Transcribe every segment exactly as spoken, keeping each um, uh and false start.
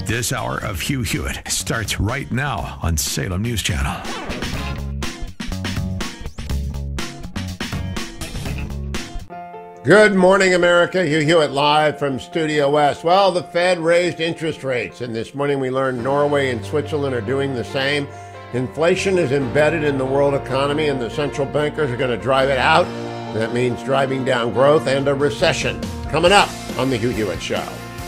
This hour of Hugh Hewitt starts right now on Salem News Channel. Good morning, America. Hugh Hewitt live from Studio West. Well, the Fed raised interest rates, and this morning we learned Norway and Switzerland are doing the same. Inflation is embedded in the world economy, and the central bankers are going to drive it out. That means driving down growth and a recession. Coming up on the Hugh Hewitt Show.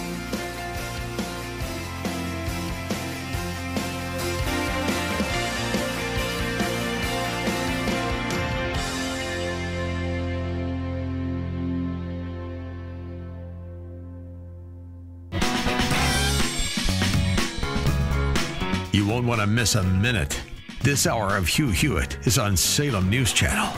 You won't want to miss a minute. This hour of Hugh Hewitt is on Salem News Channel.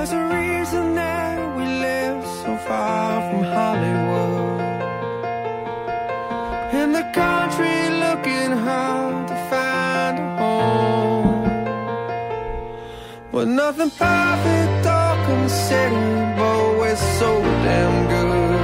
There's a reason that we live so far from Hollywood, in the country looking hard to find a home, but nothing perfect or considered, but we're so damn good.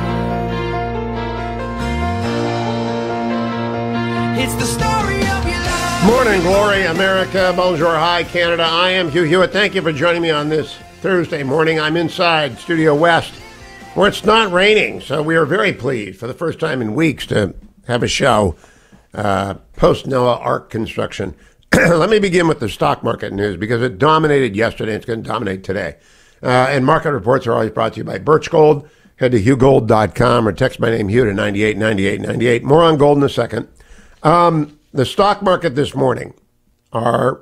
It's the story of your life. Morning glory, America, bonjour, hi Canada. I am Hugh Hewitt. Thank you for joining me on this Thursday morning. I'm inside Studio West, where it's not raining, so we are very pleased for the first time in weeks to have a show uh, post-NOAA Ark construction. Let me begin with the stock market news because it dominated yesterday. It's going to dominate today. Uh, and market reports are always brought to you by Birch Gold. Head to hugh gold dot com or text my name Hugh to nine eight nine eight nine eight. More on gold in a second. Um, the stock market this morning are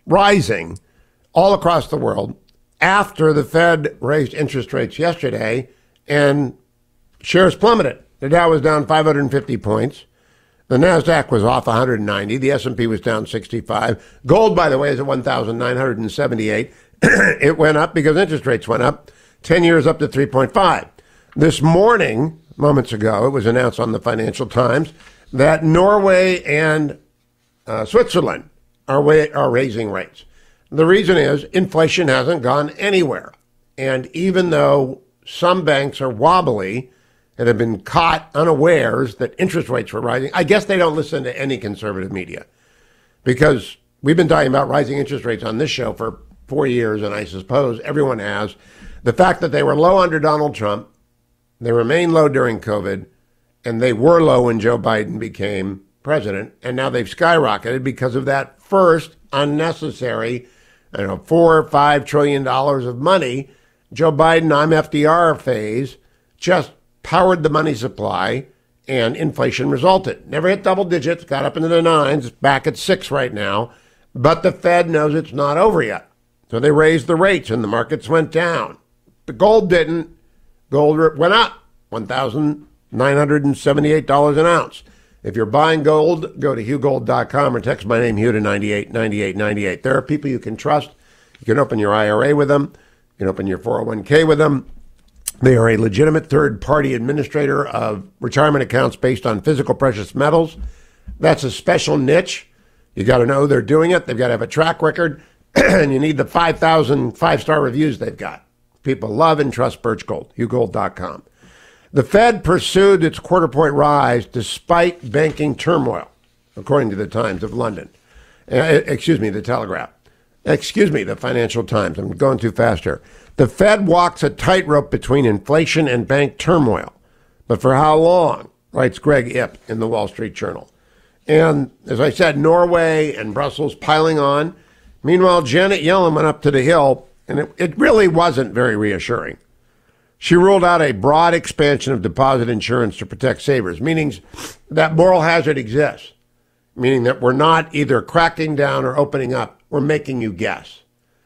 rising all across the world after the Fed raised interest rates yesterday and shares plummeted. The Dow was down five hundred fifty points. The NASDAQ was off one hundred ninety. The S and P was down sixty-five. Gold, by the way, is at one thousand nine hundred seventy-eight. It went up because interest rates went up. ten years up to three point five. This morning, moments ago, it was announced on the Financial Times that Norway and uh, Switzerland are, way, are raising rates. The reason is inflation hasn't gone anywhere. And even though some banks are wobbly and have been caught unawares that interest rates were rising, I guess they don't listen to any conservative media because we've been talking about rising interest rates on this show for four years, and I suppose everyone has. The fact that they were low under Donald Trump, they remained low during COVID, and they were low when Joe Biden became president, and now they've skyrocketed because of that first unnecessary, I don't know, four or five trillion dollars of money. Joe Biden, I'm F D R phase, just powered the money supply, and inflation resulted. Never hit double digits, got up into the nines, back at six right now, but the Fed knows it's not over yet. So they raised the rates, and the markets went down. The gold didn't. Gold went up, one thousand nine hundred seventy-eight dollars an ounce. If you're buying gold, go to hugh gold dot com or text my name, Hugh, to nine eight nine eight nine eight. There are people you can trust. You can open your I R A with them. You can open your four oh one k with them. They are a legitimate third-party administrator of retirement accounts based on physical precious metals. That's a special niche. You got to know they're doing it. They've got to have a track record, and you need the five thousand five-star reviews they've got. People love and trust Birch Gold, hugh gold dot com. The Fed pursued its quarter-point rise despite banking turmoil, according to the Times of London. Uh, excuse me, the Telegraph. Excuse me, the Financial Times. I'm going too fast here. The Fed walks a tightrope between inflation and bank turmoil. But for how long, writes Greg Ip in the Wall Street Journal. And as I said, Norway and Brussels piling on. Meanwhile, Janet Yellen went up to the Hill, and it, it really wasn't very reassuring. She ruled out a broad expansion of deposit insurance to protect savers, meaning that moral hazard exists, meaning that we're not either cracking down or opening up. We're making you guess.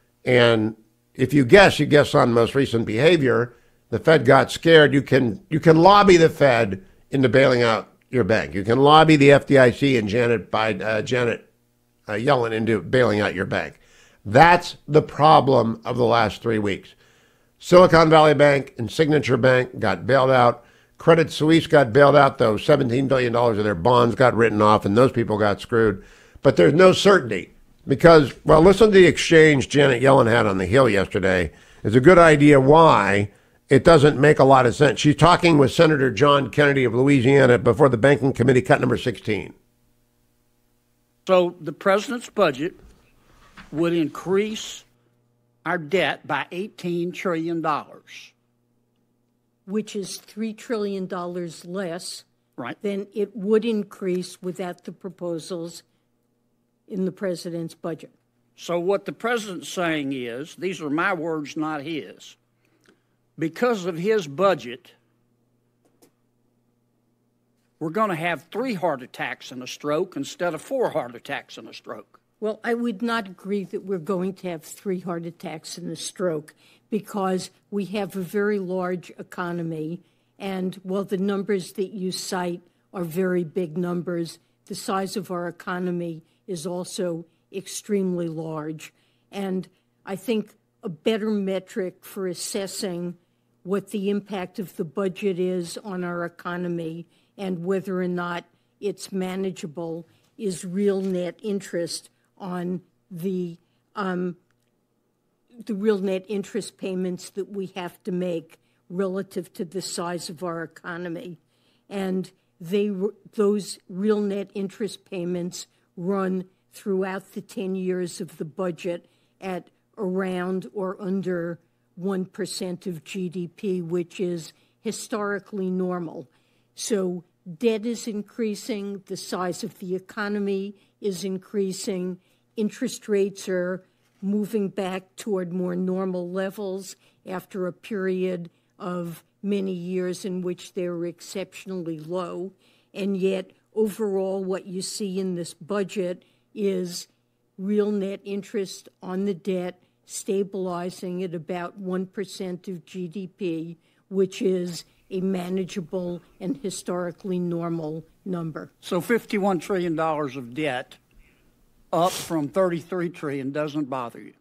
And if you guess, you guess on most recent behavior. The Fed got scared. You can you can lobby the Fed into bailing out your bank. You can lobby the F D I C and Janet by uh, Janet uh, Yellen into bailing out your bank. That's the problem of the last three weeks. Silicon Valley Bank and Signature Bank got bailed out. Credit Suisse got bailed out, though seventeen billion dollars of their bonds got written off, and those people got screwed. But there's no certainty because, well, listen to the exchange Janet Yellen had on the Hill yesterday. It's a good idea why it doesn't make a lot of sense. She's talking with Senator John Kennedy of Louisiana before the Banking Committee, cut number sixteen. So the president's budget would increase our debt by eighteen trillion dollars. Which is three trillion dollars less right. than it would increase without the proposals in the president's budget. So what the president's saying is, these are my words, not his, because of his budget, we're going to have three heart attacks and a stroke instead of four heart attacks and a stroke. Well, I would not agree that we're going to have three heart attacks and a stroke because we have a very large economy. And while the numbers that you cite are very big numbers, the size of our economy is also extremely large. And I think a better metric for assessing what the impact of the budget is on our economy and whether or not it's manageable is real net interest on the um, the real net interest payments that we have to make relative to the size of our economy. And they those real net interest payments run throughout the ten years of the budget at around or under one percent of G D P, which is historically normal. So debt is increasing, the size of the economy is increasing, interest rates are moving back toward more normal levels after a period of many years in which they were exceptionally low. And yet, overall, what you see in this budget is real net interest on the debt stabilizing at about one percent of G D P, which is a manageable and historically normal number. So fifty-one trillion dollars of debt up from thirty-three trillion dollars doesn't bother you?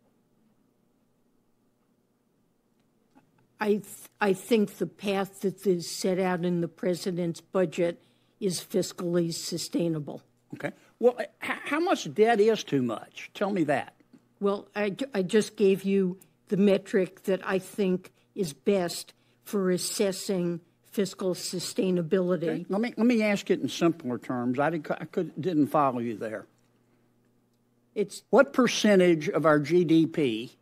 I th- I think the path that is set out in the president's budget is fiscally sustainable. Okay. Well, h- how much debt is too much? Tell me that. Well, I, I just gave you the metric that I think is best for assessing fiscal sustainability. Okay. Let me let me ask it in simpler terms. I, did, I could, didn't follow you there. It's what percentage of our G D P?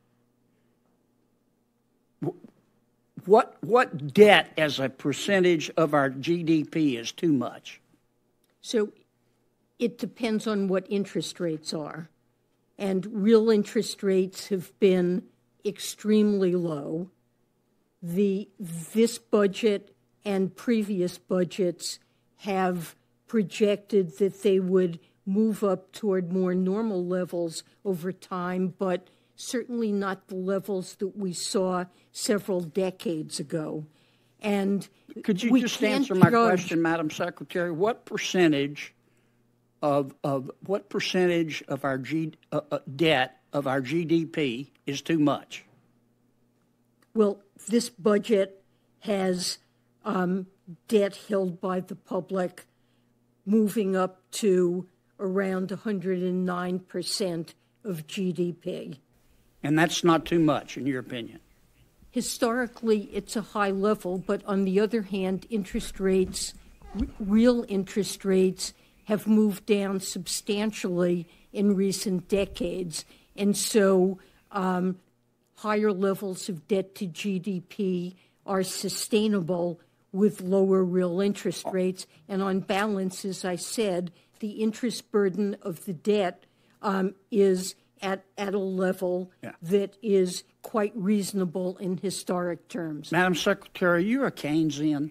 What what debt as a percentage of our G D P is too much? So it depends on what interest rates are. And real interest rates have been extremely low. The this budget and previous budgets have projected that they would move up toward more normal levels over time, but certainly not the levels that we saw several decades ago. And could you we just can't answer my judge- question, Madam Secretary? What percentage of of what percentage of our G, uh, uh, debt of our G D P is too much? Well, this budget has um, debt held by the public moving up to around one hundred nine percent of G D P. And that's not too much, in your opinion? Historically, it's a high level, but on the other hand, interest rates, r- real interest rates, have moved down substantially in recent decades. And so um, higher levels of debt to G D P are sustainable with lower real interest rates. And on balance, as I said, the interest burden of the debt um, is at, at a level yeah. that is quite reasonable in historic terms. Madam Secretary, you're a Keynesian.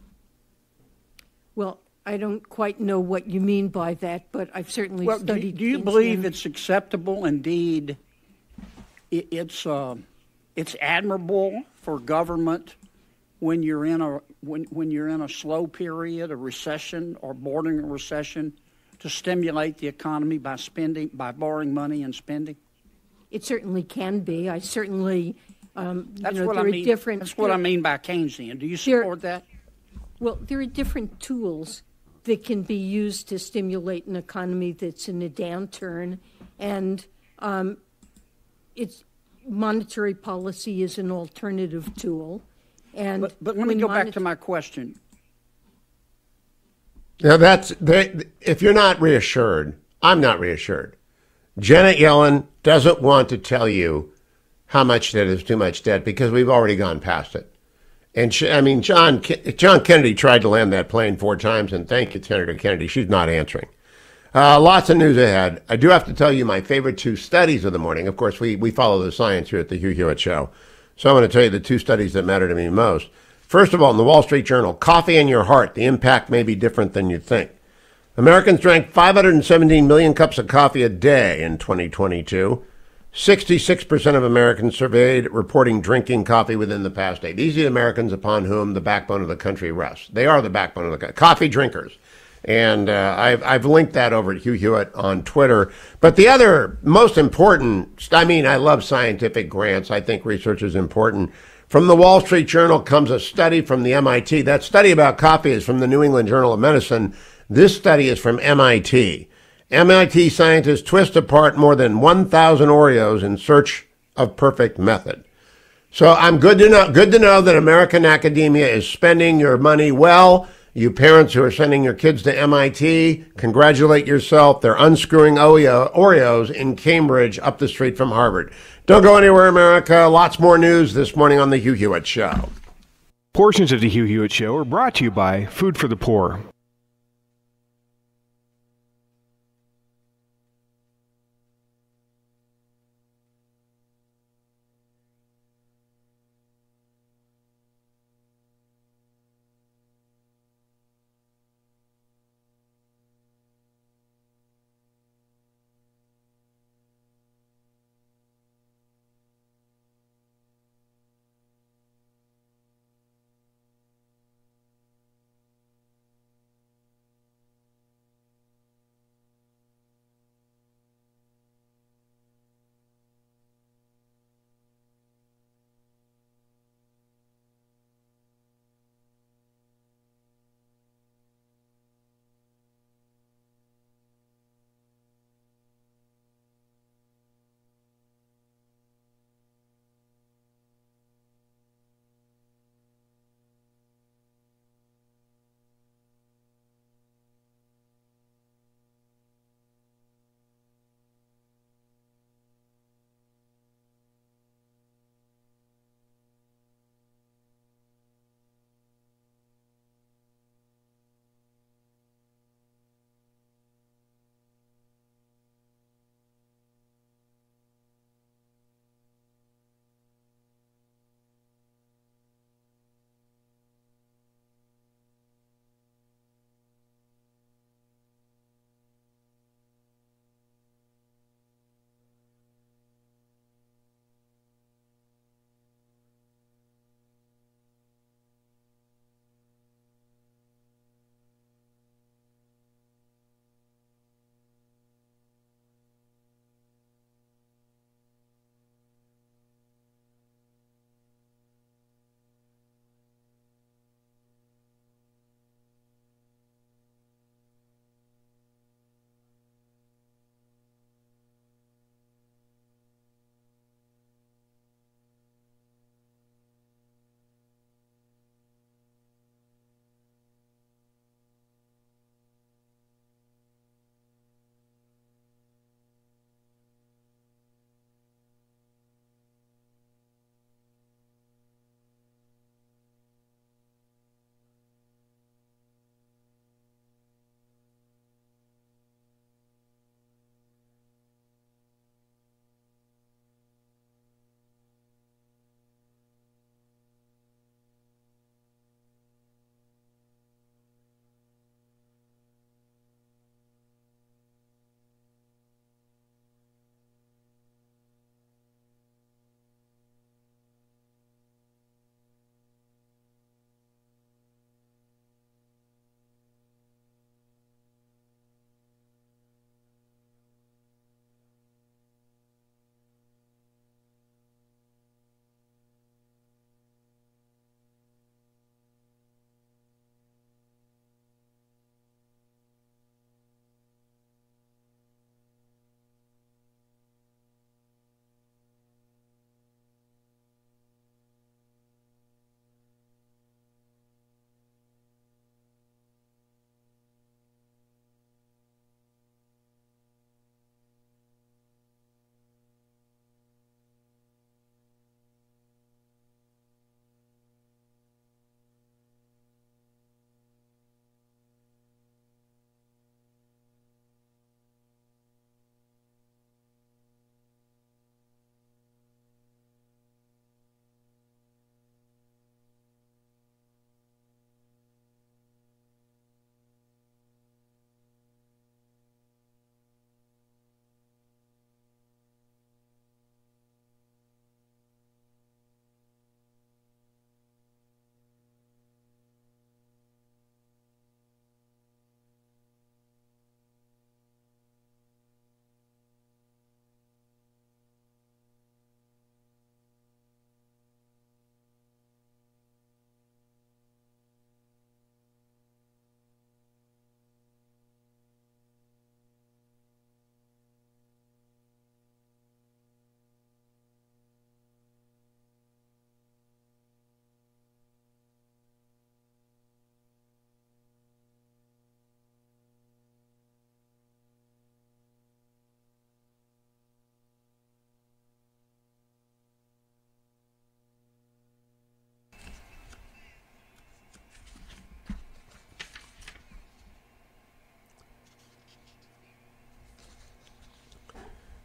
Well, I don't quite know what you mean by that, but I've certainly well, studied. Do, do you Keynesian. believe it's acceptable? Indeed, it, it's uh, it's admirable for government when you're in a when when you're in a slow period, a recession, or bordering a recession, to stimulate the economy by spending, by borrowing money and spending? It certainly can be. I certainly, um, that's you know, what there I are mean. different. That's what I mean by Keynesian. Do you support there, that? Well, there are different tools that can be used to stimulate an economy that's in a downturn, and um, it's monetary policy is an alternative tool. And but, but let me go monet- back to my question. Now that's they, if you're not reassured, I'm not reassured. Janet Yellen doesn't want to tell you how much debt is too much debt because we've already gone past it. And she, I mean, John John Kennedy tried to land that plane four times, and thank you, Senator Kennedy. She's not answering. Uh, lots of news ahead. I do have to tell you my favorite two studies of the morning. Of course, we, we follow the science here at the Hugh Hewitt Show. So I'm going to tell you the two studies that matter to me most. First of all, in the Wall Street Journal, coffee in your heart. The impact may be different than you think. Americans drank five hundred seventeen million cups of coffee a day in twenty twenty-two. sixty-six percent of Americans surveyed reporting drinking coffee within the past day. These are the Americans upon whom the backbone of the country rests. They are the backbone of the country. Coffee drinkers. And uh, I've, I've linked that over to Hugh Hewitt on Twitter. But the other most important, I mean, I love scientific grants. I think research is important. From the Wall Street Journal comes a study from the M I T. That study about coffee is from the New England Journal of Medicine. This study is from M I T. M I T scientists twist apart more than one thousand Oreos in search of perfect method. So I'm good to know, good to know that American academia is spending your money well. You parents who are sending your kids to M I T, congratulate yourself. They're unscrewing Oreo, Oreos in Cambridge up the street from Harvard. Don't go anywhere, America. Lots more news this morning on The Hugh Hewitt Show. Portions of The Hugh Hewitt Show are brought to you by Food for the Poor.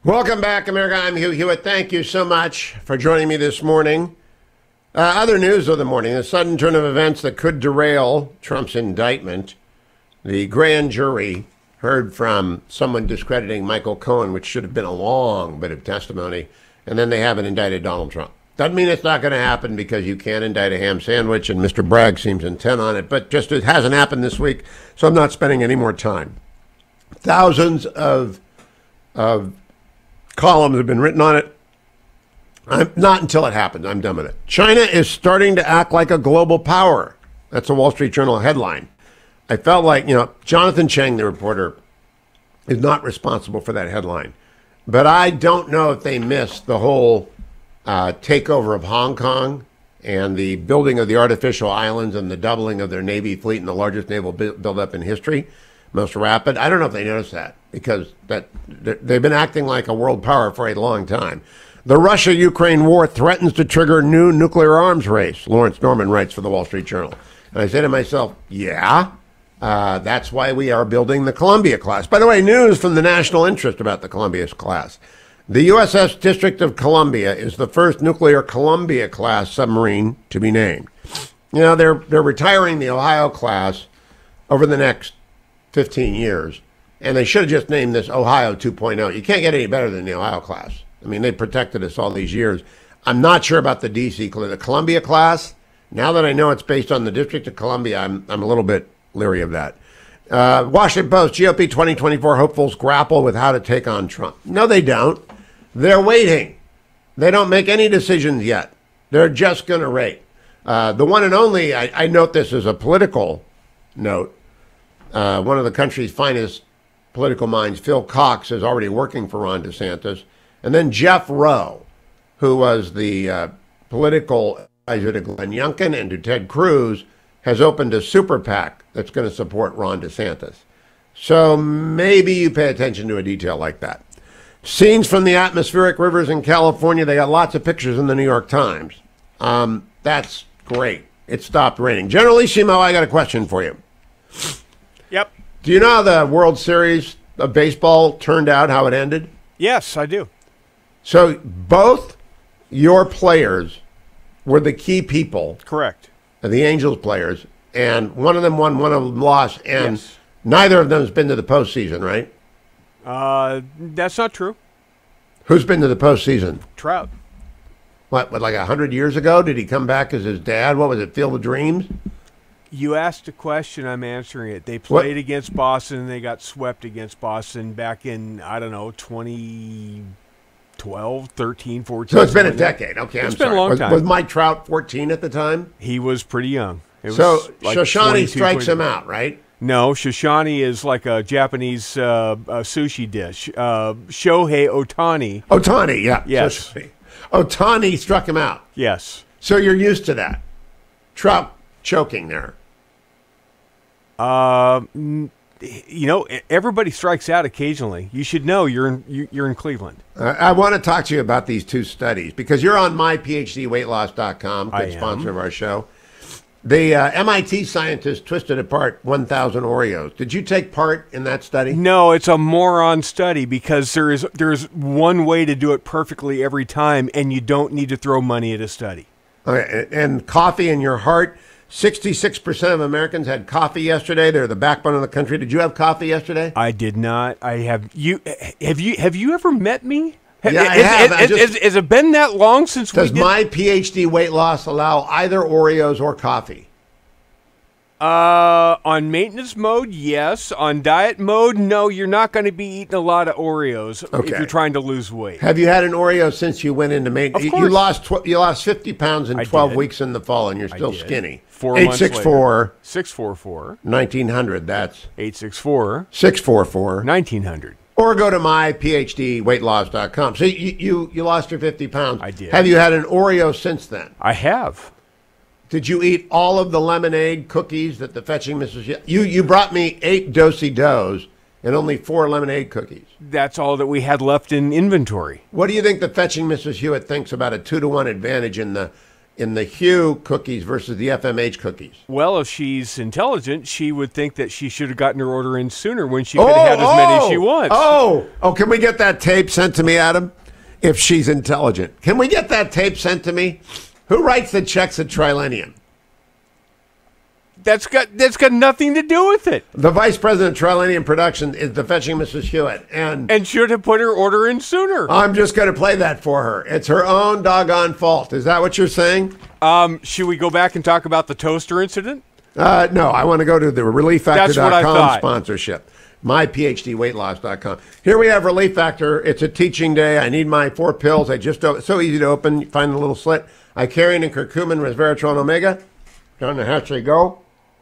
Welcome back, America. I'm Hugh Hewitt. Thank you so much for joining me this morning. Uh, other news of the morning, a sudden turn of events that could derail Trump's indictment. The grand jury heard from someone discrediting Michael Cohen, which should have been a long bit of testimony, and then they haven't indicted Donald Trump. Doesn't mean it's not going to happen because you can't indict a ham sandwich, and Mister Bragg seems intent on it, but just it hasn't happened this week, so I'm not spending any more time. Thousands of, of columns have been written on it. I'm, not until it happens. I'm done with it. China is starting to act like a global power. That's a Wall Street Journal headline. I felt like, you know, Jonathan Chang, the reporter, is not responsible for that headline. But I don't know if they missed the whole uh, takeover of Hong Kong and the building of the artificial islands and the doubling of their Navy fleet and the largest naval bu- buildup in history, most rapid. I don't know if they noticed that because that they've been acting like a world power for a long time. The Russia-Ukraine war threatens to trigger new nuclear arms race, Lawrence Norman writes for the Wall Street Journal. And I say to myself, yeah, uh, that's why we are building the Columbia class. By the way, news from the national interest about the Columbia class. The U S S District of Columbia is the first nuclear Columbia class submarine to be named. You know, they're they're retiring the Ohio class over the next fifteen years, and they should have just named this Ohio two point oh. You can't get any better than the Ohio class. I mean, they protected us all these years. I'm not sure about the D C, the Columbia class. Now that I know it's based on the District of Columbia, I'm I'm a little bit leery of that. Uh, Washington Post, G O P twenty twenty-four hopefuls grapple with how to take on Trump. No, they don't. They're waiting. They don't make any decisions yet. They're just going to wait. Uh, the one and only, I, I note this as a political note, uh, one of the country's finest political minds, Phil Cox, is already working for Ron DeSantis. And then Jeff Rowe, who was the uh, political advisor to Glenn Youngkin and to Ted Cruz, has opened a super PAC that's going to support Ron DeSantis. So maybe you pay attention to a detail like that. Scenes from the atmospheric rivers in California. They got lots of pictures in the New York Times. Um, that's great. It stopped raining. Generalissimo, I got a question for you. Yep. Do you know how the World Series of baseball turned out, how it ended? Yes, I do. So both your players were the key people. Correct. The Angels players, and one of them won, one of them lost, and Yes. neither of them has been to the postseason, right? Uh, that's not true. Who's been to the postseason? Trout. What, what like a hundred years ago? Did he come back as his dad? What was it, Field of Dreams? You asked a question, I'm answering it. They played What? against Boston, and they got swept against Boston back in, I don't know, twenty twelve, thirteen, fourteen. So it's been a something like that. decade. Okay, It's I'm been sorry. a long was, time. was Mike Trout fourteen at the time? He was pretty young. It was So like Shoshani twenty-two, strikes him twenty out, right? No, Shoshani is like a Japanese uh, uh, sushi dish. Uh, Shohei Ohtani. Ohtani, yeah. Yes. So- Ohtani struck him out. Yes. So you're used to that. Trout choking there. Uh, mm, you know, everybody strikes out occasionally. You should know you're in, you- you're in Cleveland. Uh, I want to talk to you about these two studies because you're on my P H D weight loss dot com, I good am. sponsor of our show. The uh, M I T scientists twisted apart one thousand Oreos. Did you take part in that study? No, it's a moron study because there is there's one way to do it perfectly every time, and you don't need to throw money at a study. Okay, and coffee in your heart. sixty-six percent of Americans had coffee yesterday. They're the backbone of the country. Did you have coffee yesterday? I did not. I have you. Have you? Have you ever met me? Yeah, I Has- have. has- I just- has- has it been that long since we Does did? my P H D weight loss allow either Oreos or coffee? Uh, on maintenance mode, yes. On diet mode, no. You're not going to be eating a lot of Oreos Okay. if you're trying to lose weight. Have you had an Oreo since you went into maintenance? Of You course. lost tw- you lost fifty pounds in I twelve did. weeks in the fall, and you're I still did. skinny. Four eight months six later. four six four four nineteen hundred. That's eight six four six four four nineteen hundred. Or go to my P H D weight loss dot com. So you, you you lost your fifty pounds. I did. Have you had an Oreo since then? I have. Did you eat all of the lemonade cookies that the fetching Missus Ye- You you brought me eight do-si-dos and only four lemonade cookies. That's all that we had left in inventory. What do you think the fetching Missus Hewitt thinks about a two to one advantage in the in the Hugh cookies versus the F M H cookies? Well, if she's intelligent, she would think that she should have gotten her order in sooner when she could have had as oh, many as she wants. Oh, oh, can we get that tape sent to me, Adam? If she's intelligent. Can we get that tape sent to me? Who writes the checks at Trilenium? That's got that's got nothing to do with it. The vice president of Trilenium Production is the fetching Missus Hewitt. And, and should have put her order in sooner. I'm just going to play that for her. It's her own doggone fault. Is that what you're saying? Um, should we go back and talk about the toaster incident? Uh, no, I want to go to the relief factor dot com thought. sponsorship. my p h d weight loss dot com. Here we have Relief Factor. It's a teaching day. I need my four pills. I just don't, so easy to open. You find the little slit. Icarian and curcumin, resveratrol, and omega. Down the hatch they go.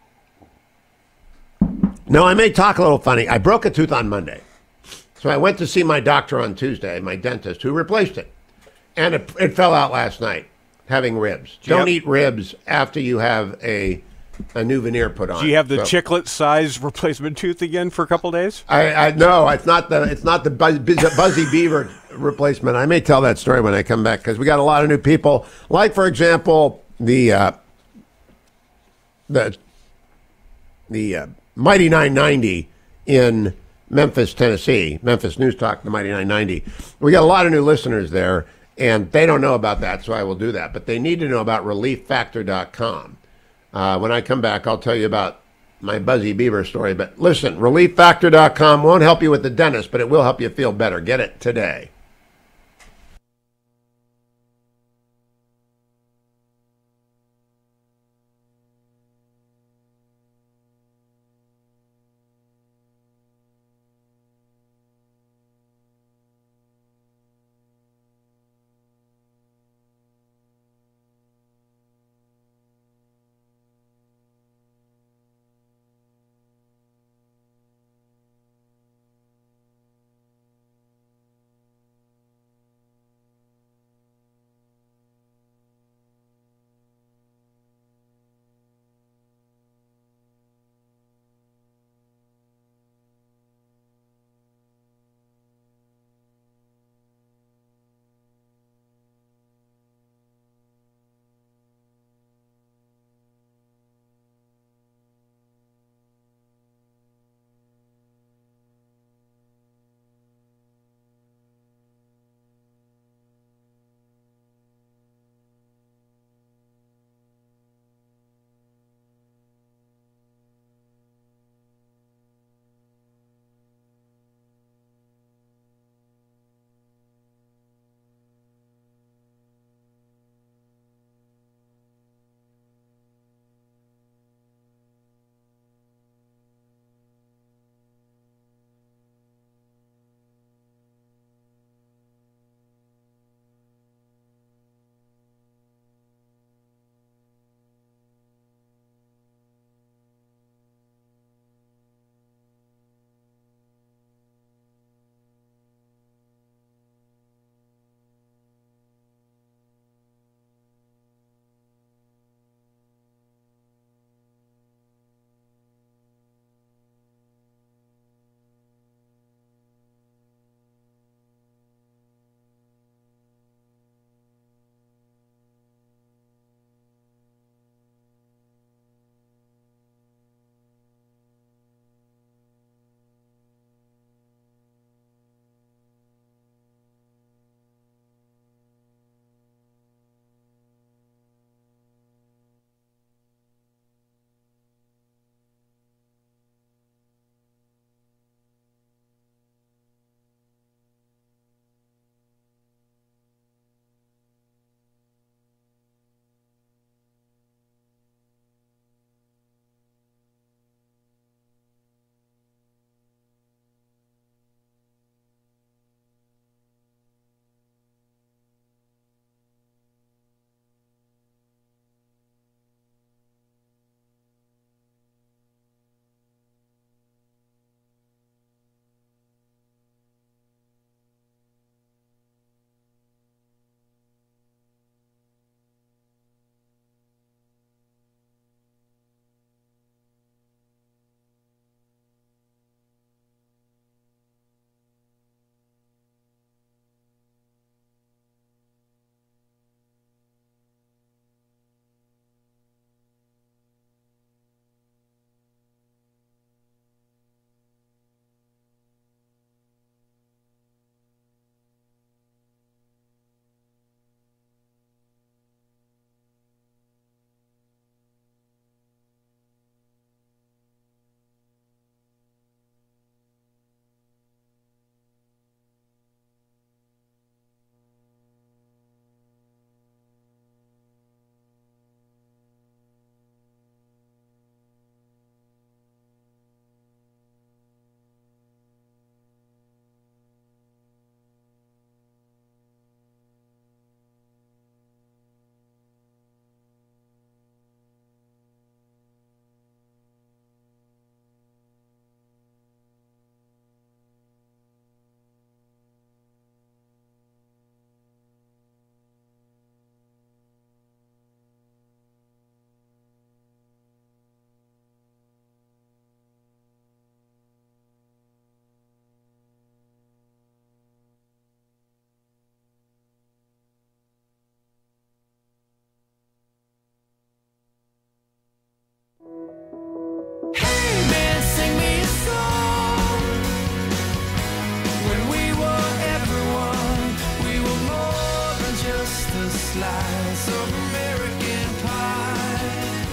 Now, I may talk a little funny. I broke a tooth on Monday. So I went to see my doctor on Tuesday, my dentist, who replaced it. And it, it fell out last night, having ribs. Do you Don't have- eat ribs after you have a a new veneer put on. Do you have the So- chiclet size replacement tooth again for a couple days? I, I no, it's not the it's not the buzz, Buzzy Beaver replacement. I may tell that story when I come back because we got a lot of new people. Like for example, the uh, the the uh, Mighty nine ninety in Memphis, Tennessee. Memphis News Talk, the Mighty nine ninety. We got a lot of new listeners there, and they don't know about that, so I will do that. But they need to know about relief factor dot com. Uh, when I come back, I'll tell you about my Buzzy Beaver story. But listen, relief factor dot com won't help you with the dentist, but it will help you feel better. Get it today. slice of American pie.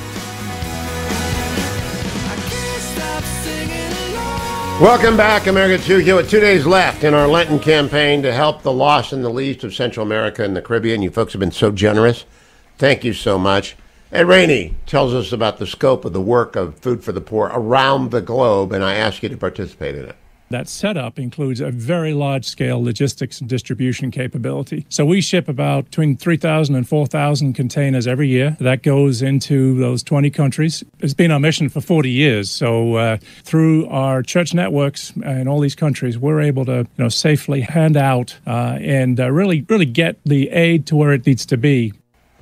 I can't stop singing along. Welcome back, America. Hugh Hewitt. Two days left in our Lenten campaign to help the lost and the least of Central America and the Caribbean. You folks have been so generous. Thank you so much. Ed Rainey tells us about the scope of the work of Food for the Poor around the globe, and I ask you to participate in it. That setup includes a very large-scale logistics and distribution capability. So we ship about between three thousand and four thousand containers every year. That goes into those twenty countries. It's been our mission for forty years. So uh, through our church networks in all these countries, we're able to, you know, safely hand out uh, and uh, really, really get the aid to where it needs to be.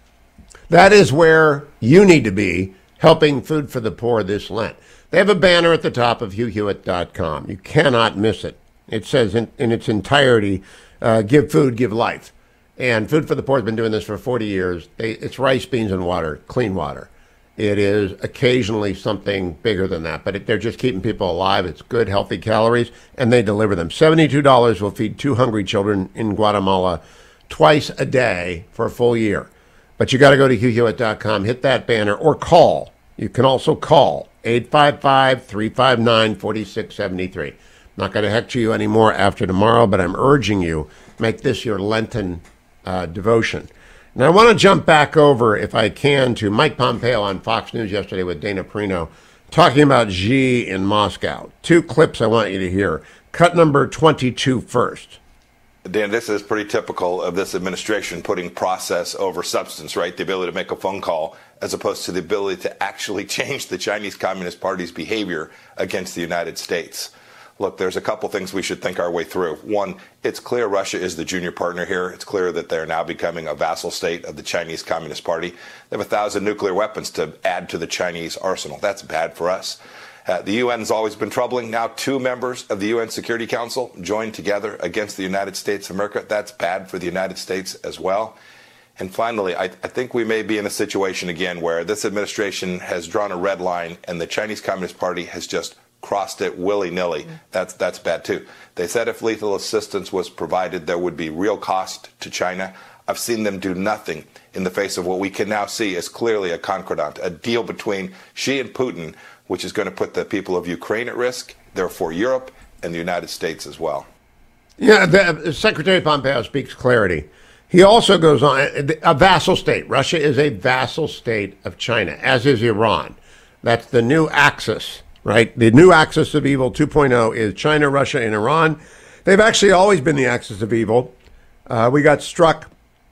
That is where you need to be, helping Food for the Poor this Lent. They have a banner at the top of hugh hewitt dot com. You cannot miss it. It says in, in its entirety, uh, give food, give life. And Food for the Poor has been doing this for forty years. They, it's rice, beans, and water, clean water. It is occasionally something bigger than that, but it, they're just keeping people alive. It's good, healthy calories, and they deliver them. seventy-two dollars will feed two hungry children in Guatemala twice a day for a full year. But you got to go to hugh hewitt dot com, hit that banner, or call. You can also call eight five five, three five nine, four six seven three. I'm not going to hector you anymore after tomorrow, but I'm urging you, make this your Lenten uh, devotion. Now, I want to jump back over, if I can, to Mike Pompeo on Fox News yesterday with Dana Perino, talking about Xi in Moscow. Two clips I want you to hear. Cut number twenty-two first. Dan, this is pretty typical of this administration putting process over substance, right? The ability to make a phone call as opposed to the ability to actually change the Chinese Communist Party's behavior against the United States. Look, there's a couple things we should think our way through. One, it's clear Russia is the junior partner here. It's clear that they're now becoming a vassal state of the Chinese Communist Party. They have a thousand nuclear weapons to add to the Chinese arsenal. That's bad for us. Uh, the U N has always been troubling. Now two members of the U N Security Council joined together against the United States of America. That's bad for the United States as well. And finally, I, I think we may be in a situation again where this administration has drawn a red line and the Chinese Communist Party has just crossed it willy-nilly. Mm-hmm. That's, that's bad too. They said if lethal assistance was provided, there would be real cost to China. I've seen them do nothing in the face of what we can now see as clearly a concordat, a deal between Xi and Putin, which is going to put the people of Ukraine at risk, therefore Europe and the United States as well. Yeah, the, Secretary Pompeo speaks clarity. He also goes on, a vassal state. Russia is a vassal state of China, as is Iran. That's the new axis, right? The new axis of evil two point oh is China, Russia, and Iran. They've actually always been the axis of evil. Uh, we got struck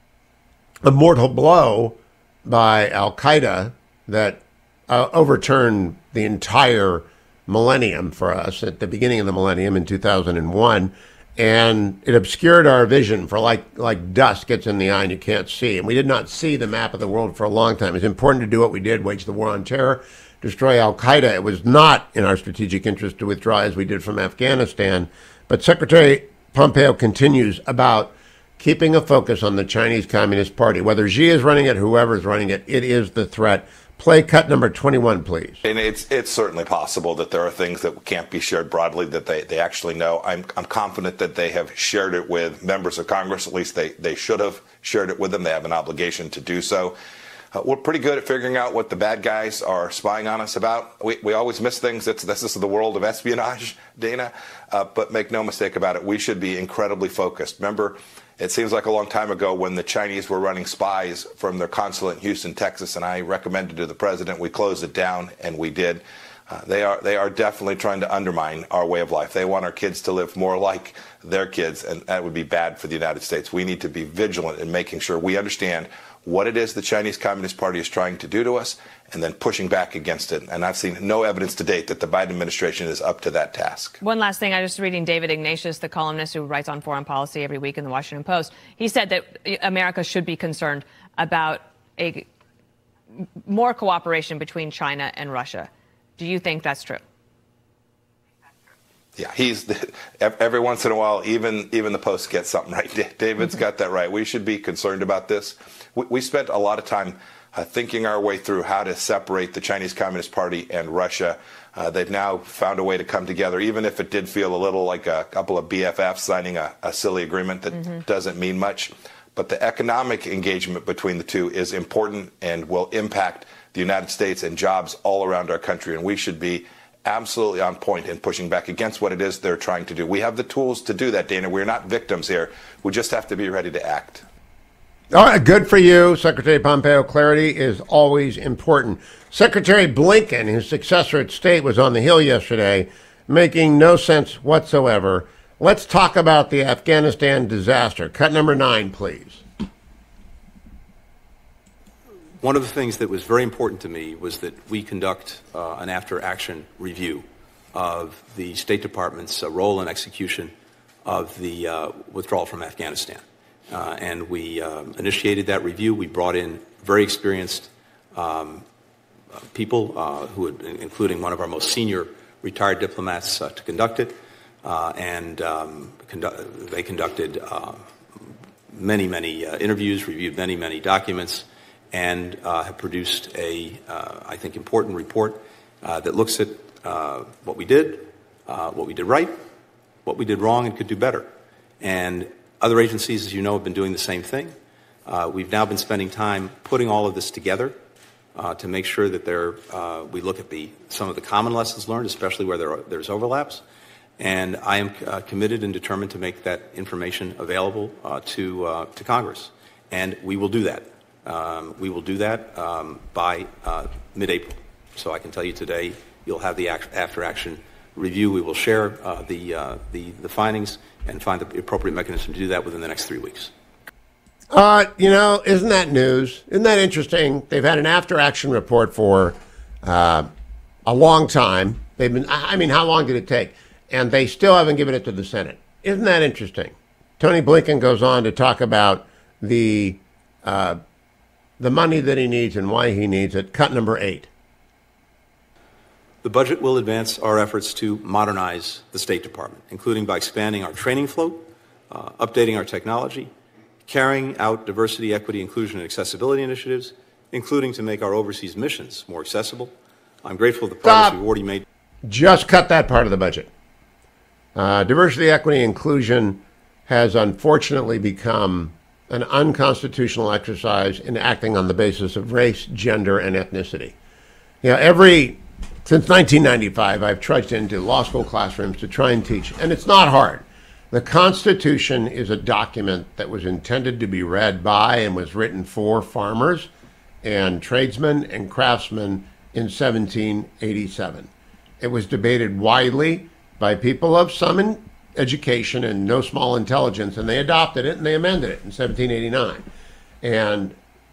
a mortal blow by Al-Qaeda that uh, overturned the entire millennium for us at the beginning of the millennium in two thousand one. And it obscured our vision for like like dust gets in the eye and you can't see. And we did not see the map of the world for a long time. It's important to do what we did, wage the war on terror, destroy Al-Qaeda. It was not in our strategic interest to withdraw as we did from Afghanistan. But Secretary Pompeo continues about keeping a focus on the Chinese Communist Party. Whether Xi is running it, whoever is running it, it is the threat. Play cut number twenty-one, please. And it's it's certainly possible that there are things that can't be shared broadly that they, they actually know. I'm I'm confident that they have shared it with members of Congress. At least they, they should have shared it with them. They have an obligation to do so. Uh, we're pretty good at figuring out what the bad guys are spying on us about. We we always miss things. It's, this is the world of espionage, Dana. Uh, but make no mistake about it, we should be incredibly focused. Remember, it seems like a long time ago when the Chinese were running spies from their consulate in Houston, Texas, and I recommended to the president we close it down, and we did. Uh, they are they are definitely trying to undermine our way of life. They want our kids to live more like their kids, and that would be bad for the United States. We need to be vigilant in making sure we understand what it is the Chinese Communist Party is trying to do to us, and then pushing back against it. And I've seen no evidence to date that the Biden administration is up to that task. One last thing. I was just reading David Ignatius, the columnist who writes on foreign policy every week in the Washington Post. He said that America should be concerned about a more cooperation between China and Russia. Do you think that's true? Yeah, he's every once in a while, even even the Post gets something right. David's got that right. We should be concerned about this. We, we spent a lot of time uh, thinking our way through how to separate the Chinese Communist Party and Russia. Uh, they've now found a way to come together, even if it did feel a little like a couple of B F Fs signing a, a silly agreement that mm-hmm. doesn't mean much. but the economic engagement between the two is important and will impact the United States and jobs all around our country. And we should be absolutely on point in pushing back against what it is they're trying to do. We have the tools to do that, Dana. We're not victims here. We just have to be ready to act. All right, good for you, Secretary Pompeo. Clarity is always important. Secretary Blinken, his successor at State, was on the Hill yesterday, making no sense whatsoever. Let's talk about the Afghanistan disaster. Cut number nine, please. One of the things that was very important to me was that we conduct uh, an after-action review of the State Department's uh, role and execution of the uh, withdrawal from Afghanistan. Uh, and we um, initiated that review. We brought in very experienced um, uh, people, uh, who had, including one of our most senior retired diplomats, uh, to conduct it. Uh, and um, condu- they conducted uh, many, many uh, interviews, reviewed many, many documents, and uh, have produced a, uh, I think, important report uh, that looks at uh, what we did, uh, what we did right, what we did wrong, and could do better. And other agencies, as you know, have been doing the same thing. Uh, we've now been spending time putting all of this together uh, to make sure that there, uh, we look at the, some of the common lessons learned, especially where there are, there's overlaps. And I am uh, committed and determined to make that information available uh, to, uh, to Congress. And we will do that. Um, we will do that um, by uh, mid-April. So I can tell you today, you'll have the act- after-action review. We will share uh, the, uh, the the findings and find the appropriate mechanism to do that within the next three weeks. Uh, you know, isn't that news? Isn't that interesting? They've had an after-action report for uh, a long time. They've been. I mean, how long did it take? And they still haven't given it to the Senate. Isn't that interesting? Tony Blinken goes on to talk about the uh, the money that he needs and why he needs it. Cut number eight. The budget will advance our efforts to modernize the State Department, including by expanding our training float, uh, updating our technology, carrying out diversity, equity, inclusion, and accessibility initiatives, including to make our overseas missions more accessible. I'm grateful for the progress we've already made. Just cut that part of the budget. Uh, diversity, equity, inclusion has unfortunately become an unconstitutional exercise in acting on the basis of race, gender, and ethnicity. You know, every... Since nineteen ninety-five, I've trudged into law school classrooms to try and teach, and it's not hard. The Constitution is a document that was intended to be read by and was written for farmers and tradesmen and craftsmen in seventeen eighty-seven. It was debated widely by people of some education and no small intelligence, and they adopted it and they amended it in seventeen eighty-nine. And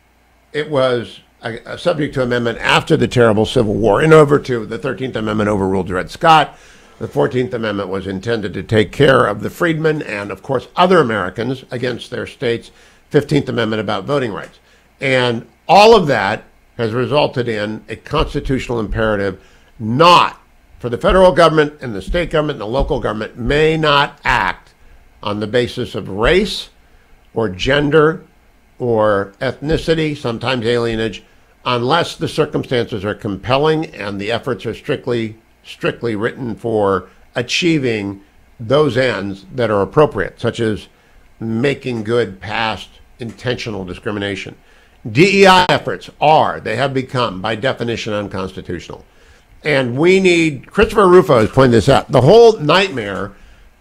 it was a subject to amendment after the terrible Civil War. In over to the thirteenth Amendment overruled Dred Scott. The fourteenth Amendment was intended to take care of the freedmen and, of course, other Americans against their states. fifteenth Amendment about voting rights. And all of that has resulted in a constitutional imperative not for the federal government and the state government and the local government may not act on the basis of race or gender or ethnicity, sometimes alienage, unless the circumstances are compelling and the efforts are strictly, strictly written for achieving those ends that are appropriate, such as making good past intentional discrimination. D E I efforts are, they have become, by definition, unconstitutional. And we need, Christopher Rufo has pointed this out, the whole nightmare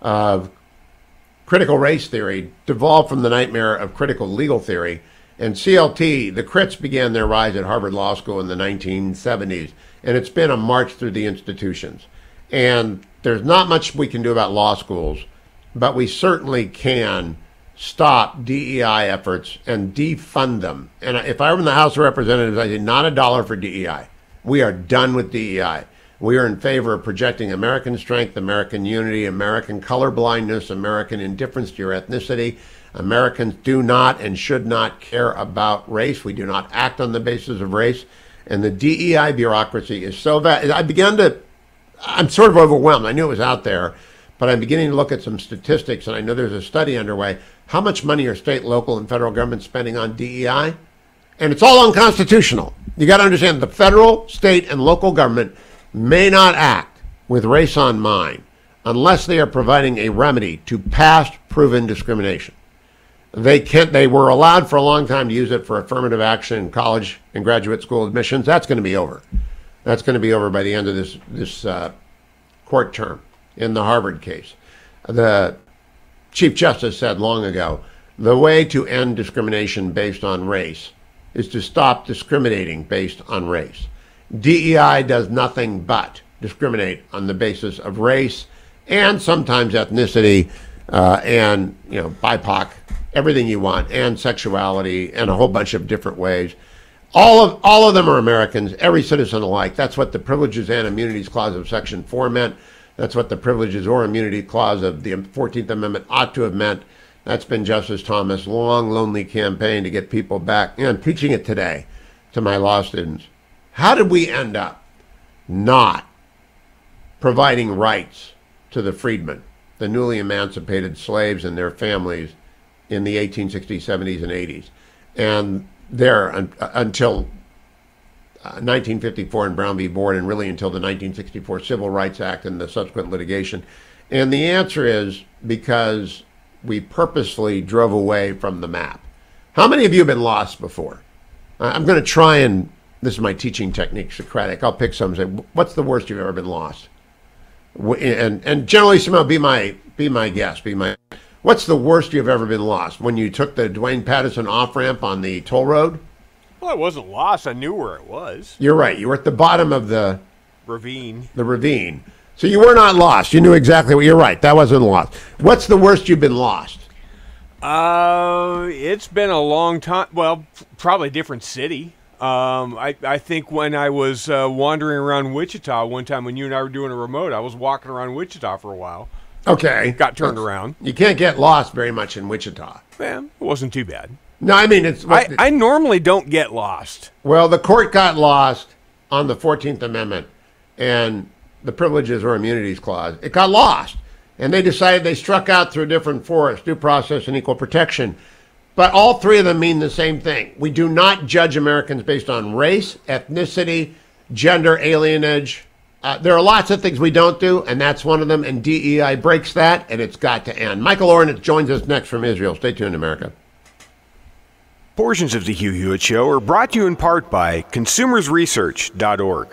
of critical race theory devolved from the nightmare of critical legal theory. And C L T, the crits began their rise at Harvard Law School in the nineteen seventies. And it's been a march through the institutions. And there's not much we can do about law schools, but we certainly can stop D E I efforts and defund them. And if I were in the House of Representatives, I'd say not a dollar for D E I. We are done with D E I. We are in favor of projecting American strength, American unity, American colorblindness, American indifference to your ethnicity. Americans do not and should not care about race. We do not act on the basis of race. And the D E I bureaucracy is so vast. I began to, I'm sort of overwhelmed. I knew it was out there, but I'm beginning to look at some statistics, and I know there's a study underway. How much money are state, local, and federal governments spending on D E I? And it's all unconstitutional. You got to understand the federal, state, and local government may not act with race on mind unless they are providing a remedy to past proven discrimination. They can't. They were allowed for a long time to use it for affirmative action in college and graduate school admissions. That's going to be over. That's going to be over by the end of this this uh, court term in the Harvard case. The Chief Justice said long ago, the way to end discrimination based on race is to stop discriminating based on race. D E I does nothing but discriminate on the basis of race and sometimes ethnicity uh, and, you know, B I P O C, everything you want, and sexuality, and a whole bunch of different ways. All of all of them are Americans, every citizen alike. That's what the Privileges and Immunities Clause of Section four meant. That's what the Privileges or Immunity Clause of the fourteenth Amendment ought to have meant. That's been Justice Thomas' long, lonely campaign to get people back. And I'm teaching it today to my law students. How did we end up not providing rights to the freedmen, the newly emancipated slaves and their families in the eighteen sixties, seventies, and eighties? And there un- until uh, nineteen fifty-four in Brown v. Board, and really until the nineteen sixty-four Civil Rights Act and the subsequent litigation. And the answer is because we purposely drove away from the map. How many of you have been lost before? I'm going to try and, this is my teaching technique, Socratic. I'll pick some and say, what's the worst you've ever been lost? And and generally, somehow, be my be my guest, be my. What's the worst you've ever been lost? When you took the Dwayne Patterson off ramp on the toll road? Well, I wasn't lost. I knew where it was. You're right. You were at the bottom of the ravine. The ravine. So you were not lost. You knew exactly what. You're right. That wasn't lost. What's the worst you've been lost? Uh, it's been a long time. Well, probably a different city. Um, I, I think when I was uh, wandering around Wichita one time when you and I were doing a remote, I was walking around Wichita for a while. Okay. Got turned around. You can't get lost very much in Wichita. Man, it wasn't too bad. No, I mean, it's... I, I normally don't get lost. Well, the court got lost on the fourteenth Amendment and the Privileges or Immunities Clause. It got lost. And they decided they struck out through different forests, due process and equal protection. But all three of them mean the same thing. We do not judge Americans based on race, ethnicity, gender, alienage. Uh, there are lots of things we don't do, and that's one of them. And D E I breaks that, and it's got to end. Michael Oren joins us next from Israel. Stay tuned, America. Portions of the Hugh Hewitt Show are brought to you in part by consumers research dot org.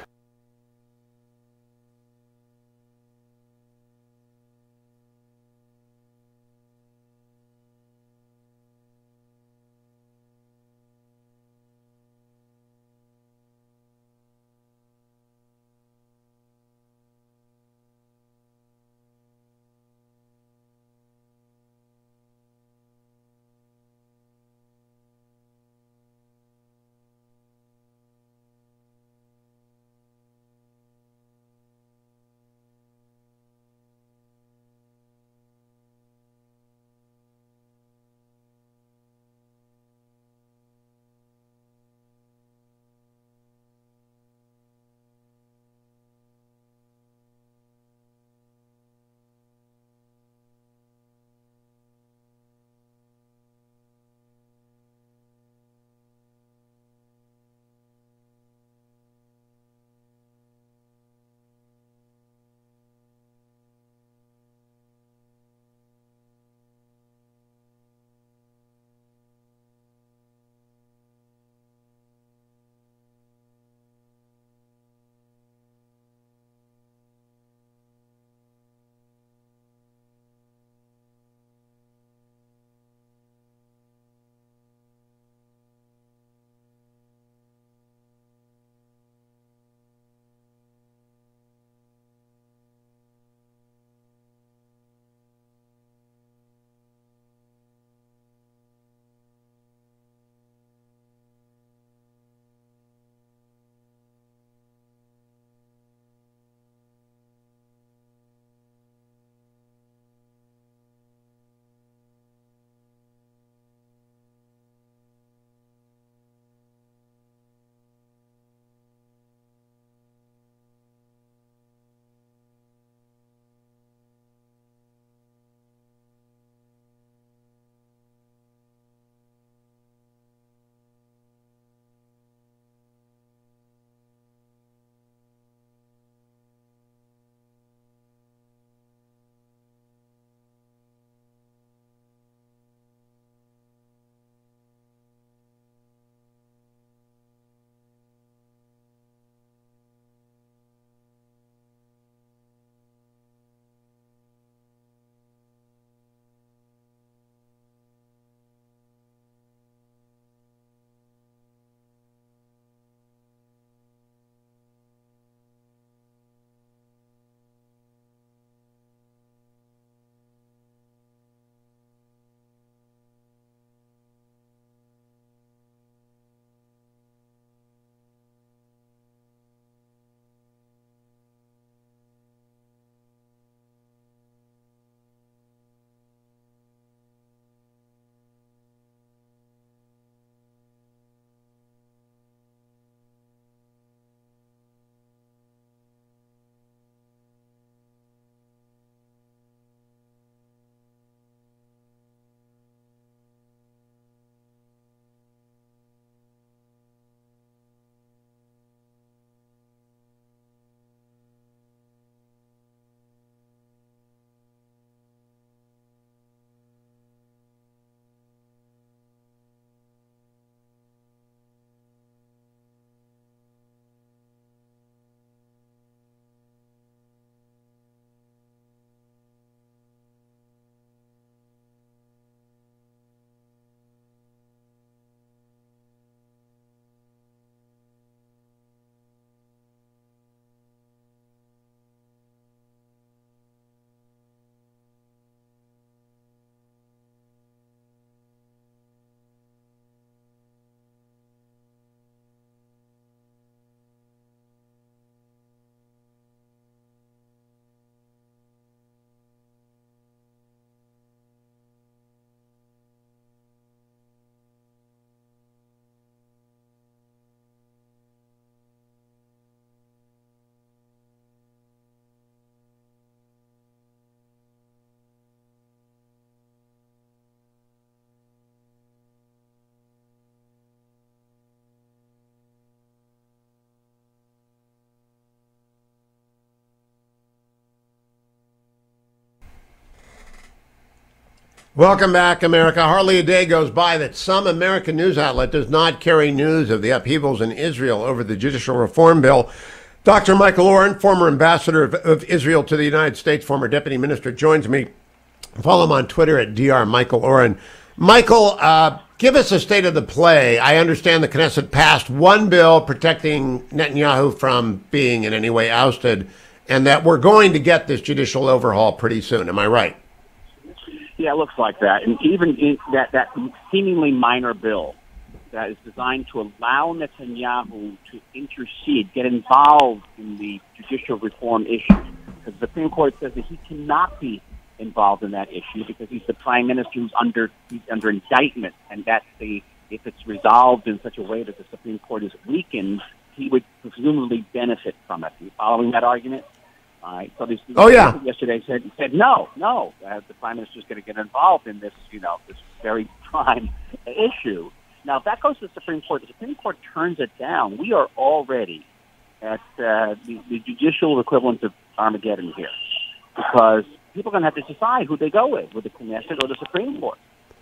Welcome back, America. Hardly a day goes by that some American news outlet does not carry news of the upheavals in Israel over the judicial reform bill. Doctor Michael Oren, former ambassador of, of Israel to the United States, former deputy minister, joins me. Follow him on Twitter at Doctor Michael Oren. Michael, uh, give us a state of the play. I understand the Knesset passed one bill protecting Netanyahu from being in any way ousted, and that we're going to get this judicial overhaul pretty soon. Am I right? Yeah, it looks like that. And even in that, that seemingly minor bill that is designed to allow Netanyahu to intercede, get involved in the judicial reform issue. Because the Supreme Court says that he cannot be involved in that issue because he's the prime minister who's under he's under indictment, and that's the if it's resolved in such a way that the Supreme Court is weakened, he would presumably benefit from it. Are you following that argument? Uh, so this, oh yeah. Yesterday said said no, no. Uh, the prime minister is going to get involved in this, you know, this very prime issue. Now, if that goes to the Supreme Court, the Supreme Court turns it down. We are already at uh, the, the judicial equivalent of Armageddon here, because people are going to have to decide who they go with, with the Knesset or the Supreme Court.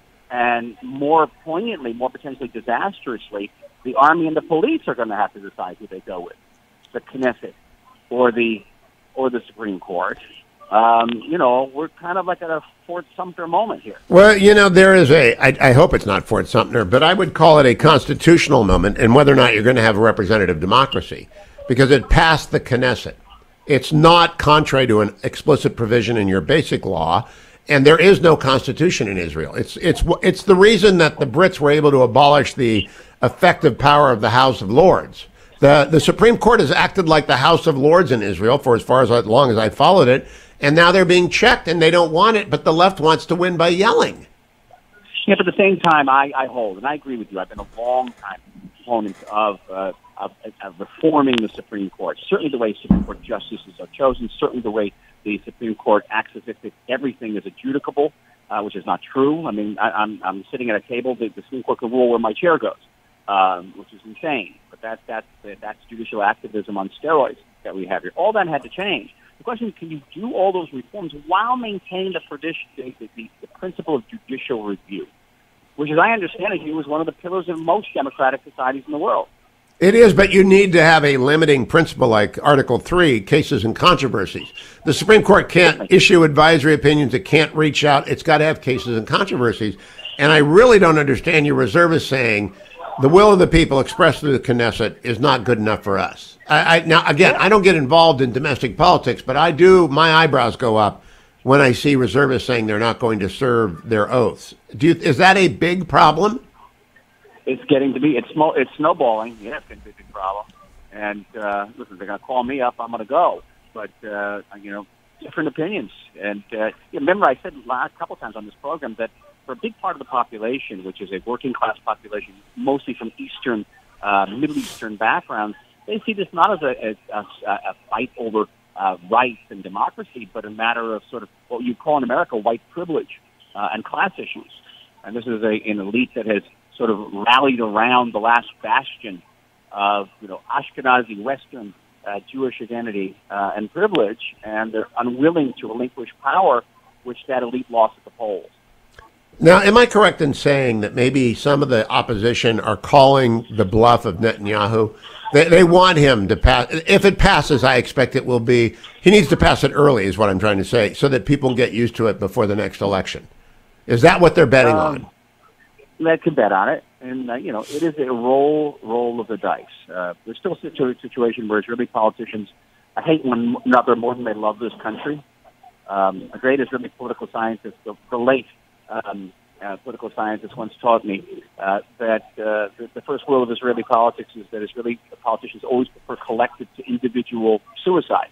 And more poignantly, more potentially disastrously, the army and the police are going to have to decide who they go with, the Knesset or the or the Supreme Court. Um, you know, we're kind of like at a Fort Sumter moment here. Well, you know, there is a, I, I hope it's not Fort Sumter, but I would call it a constitutional moment in whether or not you're going to have a representative democracy, because it passed the Knesset. It's not contrary to an explicit provision in your basic law, and there is no constitution in Israel. It's, it's, it's the reason that the Brits were able to abolish the effective power of the House of Lords. The, the Supreme Court has acted like the House of Lords in Israel for as far as long as I followed it, and now they're being checked and they don't want it, but the left wants to win by yelling. Yeah, but at the same time, I, I hold, and I agree with you, I've been a long time opponent of, uh, of, of reforming the Supreme Court. Certainly the way Supreme Court justices are chosen, certainly the way the Supreme Court acts as if everything is adjudicable, uh, which is not true. I mean, I, I'm, I'm sitting at a table, the, the Supreme Court can rule where my chair goes, um, which is insane. But that, that's, that's judicial activism on steroids that we have here. All that had to change. The question is, can you do all those reforms while maintaining the, the, the, the principle of judicial review, which, as I understand it, is one of the pillars of most democratic societies in the world. It is, but you need to have a limiting principle like Article three, cases and controversies. The Supreme Court can't issue advisory opinions. It can't reach out. It's got to have cases and controversies. And I really don't understand your reservists saying the will of the people expressed through the Knesset is not good enough for us. I, I, now, again, I don't get involved in domestic politics, but I do, my eyebrows go up when I see reservists saying they're not going to serve their oaths. Do you, is that a big problem? It's getting to be, it's, it's snowballing. Yeah, it's going to be a big problem. And uh, listen, they're going to call me up, I'm going to go. But, uh, you know, different opinions. And uh, remember, I said a couple times on this program that for a big part of the population, which is a working class population, mostly from Eastern, uh, Middle Eastern backgrounds, they see this not as a, a, a, a fight over uh, rights and democracy, but a matter of sort of what you call in America white privilege uh, and class issues. And this is a, an elite that has sort of rallied around the last bastion of, you know, Ashkenazi Western uh, Jewish identity uh, and privilege, and they're unwilling to relinquish power, which that elite lost at the polls. Now, am I correct in saying that maybe some of the opposition are calling the bluff of Netanyahu? They, they want him to pass. If it passes, I expect it will be. He needs to pass it early, is what I'm trying to say, so that people get used to it before the next election. Is that what they're betting um, on? They could bet on it, and uh, you know, it is a roll roll of the dice. Uh, there's still a situ- situation where Israeli politicians I hate one another more than they love this country. Um, a great Israeli political scientist, the, the late. Um, uh, political scientist once taught me uh, that uh, the, the first rule of Israeli politics is that Israeli politicians always prefer collective to individual suicide.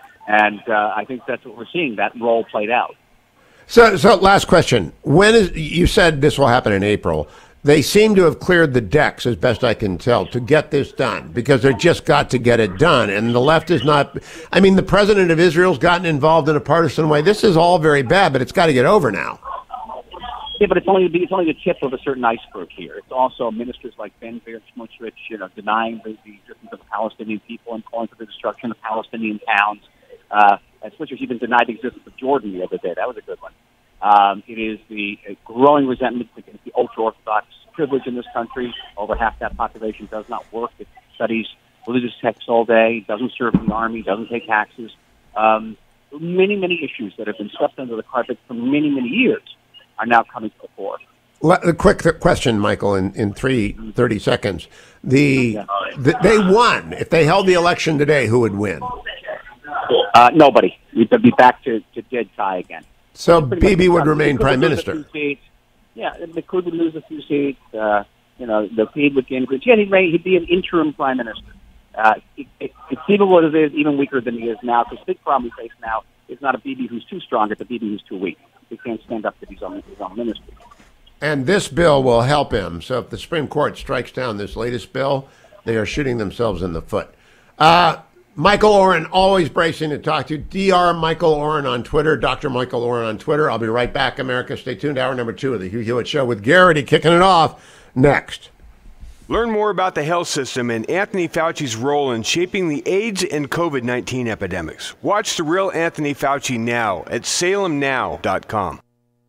And uh, I think that's what we're seeing, that role played out. So, so last question. When is, you said this will happen in April. They seem to have cleared the decks, as best I can tell, to get this done, because they've just got to get it done. And the left is not, I mean, the president of Israel's gotten involved in a partisan way. This is all very bad, but it's got to get over now. Yeah, but it's only it's only the tip of a certain iceberg here. It's also ministers like Ben Gvir, Smotrich, you know, denying the, the existence of the Palestinian people and calling for the destruction of Palestinian towns. Uh, and Smotrich even denied the existence of Jordan the other day. That was a good one. Um, it is the uh, growing resentment against the ultra-Orthodox privilege in this country. Over half that population does not work. It studies religious texts all day, doesn't serve in the Army, doesn't pay taxes. Um, many, many issues that have been swept under the carpet for many, many years are now coming to the fore. A quick th- question, Michael, in, in three, thirty seconds. The, the They won. If they held the election today, who would win? Uh, nobody. We'd be back to, to dead tie again. So Bibi would remain prime minister. Yeah, the Could would lose a few seats. Uh, you know, the Feed would gain. Yeah, he'd, he'd be an interim prime minister. Uh, it, it, it's even what it is, even weaker than he is now. Because the big problem we face now is not a Bibi who's too strong, it's a Bibi who's too weak. He can't stand up to his own, his own ministry. And this bill will help him. So if the Supreme Court strikes down this latest bill, they are shooting themselves in the foot. Uh, Michael Oren, always bracing to talk to you. Doctor Michael Oren on Twitter, Doctor Michael Oren on Twitter. I'll be right back, America. Stay tuned. Hour number two of the Hugh Hewitt Show with Garrity kicking it off next. Learn more about the health system and Anthony Fauci's role in shaping the AIDS and COVID nineteen epidemics. Watch The Real Anthony Fauci now at salem now dot com.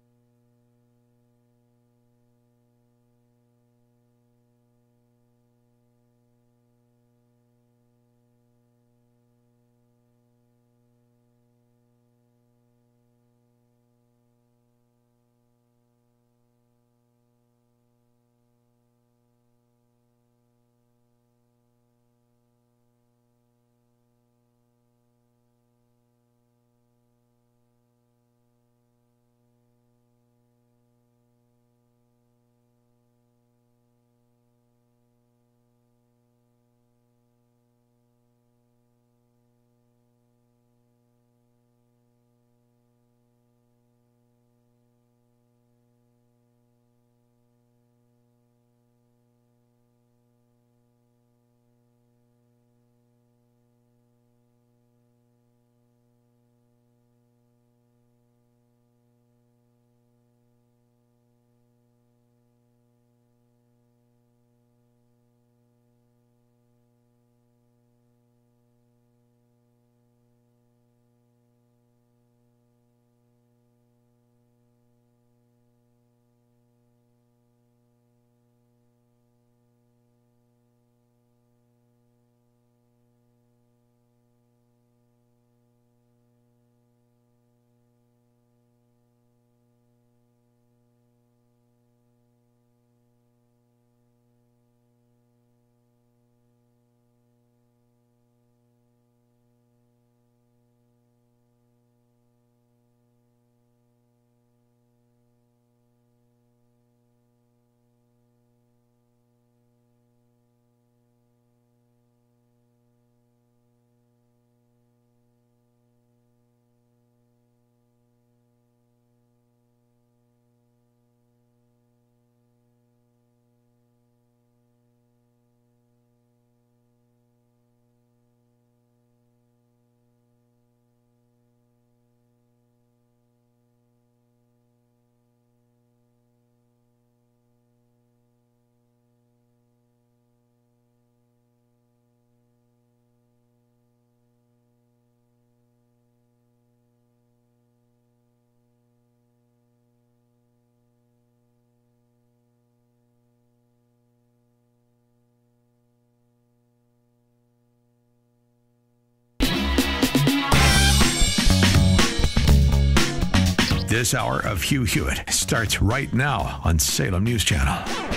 This hour of Hugh Hewitt starts right now on Salem News Channel.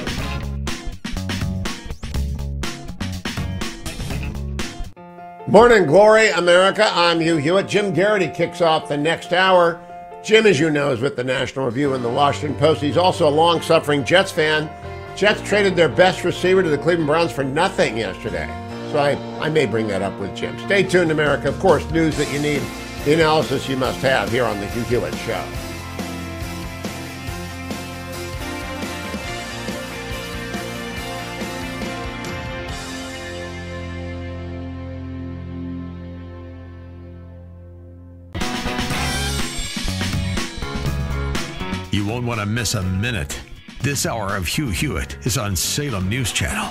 Morning glory, America. I'm Hugh Hewitt. Jim Garrity kicks off the next hour. Jim, as you know, is with the National Review and the Washington Post. He's also a long-suffering Jets fan. Jets traded their best receiver to the Cleveland Browns for nothing yesterday. So I, I may bring that up with Jim. Stay tuned, America. Of course, news that you need, the analysis you must have here on the Hugh Hewitt Show. You won't want to miss a minute. This hour of Hugh Hewitt is on Salem News Channel.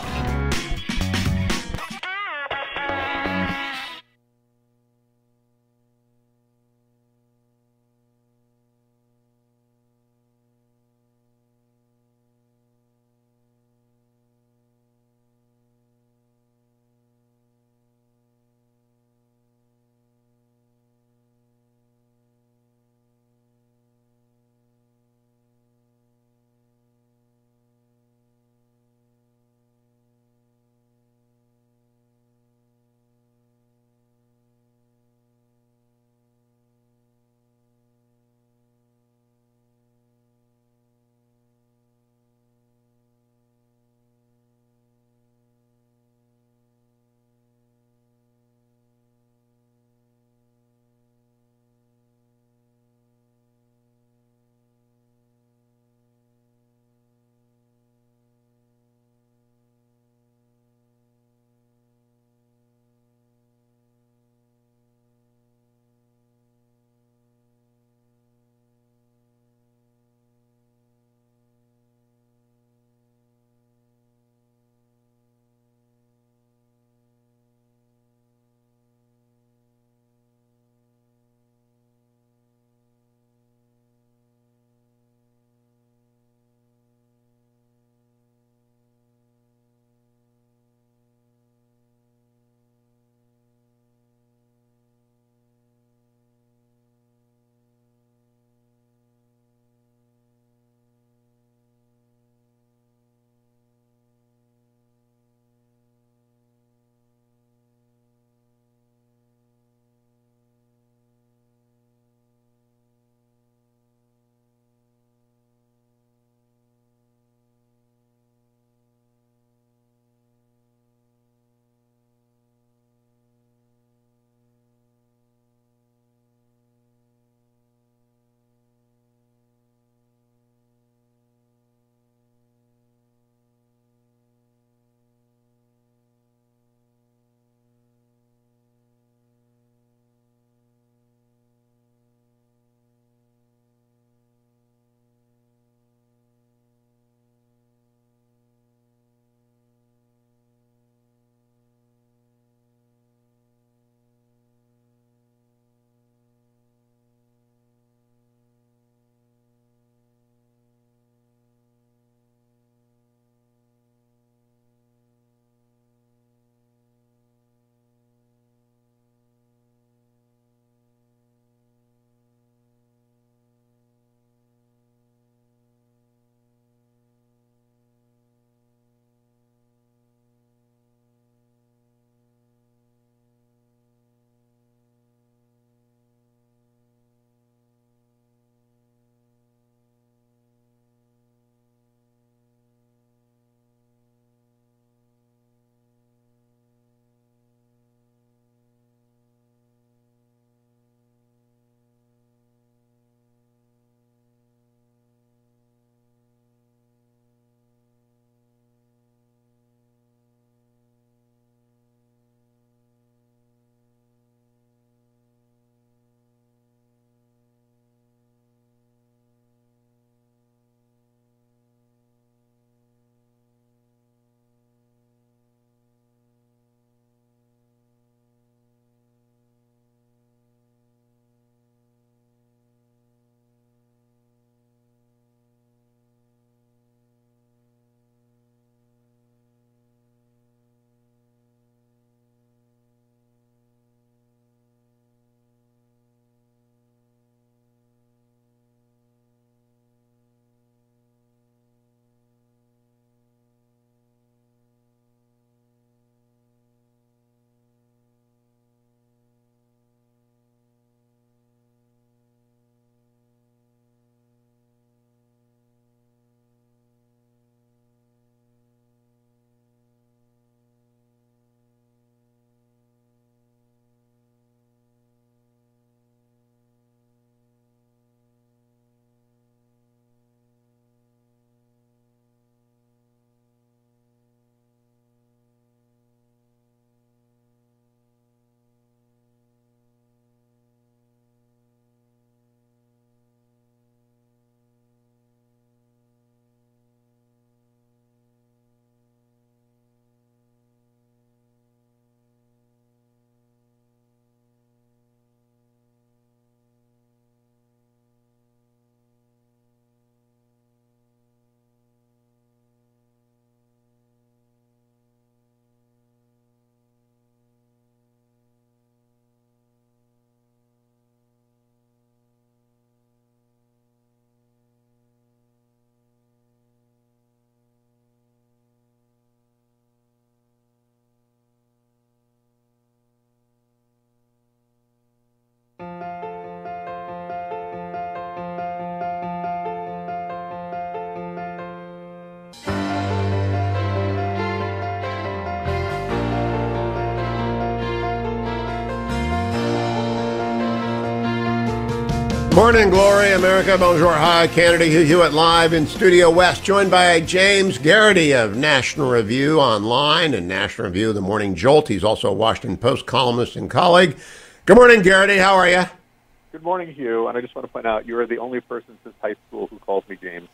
Morning, Glory, America. Bonjour, hi. Canada, Hugh Hewitt live in Studio West, joined by James Garrity of National Review Online and National Review, The Morning Jolt. He's also a Washington Post columnist and colleague. Good morning, Garrity. How are you? Good morning, Hugh. And I just want to point out, you are the only person since high school who calls me James.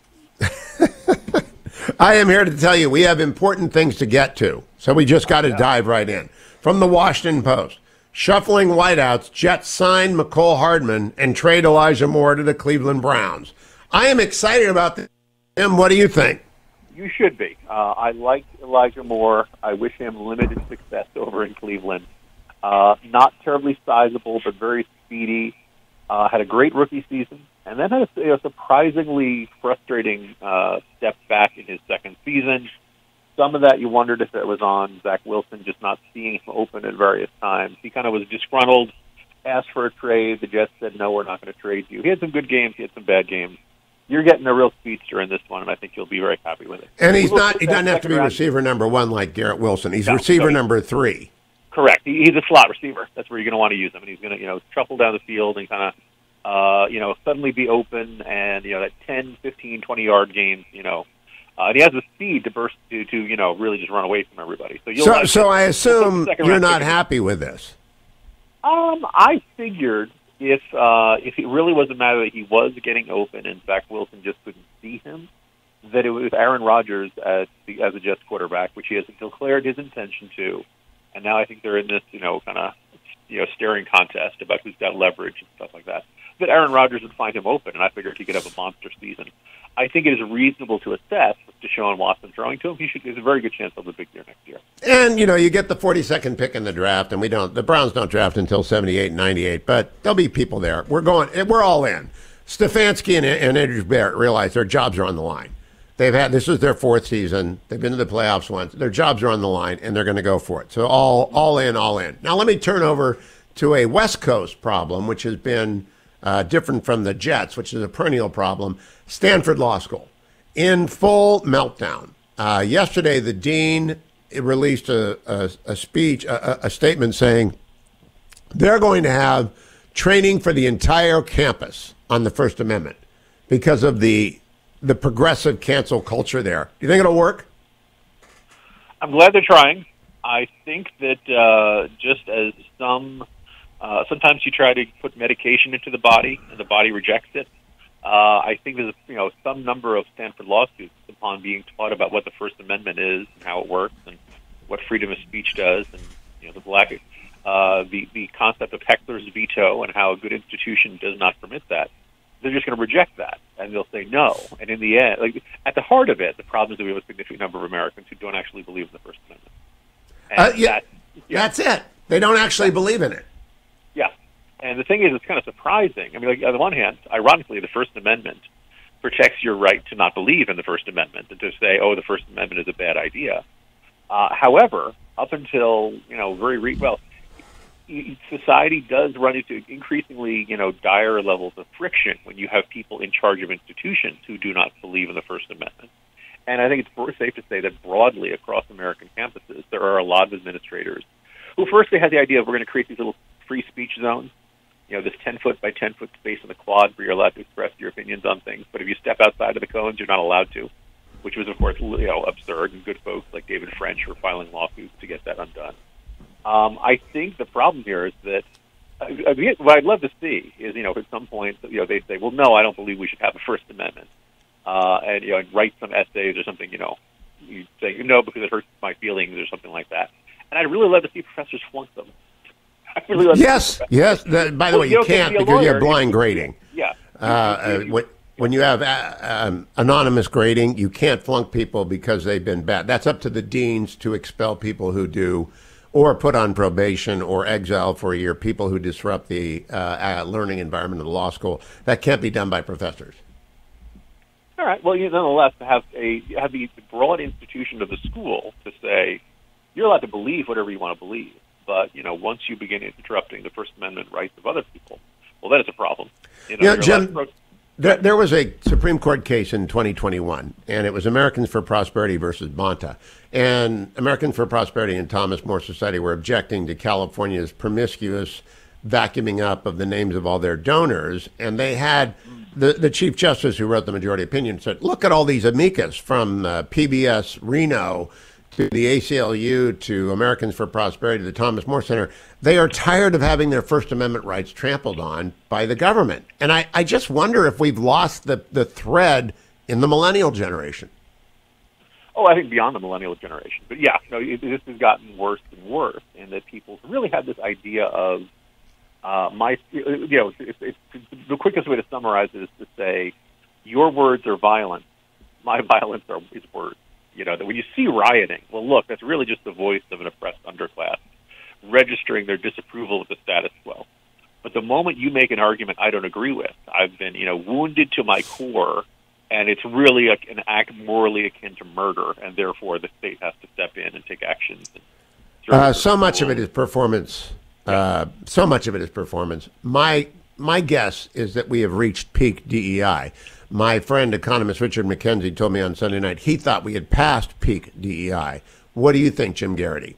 I am here to tell you we have important things to get to, so we just got to yeah. dive right in. From the Washington Post. Shuffling whiteouts, Jets sign McCole Hardman and trade Elijah Moore to the Cleveland Browns. I am excited about this. Tim, what do you think? You should be. Uh, I like Elijah Moore. I wish him limited success over in Cleveland. Uh, not terribly sizable, but very speedy. Uh, had a great rookie season, and then had a, a surprisingly frustrating uh, step back in his second season. Some of that you wondered if it was on Zach Wilson just not seeing him open at various times. He kind of was disgruntled, asked for a trade. The Jets said, no, we're not going to trade you. He had some good games. He had some bad games. You're getting a real speedster in this one, and I think you'll be very happy with it. And he's not. He doesn't have to be receiver number one like Garrett Wilson. He's no, receiver no, number three. Correct. He, he's a slot receiver. That's where you're going to want to use him. And he's going to, you know, shuffle down the field and kind of, uh, you know, suddenly be open and, you know, that ten, fifteen, twenty-yard games, you know, Uh, and he has the speed to burst to, to, you know, really just run away from everybody. So, you'll so, so I assume you're not happy with this. Um, I figured if uh, if it really was a matter that he was getting open and Zach Wilson just couldn't see him, that it was Aaron Rodgers as the, as a Jets quarterback, which he has declared his intention to. And now I think they're in this, you know, kind of, you know, staring contest about who's got leverage and stuff like that. That Aaron Rodgers would find him open, and I figured he could have a monster season. I think it is reasonable to assess with Deshaun Watson throwing to him. He should. There's a very good chance he'll have a big year next year. And you know, you get the forty-second pick in the draft, and we don't. The Browns don't draft until seventy-eight, ninety-eight, but there'll be people there. We're going. We're all in. Stefanski and, and Andrew Barrett realize their jobs are on the line. They've had this is their fourth season. They've been to the playoffs once. Their jobs are on the line, and they're going to go for it. So all all in, all in. Now let me turn over to a West Coast problem, which has been uh, different from the Jets, which is a perennial problem. Stanford Law School in full meltdown. Uh, yesterday, the dean released a, a, a speech, a, a statement saying they're going to have training for the entire campus on the First Amendment because of the the progressive cancel culture there. Do you think it'll work? I'm glad they're trying. I think that uh, just as some, uh, sometimes you try to put medication into the body and the body rejects it. Uh, I think there's you know some number of Stanford law students, upon being taught about what the First Amendment is and how it works and what freedom of speech does, and you know the black uh, the the concept of heckler's veto and how a good institution does not permit that. They're just going to reject that, and they'll say no. And in the end, like at the heart of it, the problem is that we have a significant number of Americans who don't actually believe in the First Amendment. And uh, yeah, that, yeah, that's it. They don't actually believe in it. Yeah. And the thing is, it's kind of surprising. I mean, like, on the one hand, ironically, the First Amendment protects your right to not believe in the First Amendment and to say, oh, the First Amendment is a bad idea. Uh, however, up until, you know, very, re- well, society does run into increasingly, you know, dire levels of friction when you have people in charge of institutions who do not believe in the First Amendment. And I think it's safe to say that broadly across American campuses, there are a lot of administrators who first they had the idea of we're going to create these little free speech zones. You know, this ten-foot by ten-foot space in the quad where you're allowed to express your opinions on things. But if you step outside of the cones, you're not allowed to, which was, of course, you know, absurd. And good folks like David French were filing lawsuits to get that undone. Um, I think the problem here is that I mean, what I'd love to see is, you know, at some point, you know, they say, well, no, I don't believe we should have a First Amendment. Uh, and, you know, and write some essays or something, you know, you say, no, because it hurts my feelings or something like that. And I'd really love to see professors flunk them. Really yes, yes. The, by the well, way, you, you can't be because lawyer, you have blind grading. Yeah. Uh, uh, when, when you have uh, um, anonymous grading, you can't flunk people because they've been bad. That's up to the deans to expel people who do, or put on probation or exile for a year, people who disrupt the uh, uh, learning environment of the law school. That can't be done by professors. All right. Well, you nonetheless have a have the broad institution of the school to say you're allowed to believe whatever you want to believe. But, you know, once you begin interrupting the First Amendment rights of other people, well, then it's a problem. You know, you know Jim, pro- there, there was a Supreme Court case in twenty twenty-one, and it was Americans for Prosperity versus Bonta. And Americans for Prosperity and Thomas More Society were objecting to California's promiscuous vacuuming up of the names of all their donors. And they had the, the Chief Justice who wrote the majority opinion said, look at all these amicus from uh, P B S Reno to the A C L U to Americans for Prosperity to the Thomas More Center. They are tired of having their First Amendment rights trampled on by the government. And I, I just wonder if we've lost the, the thread in the millennial generation. Oh, I think beyond the millennial generation. But yeah, you know, it, this has gotten worse and worse, and that people really have this idea of uh, my, you know, it's, it's, it's, the quickest way to summarize it is to say, your words are violent, my violence are, is words. You know, that when you see rioting, well, look, that's really just the voice of an oppressed underclass registering their disapproval of the status quo. But the moment you make an argument I don't agree with, I've been, you know, wounded to my core, and it's really a, an act morally akin to murder, and therefore the state has to step in and take actions. And uh, so much of it is performance. Uh, so much of it is performance. My my guess is that we have reached peak D E I. My friend, economist Richard McKenzie, told me on Sunday night he thought we had passed peak D E I. What do you think, Jim Garrity?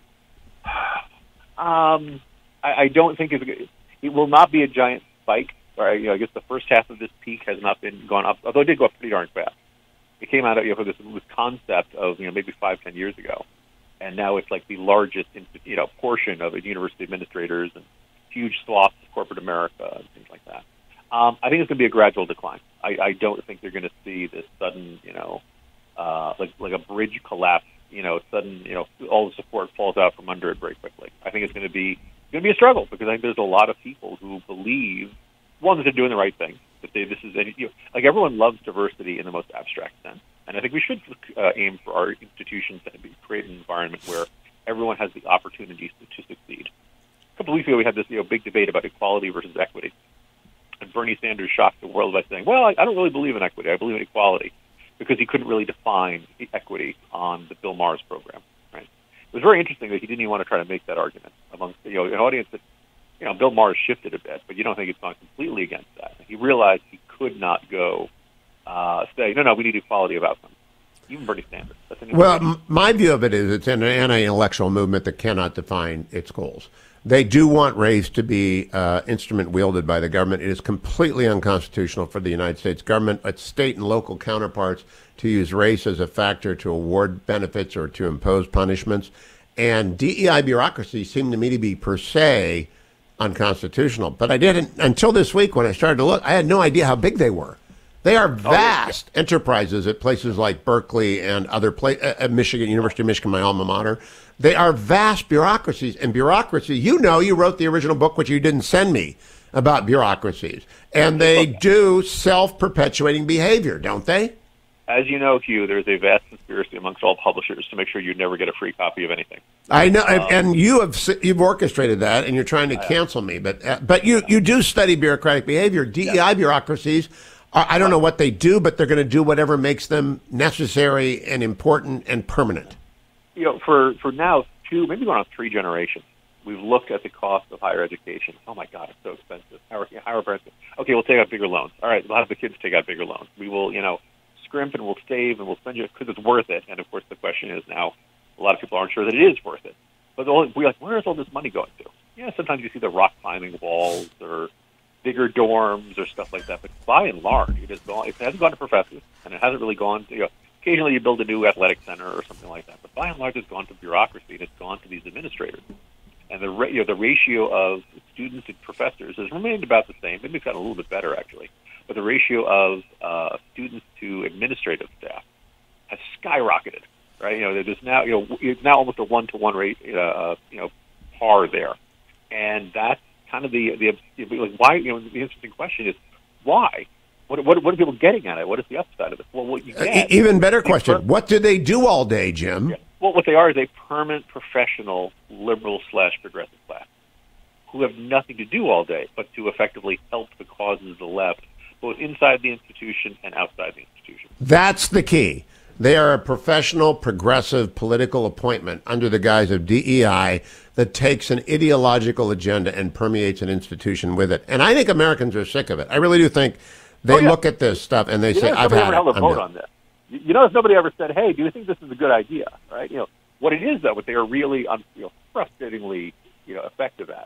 Um, I, I don't think it's, it will not be a giant spike. Or, you know, I guess the first half of this peak has not been gone up, although it did go up pretty darn fast. It came out of you know, this, this concept of you know maybe five, ten years ago, and now it's like the largest you know portion of university administrators and huge swaths of corporate America and things like that. Um, I think it's going to be a gradual decline. I, I don't think you're going to see this sudden, you know, uh, like like a bridge collapse. You know, sudden, you know, all the support falls out from under it very quickly. I think it's going to be going to be a struggle because I think there's a lot of people who believe one that they're doing the right thing. That they this is you know, like everyone loves diversity in the most abstract sense, and I think we should uh, aim for our institutions to create an environment where everyone has the opportunities to, to succeed. A couple of weeks ago, we had this you know big debate about equality versus equity. And Bernie Sanders shocked the world by saying, well, I, I don't really believe in equity. I believe in equality, because he couldn't really define equity on the Bill Maher's program. Right? It was very interesting that he didn't even want to try to make that argument amongst you know, an audience that, you know, Bill Maher shifted a bit, but you don't think it's gone completely against that. He realized he could not go uh, say, no, no, we need equality of outcomes. Even Bernie Sanders. That's an well, m- my view of it is it's an anti-intellectual movement that cannot define its goals. They do want race to be uh, instrument wielded by the government. It is completely unconstitutional for the United States government, its state and local counterparts, to use race as a factor to award benefits or to impose punishments. And D E I bureaucracies seem to me to be per se unconstitutional. But I didn't, until this week when I started to look, I had no idea how big they were. They are vast oh, yeah. enterprises at places like Berkeley and other places, uh, Michigan, University of Michigan, my alma mater. They are vast bureaucracies, and bureaucracy, you know, you wrote the original book, which you didn't send me, about bureaucracies. And they do self-perpetuating behavior, don't they? As you know, Hugh, there's a vast conspiracy amongst all publishers to make sure you never get a free copy of anything. I know, um, and you have you've orchestrated that, and you're trying to cancel me. But uh, but you, you do study bureaucratic behavior. D E I yeah. bureaucracies, are, I don't know what they do, but they're going to do whatever makes them necessary and important and permanent. You know, for, for now, two, maybe going on three generations, we've looked at the cost of higher education. Oh, my God, it's so expensive. How are, how are parents? Okay, we'll take out bigger loans. All right, we'll have the kids take out bigger loans. We will, you know, scrimp and we'll save and we'll spend it because it's worth it. And, of course, the question is now a lot of people aren't sure that it is worth it. But we're like, where is all this money going to? Yeah, sometimes you see the rock climbing walls or bigger dorms or stuff like that. But by and large, it, has gone, it hasn't gone to professors, and it hasn't really gone to, you know, occasionally you build a new athletic center or something like that. But by and large, it's gone to bureaucracy, and it's gone to these administrators. And the, you know, the ratio of students and professors has remained about the same. Maybe it's gotten a little bit better, actually. But the ratio of uh, students to administrative staff has skyrocketed, right? You know, there's now, you know, it's now almost a one-to-one rate, uh, you know, par there. And that's kind of the, the like, why, you know, the interesting question is, why? What, what, what are people getting at it? What is the upside of it? Well, what you get, even better question. Per- what do they do all day, Jim? Yeah. Well, what they are is a permanent professional liberal slash progressive class who have nothing to do all day but to effectively help the causes of the left, both inside the institution and outside the institution. That's the key. They are a professional, progressive political appointment under the guise of D E I that takes an ideological agenda and permeates an institution with it. And I think Americans are sick of it. I really do think they oh, yeah. look at this stuff and they you say, know, I've had ever held a it. vote on this. You notice nobody ever said, hey, do you think this is a good idea? Right? You know, what it is, though, what they are really, um, you know, frustratingly, you know, effective at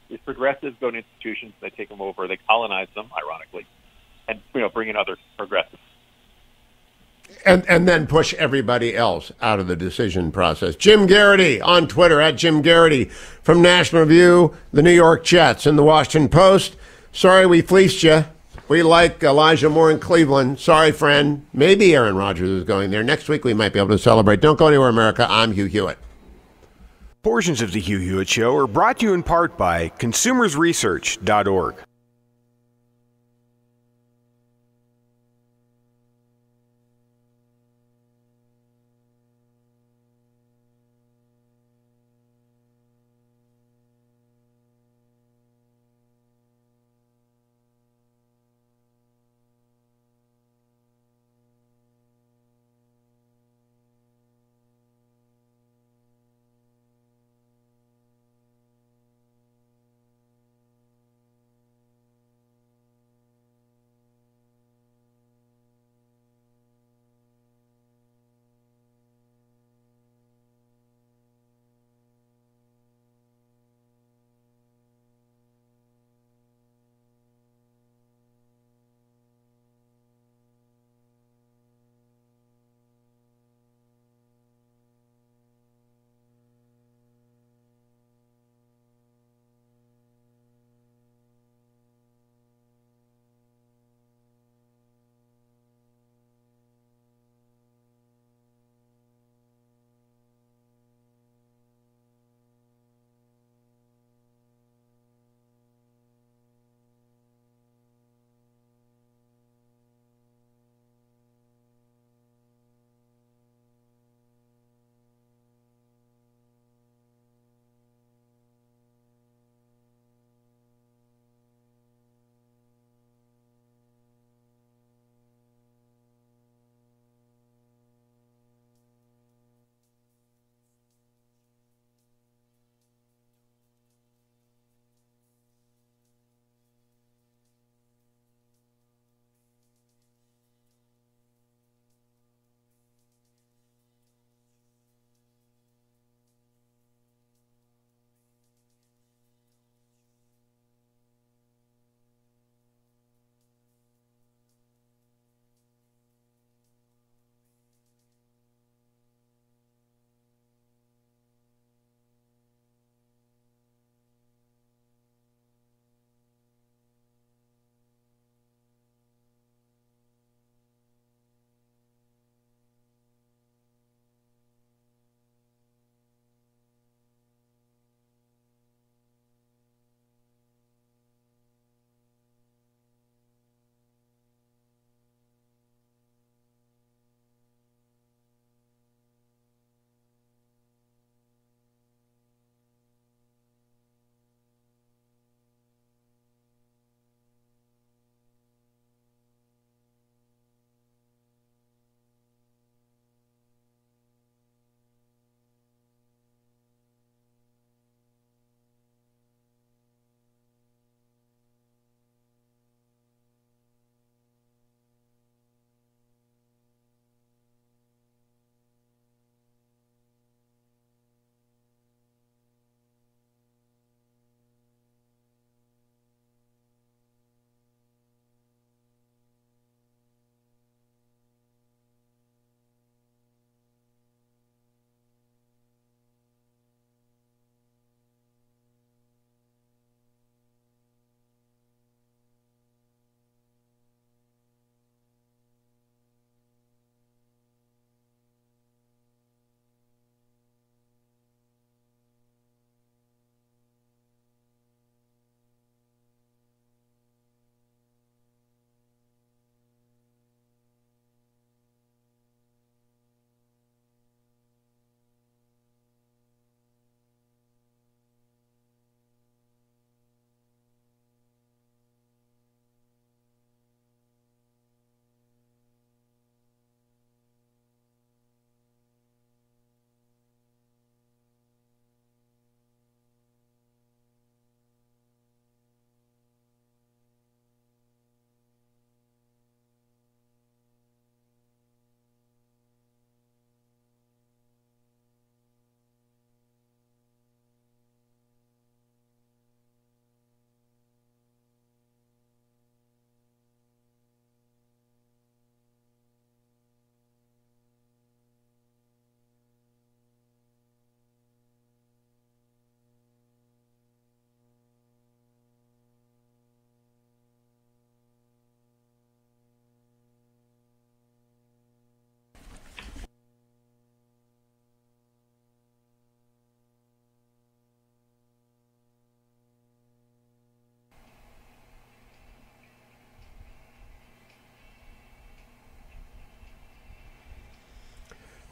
is progressives go to institutions, they take them over, they colonize them, ironically, and you know bring in other progressives. And and then push everybody else out of the decision process. Jim Garrity on Twitter, at Jim Garrity, from National Review, the New York Jets, and the Washington Post. Sorry we fleeced you. We like Elijah Moore in Cleveland. Sorry, friend. Maybe Aaron Rodgers is going there. Next week we might be able to celebrate. Don't go anywhere, America. I'm Hugh Hewitt. Portions of the Hugh Hewitt Show are brought to you in part by consumers research dot org.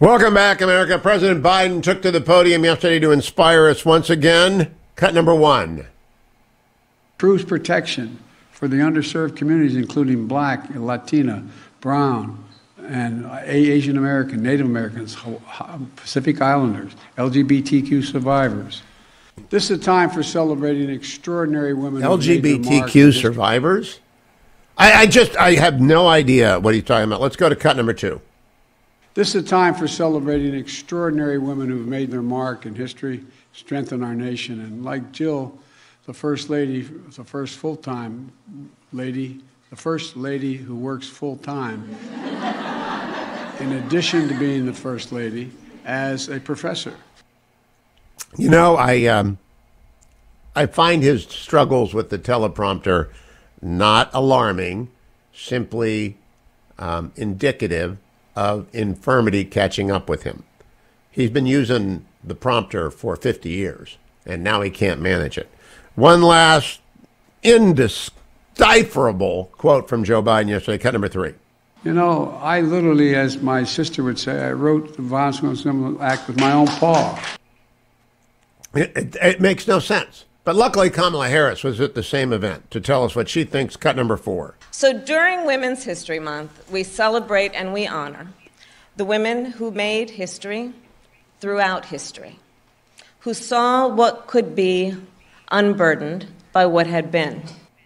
Welcome back, America. President Biden took to the podium yesterday to inspire us once again. Cut number one. Proves protection for the underserved communities, including Black, Latina, Brown, and Asian American, Native Americans, Pacific Islanders, L G B T Q survivors. This is a time for celebrating extraordinary women. L G B T Q survivors? I, I just, I have no idea what he's talking about. Let's go to cut number two. This is a time for celebrating extraordinary women who have made their mark in history, strengthened our nation. And like Jill, the First Lady, the first full-time lady, the First Lady who works full-time, in addition to being the First Lady, as a professor. You know, I um, I find his struggles with the teleprompter not alarming, simply um, indicative of infirmity catching up with him. He's been using the prompter for fifty years, and now he can't manage it. One last indecipherable quote from Joe Biden yesterday, cut number three. You know, I literally, as my sister would say, I wrote the Vance Act with my own paw. It, it, it makes no sense. But luckily, Kamala Harris was at the same event to tell us what she thinks. Cut number four. So during Women's History Month, we celebrate and we honor the women who made history throughout history, who saw what could be unburdened by what had been.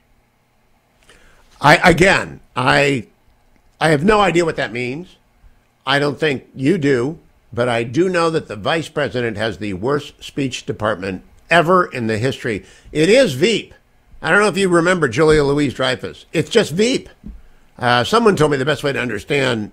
I again, I, I have no idea what that means. I don't think you do, but I do know that the vice president has the worst speech department ever in the history. It is Veep. I don't know if you remember Julia Louis-Dreyfus. It's just Veep. Uh, someone told me the best way to understand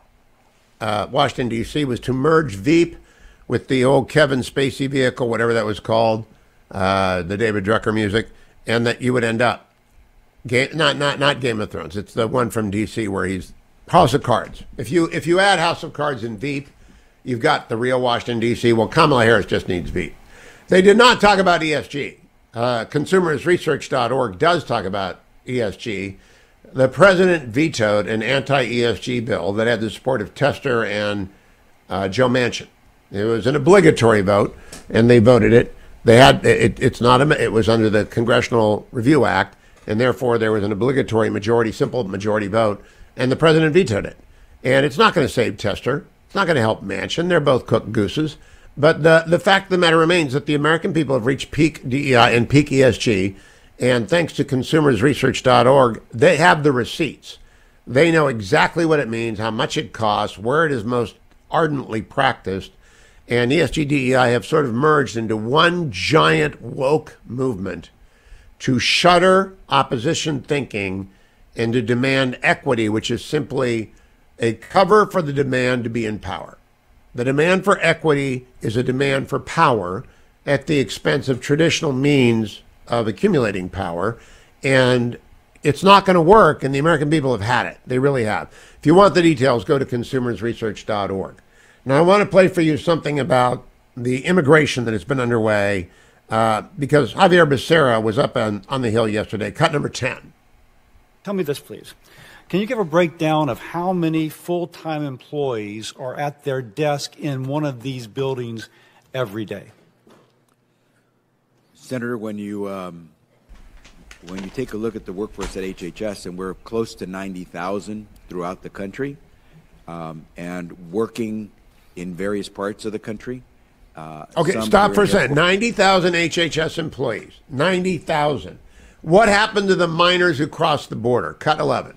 uh, Washington, D C was to merge Veep with the old Kevin Spacey vehicle, whatever that was called, uh, the David Drucker music, and that you would end up, Game, not not not Game of Thrones. It's the one from D C where he's House of Cards. If you if you add House of Cards and Veep, you've got the real Washington, D C. Well, Kamala Harris just needs Veep. They did not talk about E S G. Uh, consumers research dot org does talk about E S G. The president vetoed an anti-E S G bill that had the support of Tester and uh, Joe Manchin. It was an obligatory vote, and they voted it. They had it. It's not a. It was under the Congressional Review Act, and therefore there was an obligatory majority, simple majority vote, and the president vetoed it. And it's not going to save Tester. It's not going to help Manchin. They're both cooked gooses. But the, the fact of the matter remains that the American people have reached peak D E I and peak E S G, and thanks to consumers research dot org, they have the receipts. They know exactly what it means, how much it costs, where it is most ardently practiced, and E S G D E I have sort of merged into one giant woke movement to shutter opposition thinking and to demand equity, which is simply a cover for the demand to be in power. The demand for equity is a demand for power at the expense of traditional means of accumulating power. And it's not going to work, and the American people have had it. They really have. If you want the details, go to consumers research dot org. Now, I want to play for you something about the immigration that has been underway uh, because Javier Becerra was up on, on the Hill yesterday. Cut number ten. Tell me this, please. Can you give a breakdown of how many full-time employees are at their desk in one of these buildings every day? Senator, when you um, when you take a look at the workforce at H H S, and we're close to ninety thousand throughout the country, um, and working in various parts of the country. Uh, okay, stop for a second. ninety thousand H H S employees. ninety thousand. What happened to the minors who crossed the border? Cut eleven.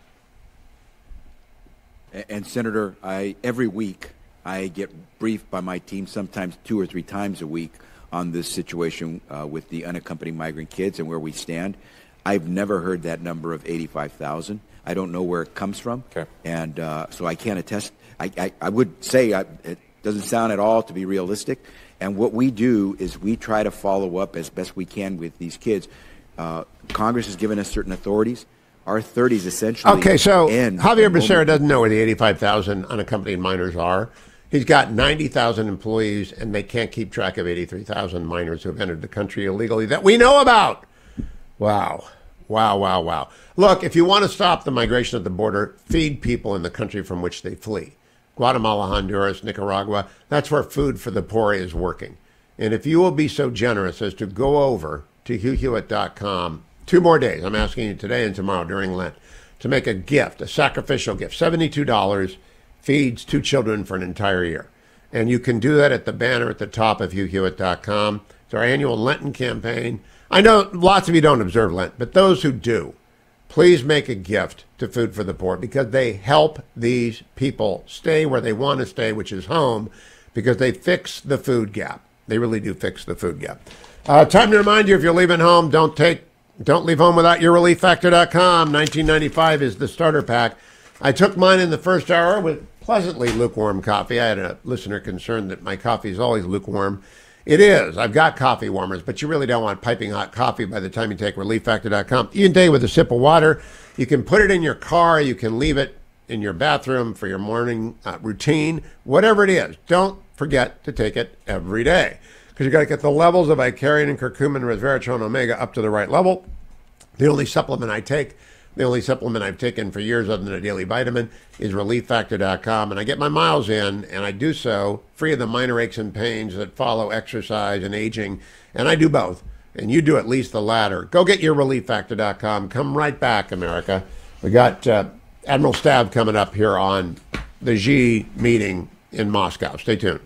And Senator, I every week I get briefed by my team, sometimes two or three times a week, on this situation uh, with the unaccompanied migrant kids and where we stand. I've never heard that number of eighty-five thousand. I don't know where it comes from, okay. and uh, so I can't attest. I, I, I would say I, it doesn't sound at all to be realistic. And what we do is we try to follow up as best we can with these kids. Uh, Congress has given us certain authorities. Our thirties essentially. Okay, so end Javier Becerra doesn't know where the eighty-five thousand unaccompanied minors are. He's got ninety thousand employees, and they can't keep track of eighty-three thousand minors who have entered the country illegally that we know about. Wow. Wow, wow, wow. Look, if you want to stop the migration at the border, feed people in the country from which they flee. Guatemala, Honduras, Nicaragua. That's where Food for the Poor is working. And if you will be so generous as to go over to hugh hewitt dot com, two more days, I'm asking you today and tomorrow during Lent, to make a gift, a sacrificial gift. seventy-two dollars feeds two children for an entire year. And you can do that at the banner at the top of hugh hewitt dot com. It's our annual Lenten campaign. I know lots of you don't observe Lent, but those who do, please make a gift to Food for the Poor because they help these people stay where they want to stay, which is home, because they fix the food gap. They really do fix the food gap. Uh, time to remind you, if you're leaving home, don't take, don't leave home without your relief factor dot com. nineteen ninety-five is the starter pack. I took mine in the first hour with pleasantly lukewarm coffee. I had a listener concerned that my coffee is always lukewarm. It is. I've got coffee warmers, but you really don't want piping hot coffee by the time you take relief factor dot com. You can take it with a sip of water. You can put it in your car. You can leave it in your bathroom for your morning uh, routine. Whatever it is, don't forget to take it every day because you got to get the levels of icarian and curcumin and resveratrol and omega up to the right level. The only supplement I take, the only supplement I've taken for years other than a daily vitamin is relief factor dot com. And I get my miles in, and I do so free of the minor aches and pains that follow exercise and aging. And I do both. And you do at least the latter. Go get your relief factor dot com. Come right back, America. We got uh, Admiral Stav coming up here on the Xi meeting in Moscow. Stay tuned.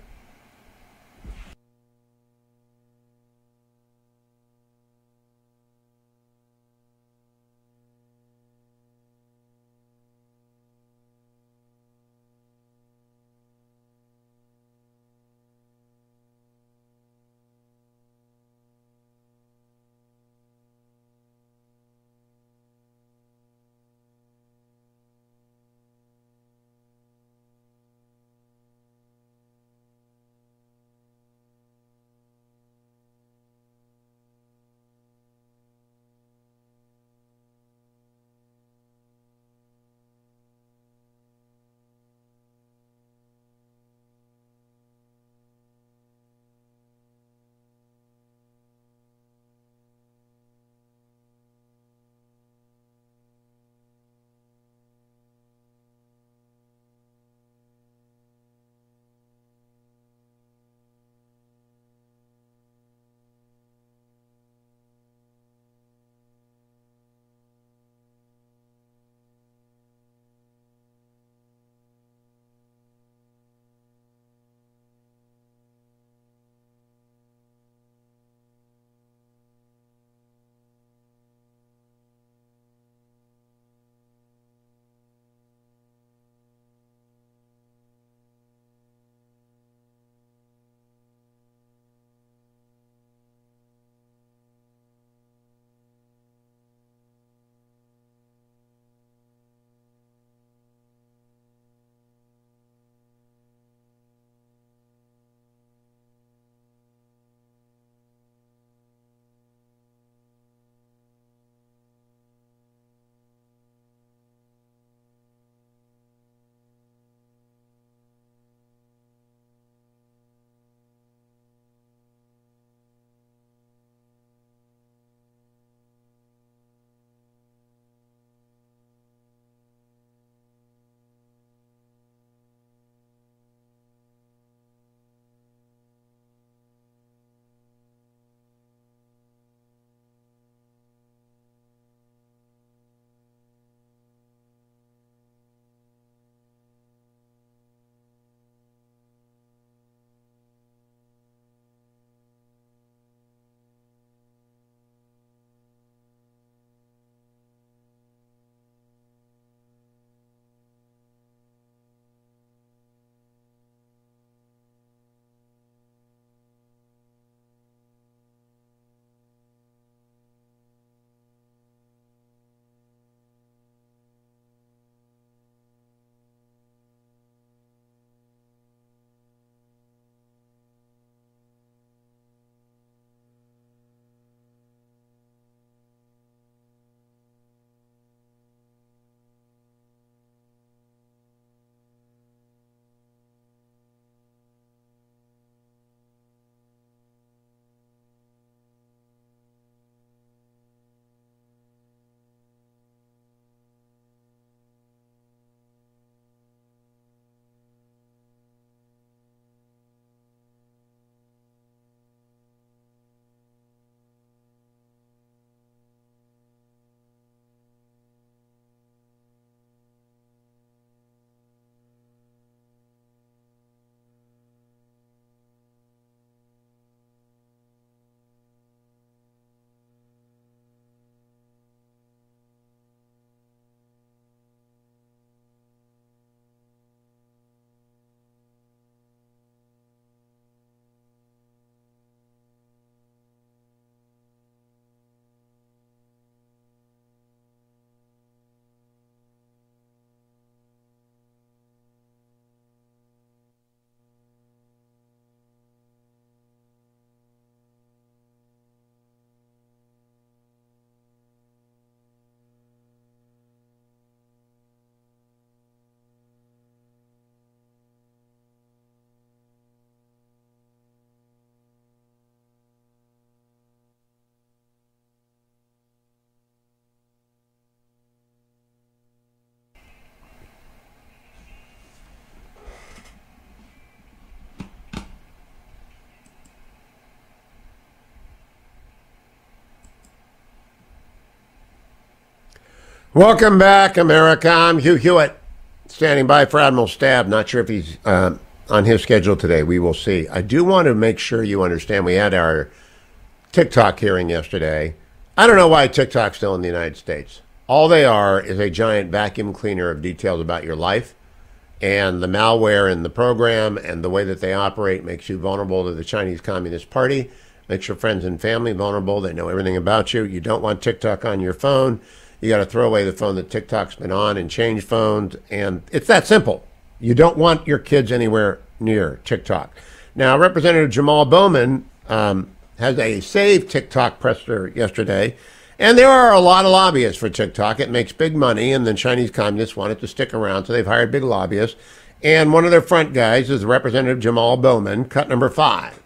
Welcome back, America. I'm Hugh Hewitt, standing by for Admiral Stav. Not sure if he's uh, on his schedule today. We will see. I do want to make sure you understand we had our TikTok hearing yesterday. I don't know why TikTok's still in the United States. All they are is a giant vacuum cleaner of details about your life, and the malware in the program and the way that they operate makes you vulnerable to the Chinese Communist Party, makes your friends and family vulnerable. They know everything about you. You don't want TikTok on your phone. You got to throw away the phone that TikTok's been on and change phones. And it's that simple. You don't want your kids anywhere near TikTok. Now, Representative Jamal Bowman um, has a Save TikTok presser yesterday. And there are a lot of lobbyists for TikTok. It makes big money, and the Chinese communists want it to stick around, so they've hired big lobbyists. And one of their front guys is Representative Jamal Bowman, cut number five.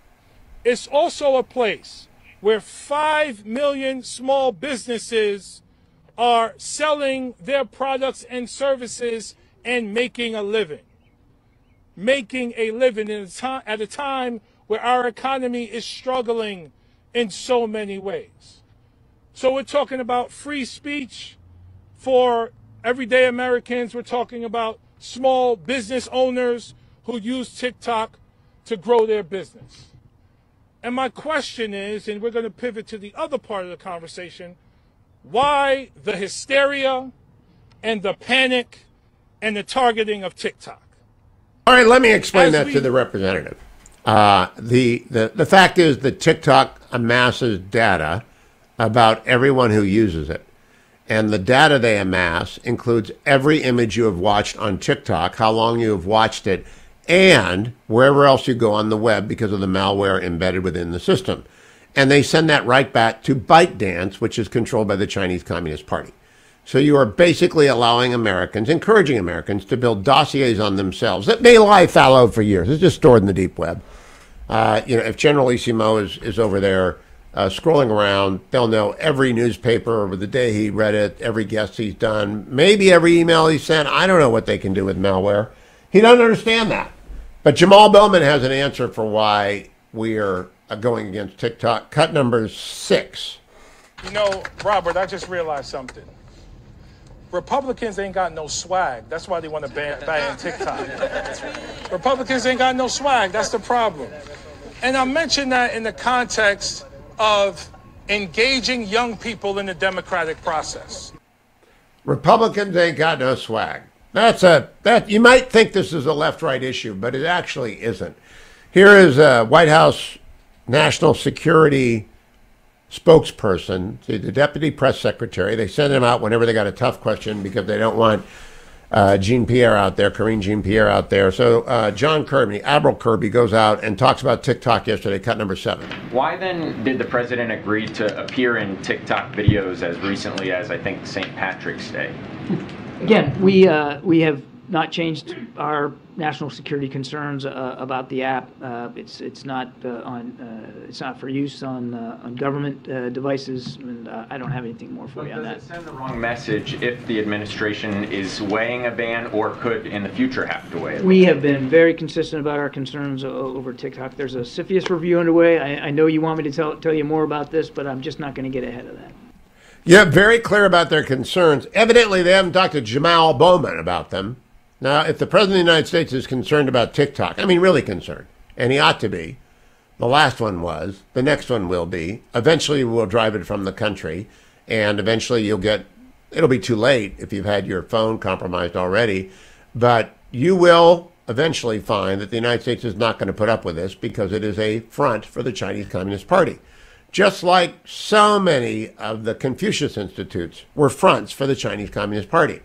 It's also a place where five million small businesses are selling their products and services and making a living. Making a living in a time, at a time where our economy is struggling in so many ways. So we're talking about free speech for everyday Americans. We're talking about small business owners who use TikTok to grow their business. And my question is, and we're going to pivot to the other part of the conversation, why the hysteria and the panic and the targeting of TikTok? All right, let me explain As that we, to the representative. Uh, the, the, the fact is that TikTok amasses data about everyone who uses it. And the data they amass includes every image you have watched on TikTok, how long you have watched it, and wherever else you go on the web because of the malware embedded within the system. And they send that right back to ByteDance, which is controlled by the Chinese Communist Party. So you are basically allowing Americans, encouraging Americans to build dossiers on themselves that may lie fallow for years. It's just stored in the deep web. Uh, you know, if Generalissimo is, is over there uh, scrolling around, they'll know every newspaper over the day he read it, every guest he's done, maybe every email he sent. I don't know what they can do with malware. He doesn't understand that. But Jamal Bowman has an answer for why we are uh, going against TikTok. Cut number six. You know, Robert, I just realized something. Republicans ain't got no swag. That's why they want to ban, ban TikTok. Republicans ain't got no swag. That's the problem. And I mention that in the context of engaging young people in the democratic process. Republicans ain't got no swag. That's a that you might think this is a left-right issue, but it actually isn't. Here is a White House National Security spokesperson, the deputy press secretary. They send him out whenever they got a tough question because they don't want uh, Jean-Pierre out there, Karine Jean-Pierre out there. So uh, John Kirby, Admiral Kirby, goes out and talks about TikTok yesterday, cut number seven. Why then did the president agree to appear in TikTok videos as recently as, I think, Saint Patrick's Day? Again, we uh, we have not changed our national security concerns uh, about the app. Uh, it's it's not uh, on uh, it's not for use on uh, on government uh, devices, and uh, I don't have anything more for but you on that. Does it send the wrong message if the administration is weighing a ban, or could in the future have to weigh it? We have been very consistent about our concerns o- over TikTok. There's a CFIUS review underway. I, I know you want me to tell tell you more about this, but I'm just not going to get ahead of that. Yeah, very clear about their concerns. Evidently, they haven't talked to Jamal Bowman about them. Now, if the President of the United States is concerned about TikTok, I mean really concerned, and he ought to be, the last one was, the next one will be, eventually we'll drive it from the country, and eventually you'll get, it'll be too late if you've had your phone compromised already, but you will eventually find that the United States is not going to put up with this because it is a front for the Chinese Communist Party. Just like so many of the Confucius Institutes were fronts for the Chinese Communist Party.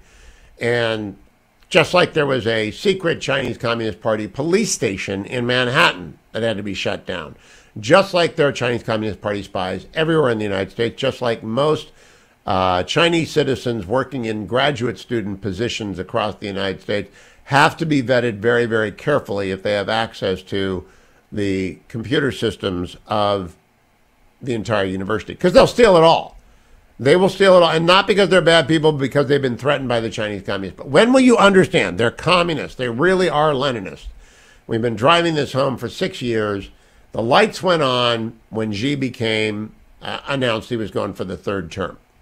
And just like there was a secret Chinese Communist Party police station in Manhattan that had to be shut down. Just like there are Chinese Communist Party spies everywhere in the United States, just like most uh, Chinese citizens working in graduate student positions across the United States have to be vetted very, very carefully if they have access to the computer systems of the entire university, because they'll steal it all. They will steal it all, and not because they're bad people, but because they've been threatened by the Chinese communists. But when will you understand? They're communists. They really are Leninists. We've been driving this home for six years. The lights went on when Xi became uh, announced he was going for the third term.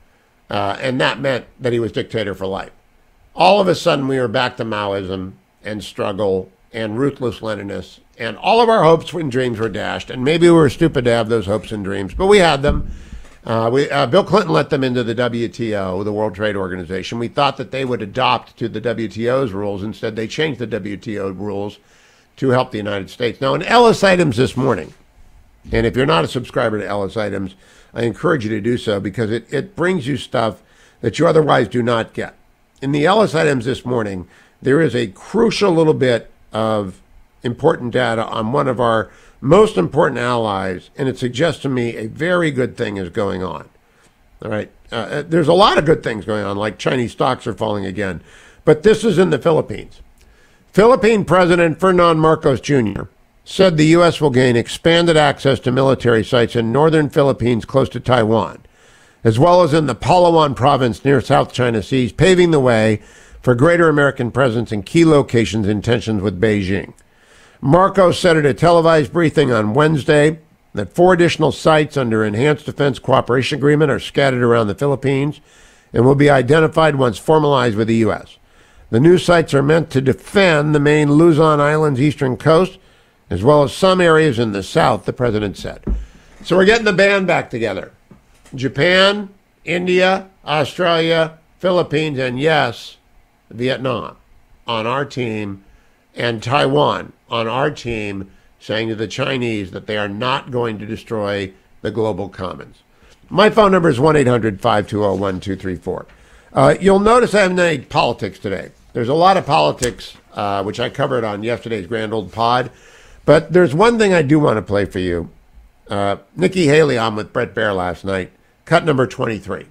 Uh, and that meant that he was dictator for life. All of a sudden, we were back to Maoism and struggle and ruthless Leninists, and all of our hopes and dreams were dashed. And maybe we were stupid to have those hopes and dreams, but we had them. Uh, we, uh, Bill Clinton let them into the W T O, the World Trade Organization. We thought that they would adopt to the W T O's rules. Instead, they changed the W T O rules to help the United States. Now, in Ellis Items this morning, and if you're not a subscriber to Ellis Items, I encourage you to do so because it, it brings you stuff that you otherwise do not get. In the Ellis Items this morning, there is a crucial little bit of important data on one of our most important allies, and it suggests to me a very good thing is going on. All right. Uh, there's a lot of good things going on, like Chinese stocks are falling again. But this is in the Philippines. Philippine President Ferdinand Marcos Junior said the U S will gain expanded access to military sites in northern Philippines close to Taiwan, as well as in the Palawan province near South China Seas, paving the way for greater American presence in key locations in tensions with Beijing. Marcos said at a televised briefing on Wednesday that four additional sites under Enhanced Defense Cooperation Agreement are scattered around the Philippines and will be identified once formalized with the U S. The new sites are meant to defend the main Luzon Island's eastern coast, as well as some areas in the south, the president said. So we're getting the band back together. Japan, India, Australia, Philippines, and yes, Vietnam on our team, and Taiwan on our team, saying to the Chinese that they are not going to destroy the global commons. My phone number is one eight hundred five two zero one two three four. Uh, you'll notice I haven't any politics today. There's a lot of politics, uh, which I covered on yesterday's Grand Old Pod. But there's one thing I do want to play for you. Uh, Nikki Haley on with Bret Baier last night, cut number twenty-three.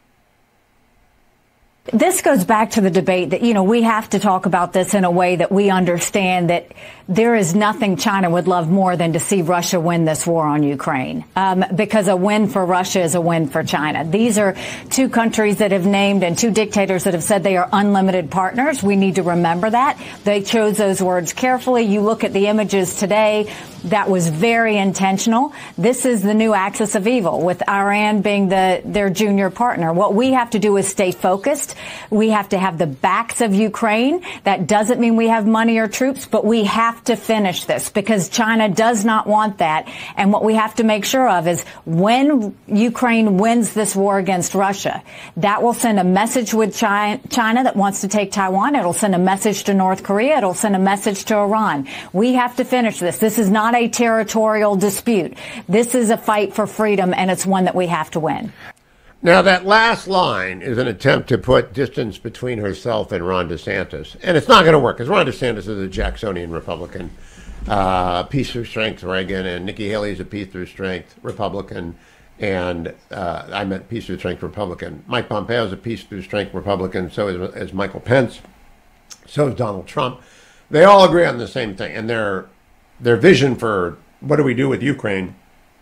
This goes back to the debate that, you know, we have to talk about this in a way that we understand that there is nothing China would love more than to see Russia win this war on Ukraine, um, because a win for Russia is a win for China. These are two countries that have named and two dictators that have said they are unlimited partners. We need to remember that. They chose those words carefully. You look at the images today. That was very intentional. This is the new axis of evil, with Iran being the their junior partner. What we have to do is stay focused. We have to have the backs of Ukraine. That doesn't mean we have money or troops, but we have to finish this because China does not want that. And what we have to make sure of is when Ukraine wins this war against Russia, that will send a message with China, China that wants to take Taiwan. It'll send a message to North Korea. It'll send a message to Iran. We have to finish this. This is not a territorial dispute. This is a fight for freedom, and it's one that we have to win. Now, that last line is an attempt to put distance between herself and Ron DeSantis. And it's not going to work, because Ron DeSantis is a Jacksonian Republican, uh, peace through strength Reagan, and Nikki Haley is a peace through strength Republican, and uh, I meant peace through strength Republican. Mike Pompeo is a peace through strength Republican, so is, is Michael Pence, so is Donald Trump. They all agree on the same thing, and their their vision for what do we do with Ukraine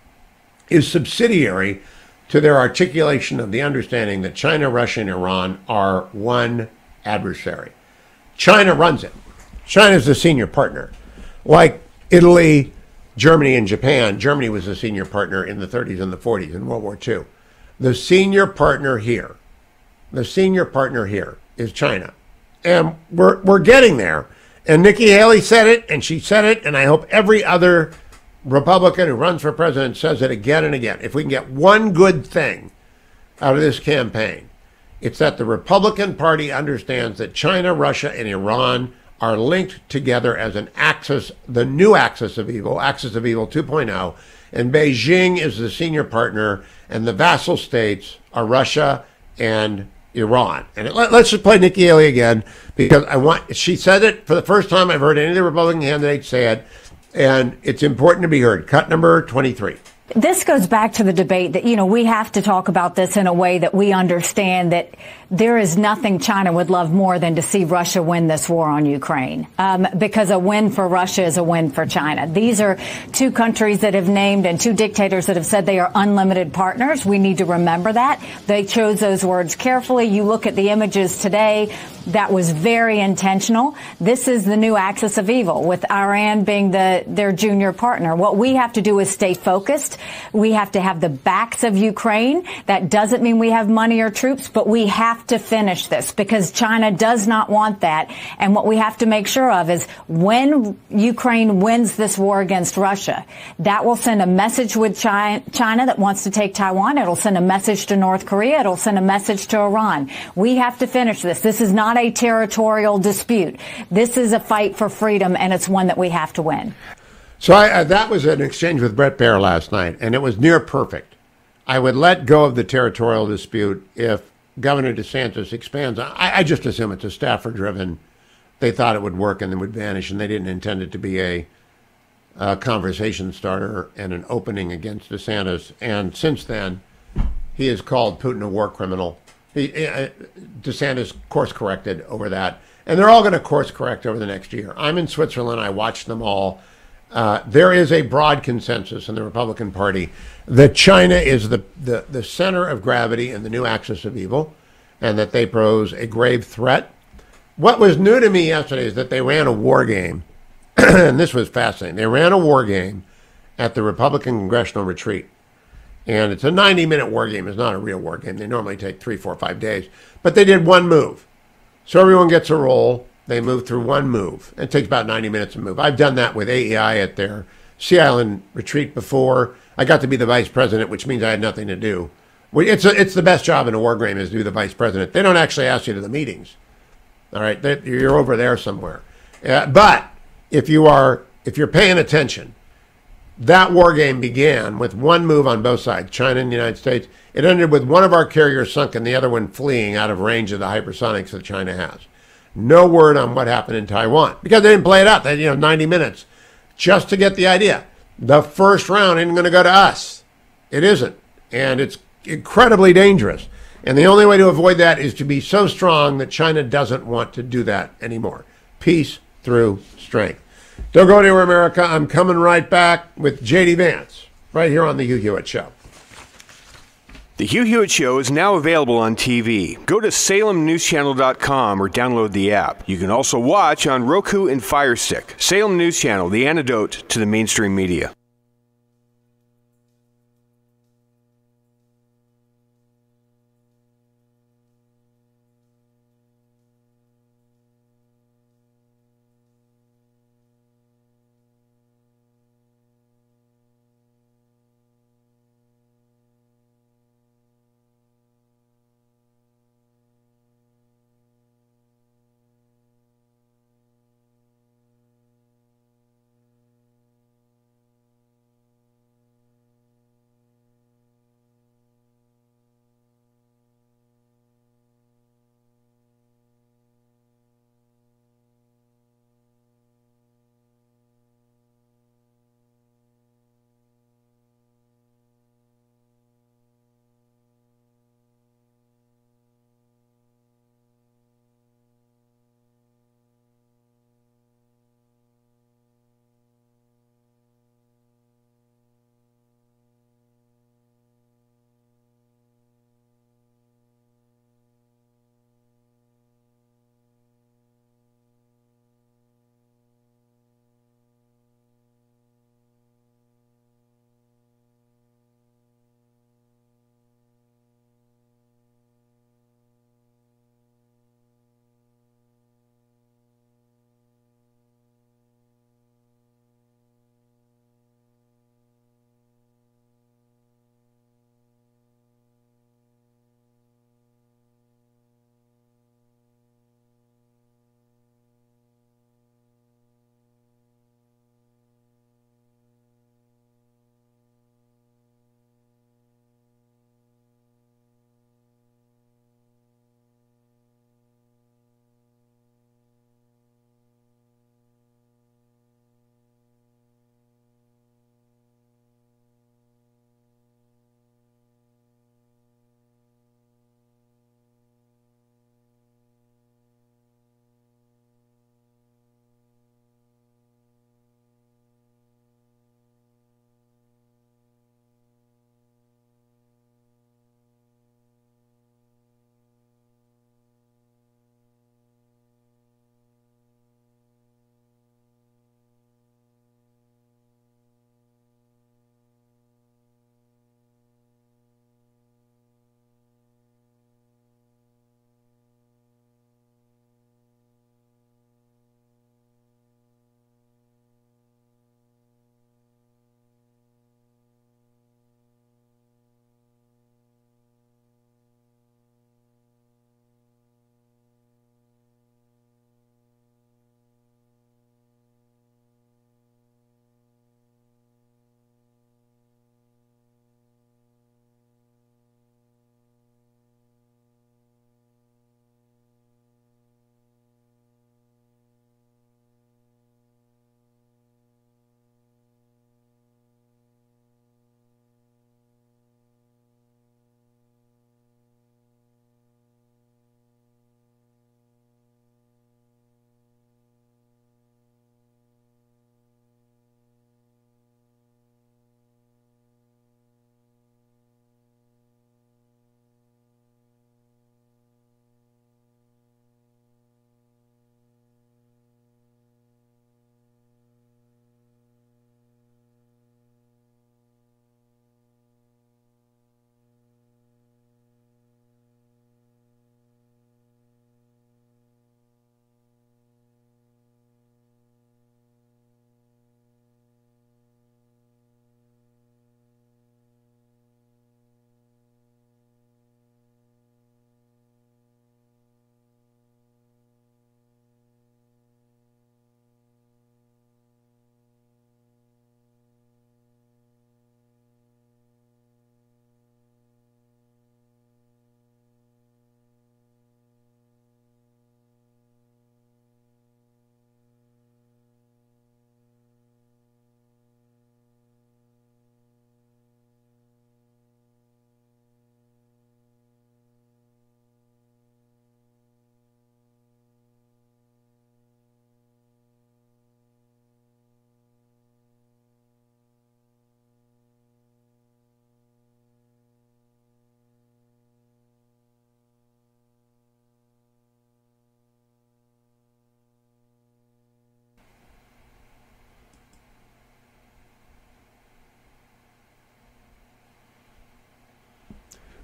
is subsidiary to their articulation of the understanding that China, Russia, and Iran are one adversary. China runs it. China is the senior partner. Like Italy, Germany, and Japan, Germany was the senior partner in the thirties and the forties in World War Two. The senior partner here, the senior partner here is China. And we're we're getting there. And Nikki Haley said it, and she said it, and I hope every other Republican who runs for president says it again and again. If we can get one good thing out of this campaign, it's that the Republican Party understands that China, Russia, and Iran are linked together as an axis, the new axis of evil, axis of evil two point oh, and Beijing is the senior partner, and the vassal states are Russia and Iran. And it, let, let's just play Nikki Haley again, because I want, she said it for the first time I've heard any of the Republican candidates say it, and it's important to be heard. Cut number twenty-three. This goes back to the debate that, you know, we have to talk about this in a way that we understand that there is nothing China would love more than to see Russia win this war on Ukraine, um, because a win for Russia is a win for China. These are two countries that have named and two dictators that have said they are unlimited partners. We need to remember that. They chose those words carefully. You look at the images today. That was very intentional. This is the new axis of evil, with Iran being the their junior partner. What we have to do is stay focused. We have to have the backs of Ukraine. That doesn't mean we have money or troops, but we have to finish this because China does not want that. And what we have to make sure of is when Ukraine wins this war against Russia, that will send a message with China, China that wants to take Taiwan. It'll send a message to North Korea. It'll send a message to Iran. We have to finish this. This is not a territorial dispute. This is a fight for freedom, and it's one that we have to win. So I, uh, that was an exchange with Brett Baer last night, and it was near perfect. I would let go of the territorial dispute if Governor DeSantis expands. I, I just assume it's a staffer-driven. They thought it would work and then would vanish, and they didn't intend it to be a, a conversation starter and an opening against DeSantis. And since then, he has called Putin a war criminal. He, uh, DeSantis course-corrected over that. And they're all going to course-correct over the next year. I'm in Switzerland. I watched them all. Uh, there is a broad consensus in the Republican Party that China is the, the, the center of gravity in the new axis of evil and that they pose a grave threat. What was new to me yesterday is that they ran a war game, and this was fascinating. They ran a war game at the Republican Congressional Retreat, and it's a ninety-minute war game. It's not a real war game. They normally take three, four, five days, but they did one move. So everyone gets a roll. They move through one move. It takes about ninety minutes to move. I've done that with A E I at their Sea Island retreat before. I got to be the vice president, which means I had nothing to do. It's a, it's the best job in a war game is to do the vice president. They don't actually ask you to the meetings. All right, they, you're over there somewhere. Uh, but if you are if you're paying attention, that war game began with one move on both sides, China and the United States. It ended with one of our carriers sunk and the other one fleeing out of range of the hypersonics that China has. No word on what happened in Taiwan because they didn't play it out. They had, you know, ninety minutes just to get the idea. The first round isn't going to go to us. It isn't. And it's incredibly dangerous. And the only way to avoid that is to be so strong that China doesn't want to do that anymore. Peace through strength. Don't go anywhere, America. I'm coming right back with J D Vance right here on The Hugh Hewitt Show. The Hugh Hewitt Show is now available on T V. Go to Salem News Channel dot com or download the app. You can also watch on Roku and Fire Stick. Salem News Channel, the antidote to the mainstream media.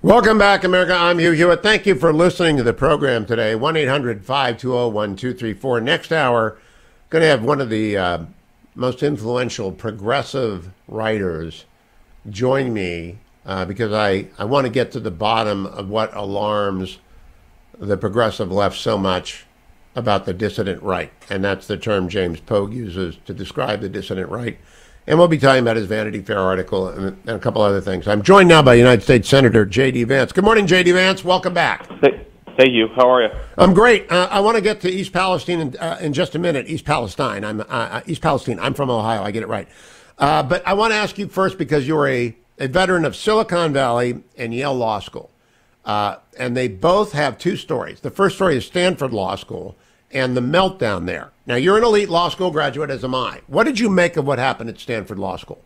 Welcome back, America. I'm Hugh Hewitt. Thank you for listening to the program today. one eight hundred five two zero one two three four. Next hour, going to have one of the uh, most influential progressive writers join me uh, because I, I want to get to the bottom of what alarms the progressive left so much about the dissident right. And that's the term James Pogue uses to describe the dissident right. And we'll be talking about his Vanity Fair article and, and a couple other things. I'm joined now by United States Senator J D. Vance. Good morning, J D. Vance. Welcome back. Hey, thank you. How are you? I'm great. Uh, I want to get to East Palestine in, uh, in just a minute. East Palestine. I'm uh, East Palestine. I'm from Ohio. I get it right. Uh, but I want to ask you first because you're a, a veteran of Silicon Valley and Yale Law School. Uh, and they both have two stories. The first story is Stanford Law School and the meltdown there. Now, you're an elite law school graduate, as am I. What did you make of what happened at Stanford Law School?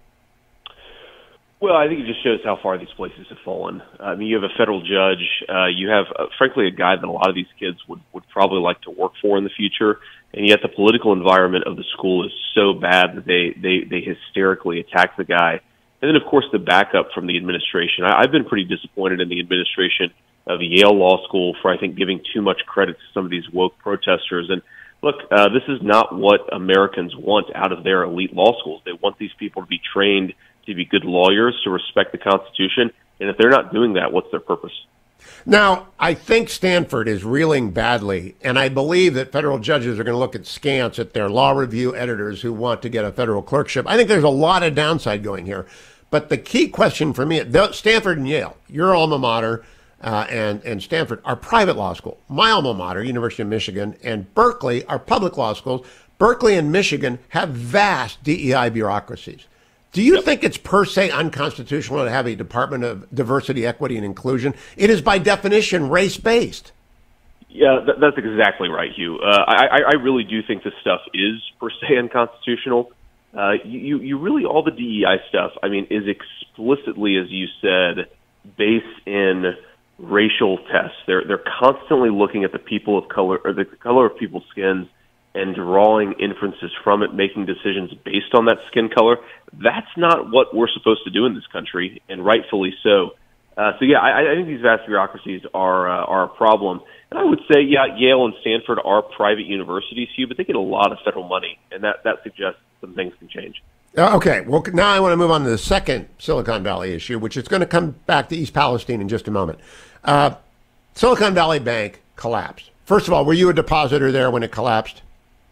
Well, I think it just shows how far these places have fallen. I mean, you have a federal judge. Uh, you have, uh, frankly, a guy that a lot of these kids would, would probably like to work for in the future. And yet the political environment of the school is so bad that they, they, they hysterically attack the guy. And then, of course, the backup from the administration. I, I've been pretty disappointed in the administration of Yale Law School for, I think, giving too much credit to some of these woke protesters. And look, uh, this is not what Americans want out of their elite law schools. They want these people to be trained to be good lawyers, to respect the Constitution. And if they're not doing that, what's their purpose? Now, I think Stanford is reeling badly, and I believe that federal judges are going to look at scants at their law review editors who want to get a federal clerkship. I think there's a lot of downside going here. But the key question for me, Stanford and Yale, your alma mater, Uh, and, and Stanford are private law school. My alma mater, University of Michigan, and Berkeley are public law schools. Berkeley and Michigan have vast D E I bureaucracies. Do you think it's per se unconstitutional to have a Department of Diversity, Equity, and Inclusion? It is by definition race-based. Yeah, th- that's exactly right, Hugh. Uh, I, I really do think this stuff is per se unconstitutional. Uh, you, you really, all the D E I stuff, I mean, is explicitly, as you said, based in racial tests. They're they're constantly looking at the people of color or the color of people's skins and drawing inferences from it, making decisions based on that skin color. That's not what we're supposed to do in this country, and rightfully so. Uh, so yeah, I, I think these vast bureaucracies are uh, are a problem. And I would say, yeah, Yale and Stanford are private universities, Hugh, but they get a lot of federal money, and that that suggests some things can change. Uh, okay, well, now I want to move on to the second Silicon Valley issue, which is going to come back to East Palestine in just a moment. Uh, Silicon Valley Bank collapsed. First of all, were you a depositor there when it collapsed?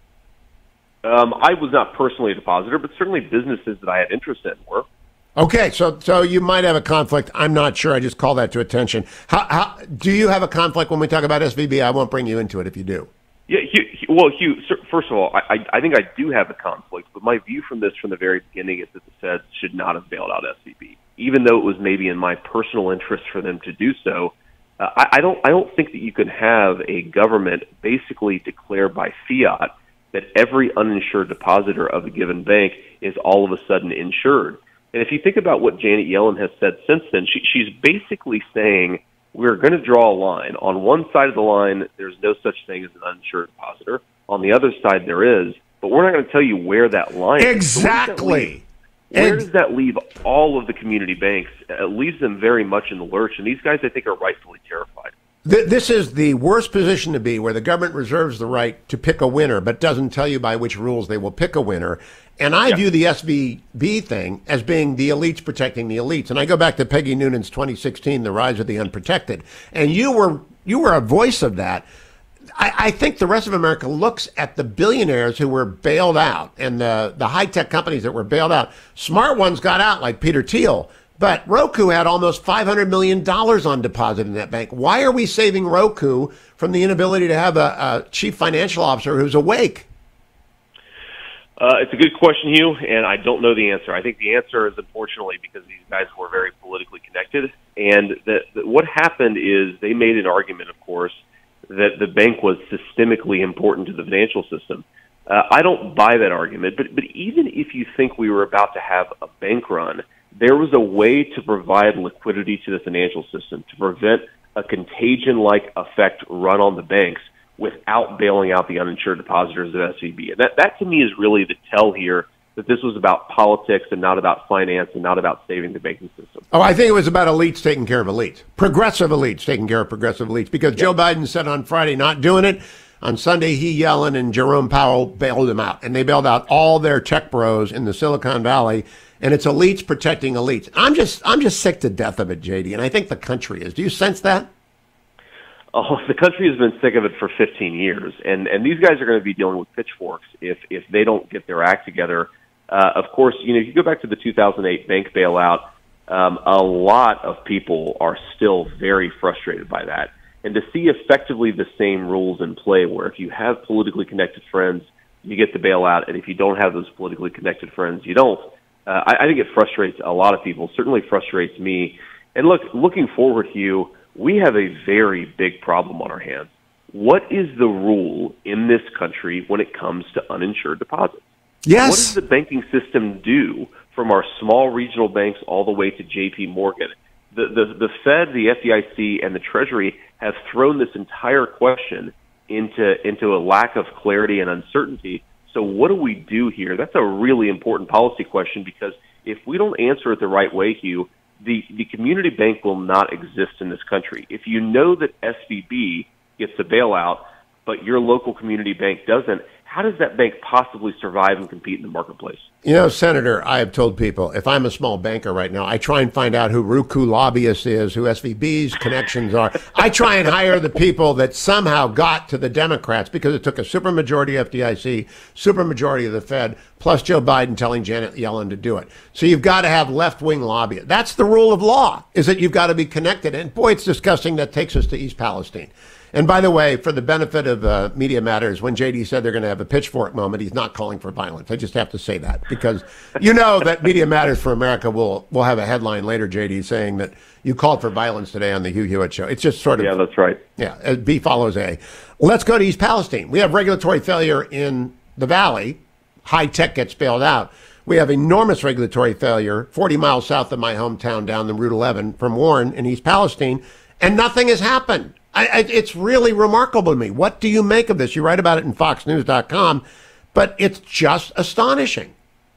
Um, I was not personally a depositor, but certainly businesses that I had interest in were. Okay, so so you might have a conflict. I'm not sure. I just call that to attention. How, how do you have a conflict when we talk about S V B? I won't bring you into it if you do. Yeah, Hugh, well, Hugh, first of all, I, I think I do have a conflict, but my view from this from the very beginning is that the Fed should not have bailed out S V B. Even though it was maybe in my personal interest for them to do so, uh, I, I don't I don't think that you can have a government basically declare by fiat that every uninsured depositor of a given bank is all of a sudden insured. And if you think about what Janet Yellen has said since then, she, she's basically saying we're going to draw a line. On one side of the line, there's no such thing as an uninsured depositor. On the other side, there is. But we're not going to tell you where that line is. Exactly. So where does that leave all of the community banks? It leaves them very much in the lurch. And these guys, I think, are rightfully terrified. This is the worst position to be, where the government reserves the right to pick a winner, but doesn't tell you by which rules they will pick a winner. And I yeah. view the S V B thing as being the elites protecting the elites. And I go back to Peggy Noonan's twenty sixteen, The Rise of the Unprotected. And you were you were a voice of that. I, I think the rest of America looks at the billionaires who were bailed out and the, the high-tech companies that were bailed out. Smart ones got out, like Peter Thiel. But Roku had almost five hundred million dollars on deposit in that bank. Why are we saving Roku from the inability to have a, a chief financial officer who's awake? Uh, it's a good question, Hugh, and I don't know the answer. I think the answer is, unfortunately, because these guys were very politically connected. And that, that what happened is they made an argument, of course, that the bank was systemically important to the financial system. Uh, I don't buy that argument, but, but even if you think we were about to have a bank run, there was a way to provide liquidity to the financial system to prevent a contagion-like effect run on the banks without bailing out the uninsured depositors of S V B. And that, that to me is really the tell here that this was about politics and not about finance and not about saving the banking system. Oh, I think it was about elites taking care of elites. Progressive elites taking care of progressive elites. Because Joe Biden said on Friday not doing it. On Sunday, he, Yellen, and Jerome Powell bailed him out. And they bailed out all their tech bros in the Silicon Valley. And it's elites protecting elites. I'm just I'm just sick to death of it, J D. And I think the country is. Do you sense that? Oh, the country has been sick of it for fifteen years. And, and these guys are going to be dealing with pitchforks if, if they don't get their act together. Uh, of course, you know, if you go back to the two thousand eight bank bailout, um, a lot of people are still very frustrated by that. And to see effectively the same rules in play where if you have politically connected friends, you get the bailout, and if you don't have those politically connected friends, you don't. Uh, I, I think it frustrates a lot of people, certainly frustrates me. And look, looking forward, Hugh, we have a very big problem on our hands. What is the rule in this country when it comes to uninsured deposits? Yes. What does the banking system do from our small regional banks all the way to J P Morgan? The, the, the Fed, the F D I C, and the Treasury have thrown this entire question into, into a lack of clarity and uncertainty. So what do we do here? That's a really important policy question because if we don't answer it the right way, Hugh, the, the community bank will not exist in this country. If you know that S V B gets a bailout, but your local community bank doesn't, how does that bank possibly survive and compete in the marketplace? You know, Senator, I have told people, if I'm a small banker right now, I try and find out who Roku Lobbyist is, who S V B's connections are. I try and hire the people that somehow got to the Democrats because it took a supermajority F D I C, supermajority of the Fed, plus Joe Biden telling Janet Yellen to do it. So you've got to have left-wing lobbyists. That's the rule of law, is that you've got to be connected. And boy, it's disgusting that takes us to East Palestine. And by the way, for the benefit of uh, Media Matters, when J D said they're going to have a pitchfork moment, he's not calling for violence. I just have to say that because you know that Media Matters for America will will have a headline later, J D, saying that you called for violence today on the Hugh Hewitt show. It's just sort of... Yeah, that's right. Yeah, B follows A. Let's go to East Palestine. We have regulatory failure in the Valley. High tech gets bailed out. We have enormous regulatory failure forty miles south of my hometown down the Route eleven from Oren in East Palestine, and nothing has happened. I, I, it's really remarkable to me. What do you make of this? You write about it in fox news dot com, but it's just astonishing.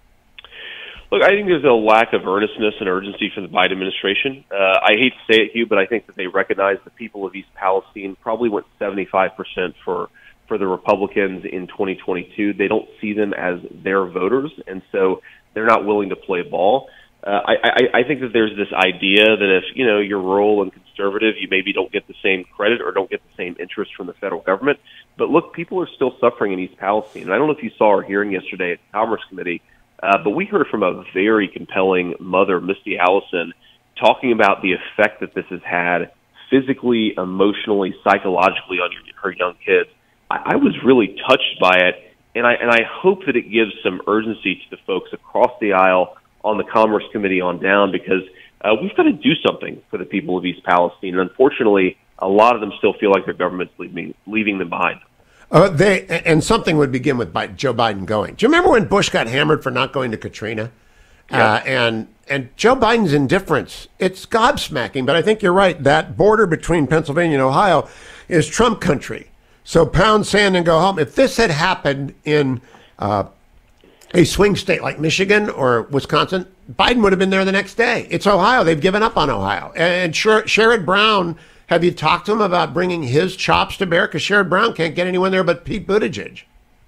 Look, I think there's a lack of earnestness and urgency from the Biden administration. Uh, I hate to say it, Hugh, but I think that they recognize the people of East Palestine probably went seventy-five percent for, for the Republicans in twenty twenty-two. They don't see them as their voters, and so they're not willing to play ball. Uh, I, I, I think that there's this idea that if, you know, you're rural and conservative, you maybe don't get the same credit or don't get the same interest from the federal government. But look, people are still suffering in East Palestine. And I don't know if you saw our hearing yesterday at the Commerce Committee, uh, but we heard from a very compelling mother, Misty Allison, talking about the effect that this has had physically, emotionally, psychologically on your, her young kids. I, I was really touched by it, and I, and I hope that it gives some urgency to the folks across the aisle on the Commerce Committee on down, because uh, we've got to do something for the people of East Palestine. And unfortunately, a lot of them still feel like their government's leaving, leaving them behind. Uh, they and something would begin with Biden, Joe Biden going. Do you remember when Bush got hammered for not going to Katrina? Yeah. Uh, and and Joe Biden's indifference, it's gobsmacking. But I think you're right. That border between Pennsylvania and Ohio is Trump country. So pound sand and go home. If this had happened in uh, a swing state like Michigan or Wisconsin, Biden would have been there the next day. It's Ohio. They've given up on Ohio. And Sher- Sherrod Brown, have you talked to him about bringing his chops to bear? Because Sherrod Brown can't get anyone there but Pete Buttigieg.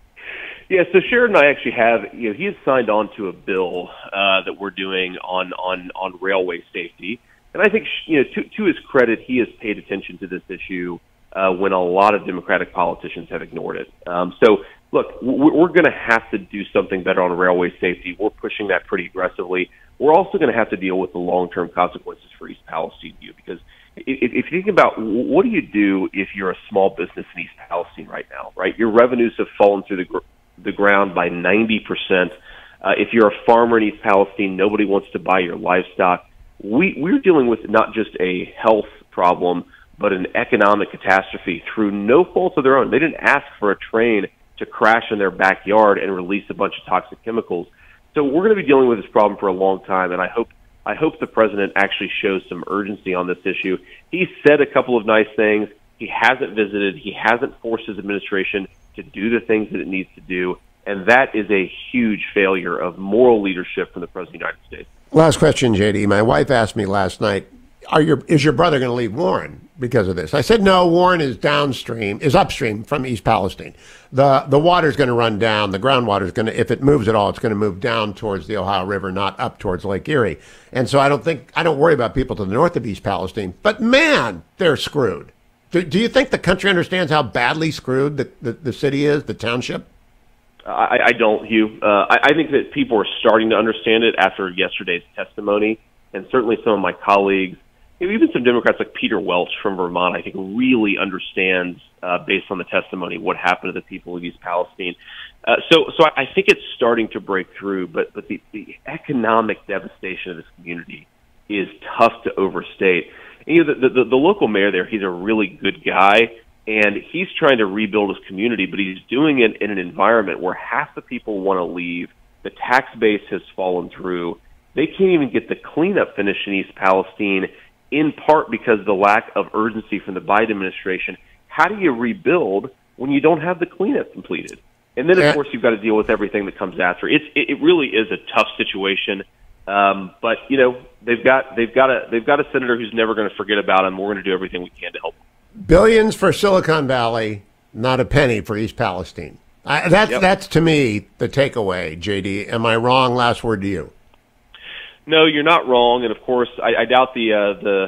Yeah, so Sherrod and I actually have, you know, he has signed on to a bill uh, that we're doing on, on, on railway safety. And I think, you know, to, to his credit, he has paid attention to this issue uh, when a lot of Democratic politicians have ignored it. Um, so, look, we're going to have to do something better on railway safety. We're pushing that pretty aggressively. We're also going to have to deal with the long-term consequences for East Palestine, because if you think about what do you do if you're a small business in East Palestine right now, right? Your revenues have fallen through the, gr- the ground by ninety percent. Uh, if you're a farmer in East Palestine, nobody wants to buy your livestock. We, we're dealing with not just a health problem, but an economic catastrophe through no fault of their own. They didn't ask for a train to crash in their backyard and release a bunch of toxic chemicals. So we're going to be dealing with this problem for a long time, and I hope I hope the president actually shows some urgency on this issue. He said a couple of nice things. He hasn't visited. He hasn't forced his administration to do the things that it needs to do. And that is a huge failure of moral leadership from the President of the United States. Last question, J D. My wife asked me last night, Are your, is your brother going to leave Warren because of this? I said, no, Warren is downstream, is upstream from East Palestine. The the water's going to run down. The groundwater is going to, if it moves at all, it's going to move down towards the Ohio River, not up towards Lake Erie. And so I don't think, I don't worry about people to the north of East Palestine. But man, they're screwed. Do, do you think the country understands how badly screwed the, the, the city is, the township? I, I don't, Hugh. Uh, I, I think that people are starting to understand it after yesterday's testimony, and certainly some of my colleagues, even some Democrats like Peter Welch from Vermont, I think really understands, uh, based on the testimony, what happened to the people of East Palestine. Uh, so, so I, I think it's starting to break through, but, but the, the economic devastation of this community is tough to overstate. And, you know, the, the, the local mayor there, he's a really good guy, and he's trying to rebuild his community, but he's doing it in an environment where half the people want to leave, the tax base has fallen through, they can't even get the cleanup finished in East Palestine, in part because of the lack of urgency from the Biden administration. How do you rebuild when you don't have the cleanup completed? And then, of course, you've got to deal with everything that comes after. It's, it, it really is a tough situation. Um, but you know, they've got they've got a they've got a senator who's never going to forget about him. We're going to do everything we can to help him. Billions for Silicon Valley, not a penny for East Palestine. I, that's Yep. that's to me the takeaway. J D, am I wrong? Last word to you. No, you're not wrong. And of course, I, I doubt the uh, the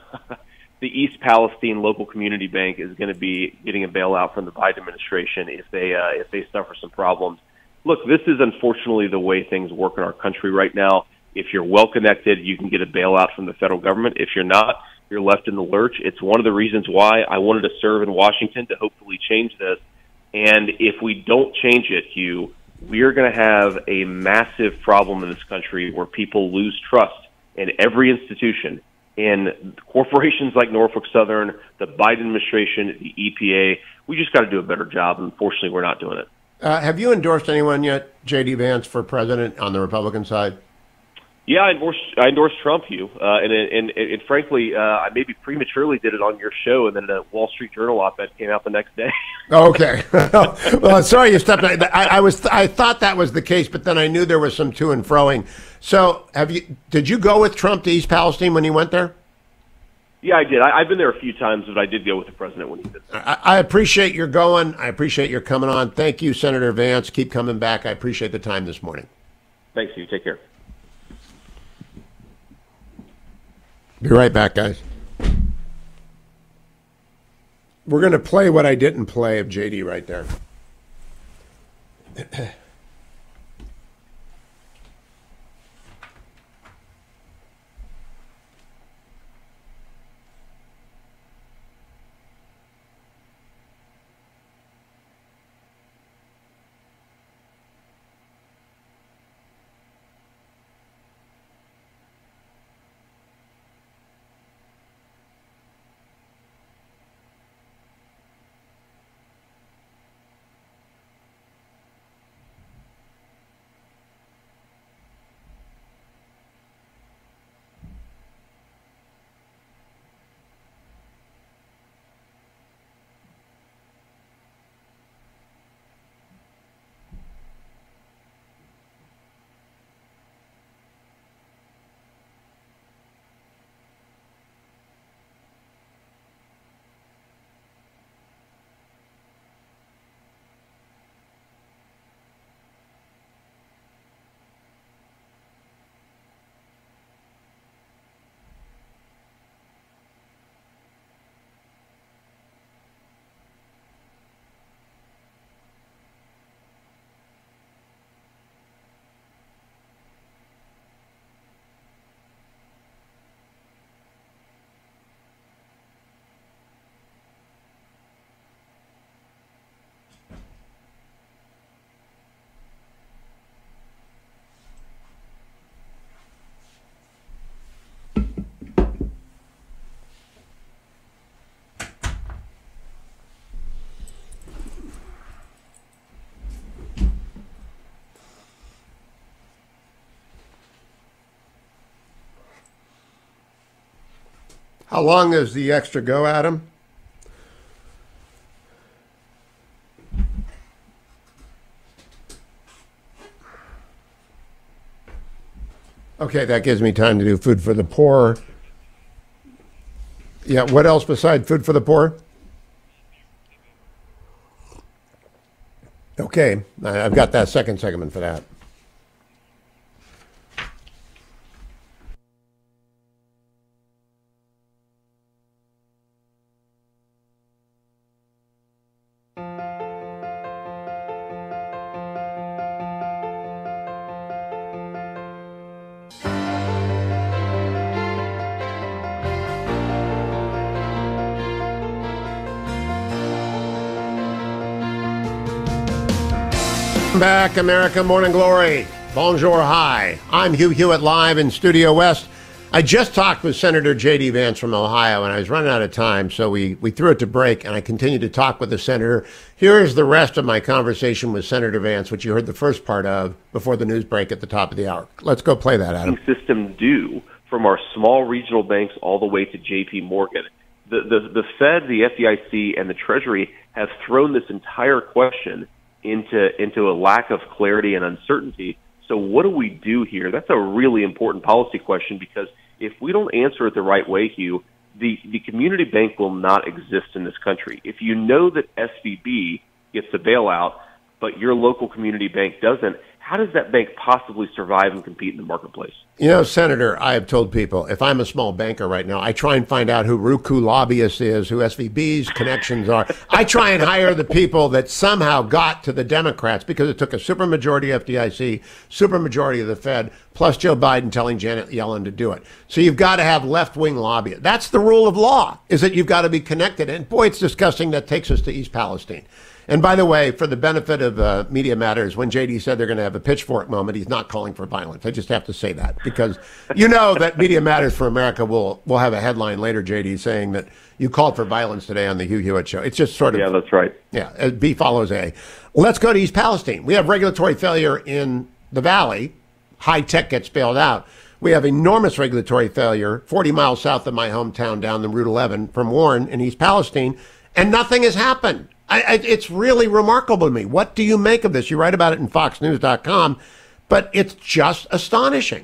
the East Palestine local community bank is going to be getting a bailout from the Biden administration if they uh, if they suffer some problems. Look, this is unfortunately the way things work in our country right now. If you're well connected, you can get a bailout from the federal government. If you're not, you're left in the lurch. It's one of the reasons why I wanted to serve in Washington to hopefully change this. And if we don't change it, Hugh, we are going to have a massive problem in this country where people lose trust in every institution, in corporations like Norfolk Southern, the Biden administration, the E P A. We just got to do a better job. And unfortunately, we're not doing it. Uh, have you endorsed anyone yet, J D Vance, for president on the Republican side? Yeah, I endorsed, I endorsed Trump, Hugh, uh, and, and, and, and frankly, uh, I maybe prematurely did it on your show, and then the Wall Street Journal op-ed came out the next day. Okay. Well, sorry you stepped. I, I was. I thought that was the case, but then I knew there was some to and froing. So, have you? Did you go with Trump to East Palestine when he went there? Yeah, I did. I, I've been there a few times, but I did go with the president when he did. I, I appreciate your going. I appreciate your coming on. Thank you, Senator Vance. Keep coming back. I appreciate the time this morning. Thanks, Hugh. Take care. Be right back, guys. We're going to play what I didn't play of J D right there. How long is the extra go, Adam? Okay, that gives me time to do food for the poor. Yeah, what else besides food for the poor? Okay, I've got that second segment for that. Back, America Morning Glory. Bonjour, hi. I'm Hugh Hewitt live in Studio West. I just talked with Senator J D. Vance from Ohio, and I was running out of time, so we, we threw it to break, and I continued to talk with the senator. Here's the rest of my conversation with Senator Vance, which you heard the first part of before the news break at the top of the hour. Let's go play that, Adam. System do from our small regional banks all the way to J P. Morgan. The, the, the Fed, the F D I C, and the Treasury have thrown this entire question into into a lack of clarity and uncertainty. So what do we do here? That's a really important policy question, because if we don't answer it the right way, Hugh, the, the community bank will not exist in this country. If you know that S V B gets a bailout, but your local community bank doesn't, how does that bank possibly survive and compete in the marketplace? You know, Senator, I have told people, if I'm a small banker right now, I try and find out who Roku Lobbyist is, who S V B's connections are. I try and hire the people that somehow got to the Democrats, because it took a supermajority F D I C, supermajority of the Fed, plus Joe Biden telling Janet Yellen to do it. So you've got to have left-wing lobbyists. That's the rule of law, is that you've got to be connected. And boy, it's disgusting. That takes us to East Palestine. And by the way, for the benefit of uh, Media Matters, when J D said they're going to have a pitchfork moment, he's not calling for violence. I just have to say that, because you know that Media Matters for America will will have a headline later, J D, saying that you called for violence today on the Hugh Hewitt show. It's just sort of... Yeah, that's right. Yeah, B follows A. Let's go to East Palestine. We have regulatory failure in the Valley. High tech gets bailed out. We have enormous regulatory failure forty miles south of my hometown down the Route eleven from Oren in East Palestine, and nothing has happened. I, I, it's really remarkable to me. What do you make of this? You write about it in fox news dot com, but it's just astonishing.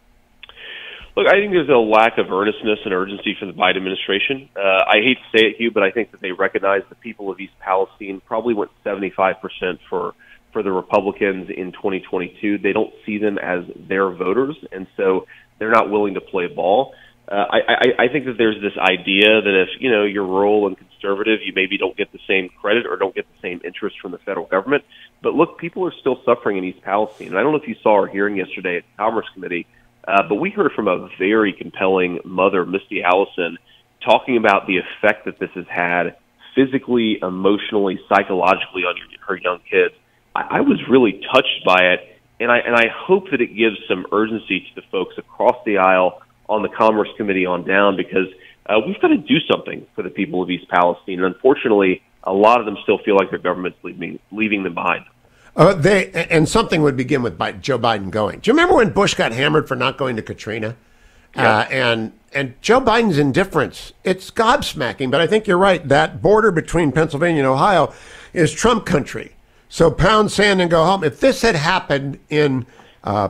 Look, I think there's a lack of earnestness and urgency from the Biden administration. Uh, I hate to say it, Hugh, but I think that they recognize the people of East Palestine probably went seventy-five percent for, for the Republicans in twenty twenty-two. They don't see them as their voters, and so they're not willing to play ball. Uh, I, I, I think that there's this idea that if, you know, you're rural and conservative, you maybe don't get the same credit or don't get the same interest from the federal government. But look, people are still suffering in East Palestine. And I don't know if you saw our hearing yesterday at the Commerce Committee, uh, but we heard from a very compelling mother, Misty Allison, talking about the effect that this has had physically, emotionally, psychologically on your, her young kids. I, I was really touched by it, and I, and I hope that it gives some urgency to the folks across the aisle on the Commerce Committee on down, because uh, we've got to do something for the people of East Palestine. And unfortunately, a lot of them still feel like their government's leaving, leaving them behind. Uh, they and something would begin with Biden, Joe Biden going. Do you remember when Bush got hammered for not going to Katrina? Yeah. Uh, and and Joe Biden's indifference, it's gobsmacking. But I think you're right. That border between Pennsylvania and Ohio is Trump country. So pound sand and go home. If this had happened in uh,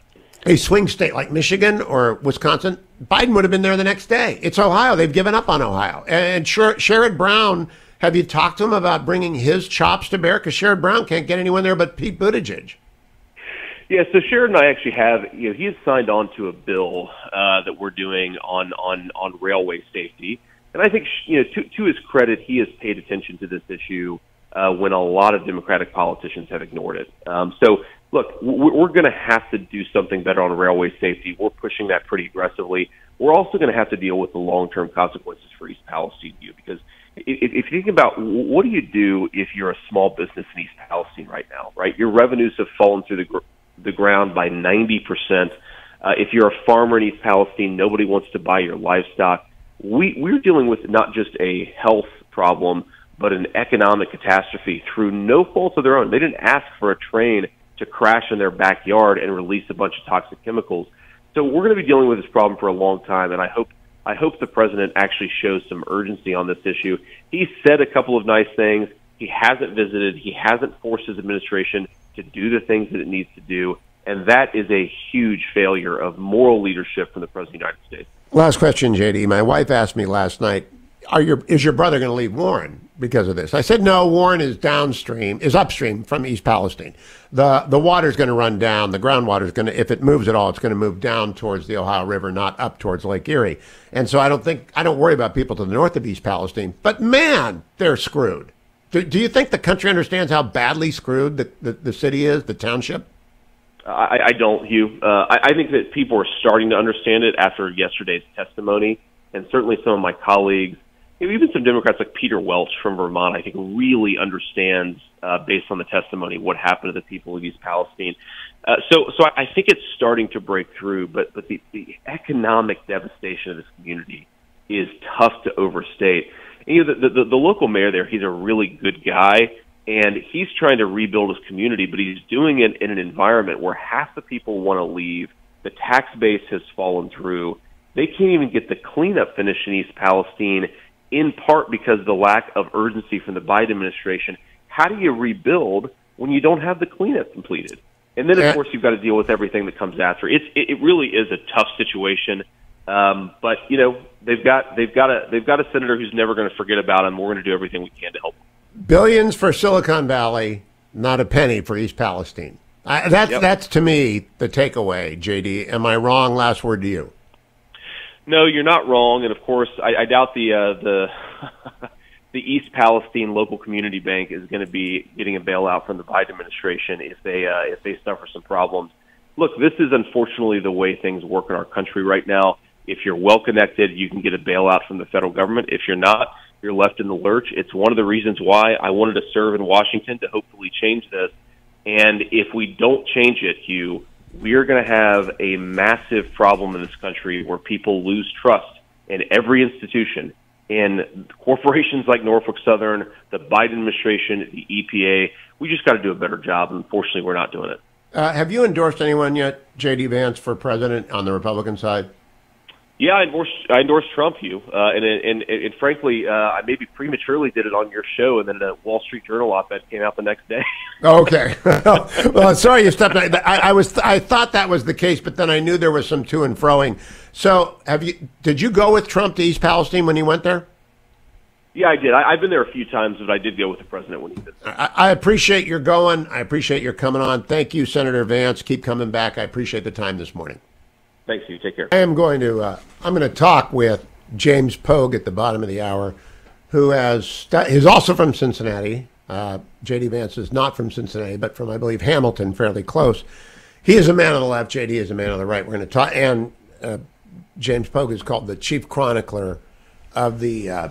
a swing state like Michigan or Wisconsin, Biden would have been there the next day. It's Ohio. They've given up on Ohio. And Sher- Sherrod Brown, have you talked to him about bringing his chops to bear? Because Sherrod Brown can't get anyone there but Pete Buttigieg. Yeah, so Sherrod and I actually have, you know, he has signed on to a bill uh, that we're doing on, on, on railway safety. And I think, you know, to, to his credit, he has paid attention to this issue uh, when a lot of Democratic politicians have ignored it. Um, so, look, we're going to have to do something better on railway safety. We're pushing that pretty aggressively. We're also going to have to deal with the long-term consequences for East Palestine, because if, if you think about what do you do if you're a small business in East Palestine right now, right? Your revenues have fallen through the, gr- the ground by ninety percent. Uh, if you're a farmer in East Palestine, nobody wants to buy your livestock. We, we're dealing with not just a health problem, but an economic catastrophe through no fault of their own. They didn't ask for a train to crash in their backyard and release a bunch of toxic chemicals. So we're going to be dealing with this problem for a long time, and I hope I hope the president actually shows some urgency on this issue. He said a couple of nice things. He hasn't visited. He hasn't forced his administration to do the things that it needs to do. And that is a huge failure of moral leadership from the President of the United States. Last question, J D. My wife asked me last night, Are your, is your brother going to leave Warren because of this? I said, no, Warren is downstream, is upstream from East Palestine. The the water's going to run down. The groundwater is going to, if it moves at all, it's going to move down towards the Ohio River, not up towards Lake Erie. And so I don't think, I don't worry about people to the north of East Palestine. But man, they're screwed. Do, do you think the country understands how badly screwed the, the, the city is, the township? I, I don't, Hugh. Uh, I, I think that people are starting to understand it after yesterday's testimony, and certainly some of my colleagues, even some Democrats like Peter Welch from Vermont, I think really understands, uh, based on the testimony, what happened to the people of East Palestine. Uh, so, so I think it's starting to break through, but, but the, the economic devastation of this community is tough to overstate. And, you know, the, the, the local mayor there, he's a really good guy, and he's trying to rebuild his community, but he's doing it in an environment where half the people want to leave, the tax base has fallen through, they can't even get the cleanup finished in East Palestine, in part because of the lack of urgency from the Biden administration. How do you rebuild when you don't have the cleanup completed? And then, of yeah. course, you've got to deal with everything that comes after. It's, it really is a tough situation. Um, but you know, they've got they've got a they've got a senator who's never going to forget about him. We're going to do everything we can to help him. Billions for Silicon Valley, not a penny for East Palestine. I, that's Yep. that's to me the takeaway. J D, am I wrong? Last word to you. No, you're not wrong, and of course, I, I doubt the uh, the the East Palestine local community bank is going to be getting a bailout from the Biden administration if they uh, if they suffer some problems. Look, this is unfortunately the way things work in our country right now. If you're well connected, you can get a bailout from the federal government. If you're not, you're left in the lurch. It's one of the reasons why I wanted to serve in Washington to hopefully change this. And if we don't change it, Hugh, we are going to have a massive problem in this country where people lose trust in every institution, in corporations like Norfolk Southern, the Biden administration, the E P A. We just got to do a better job. Unfortunately, we're not doing it. Uh, have you endorsed anyone yet, J D Vance, for president on the Republican side? Yeah, I endorsed, I endorsed Trump, Hugh, uh, and, and, and, and frankly, uh, I maybe prematurely did it on your show, and then the Wall Street Journal op-ed came out the next day. Okay. Well, sorry you stepped. I, I was. I thought that was the case, but then I knew there was some to and froing. So, have you? Did you go with Trump to East Palestine when he went there? Yeah, I did. I, I've been there a few times, but I did go with the president when he did. I, I appreciate your going. I appreciate your coming on. Thank you, Senator Vance. Keep coming back. I appreciate the time this morning. Thanks, you. Take care. I am going to. Uh, I'm going to talk with James Pogue at the bottom of the hour, who has stu- is also from Cincinnati. Uh, J D Vance is not from Cincinnati, but from, I believe, Hamilton, fairly close. He is a man of the left. J D is a man of the right. We're going to talk. And uh, James Pogue is called the chief chronicler of the uh,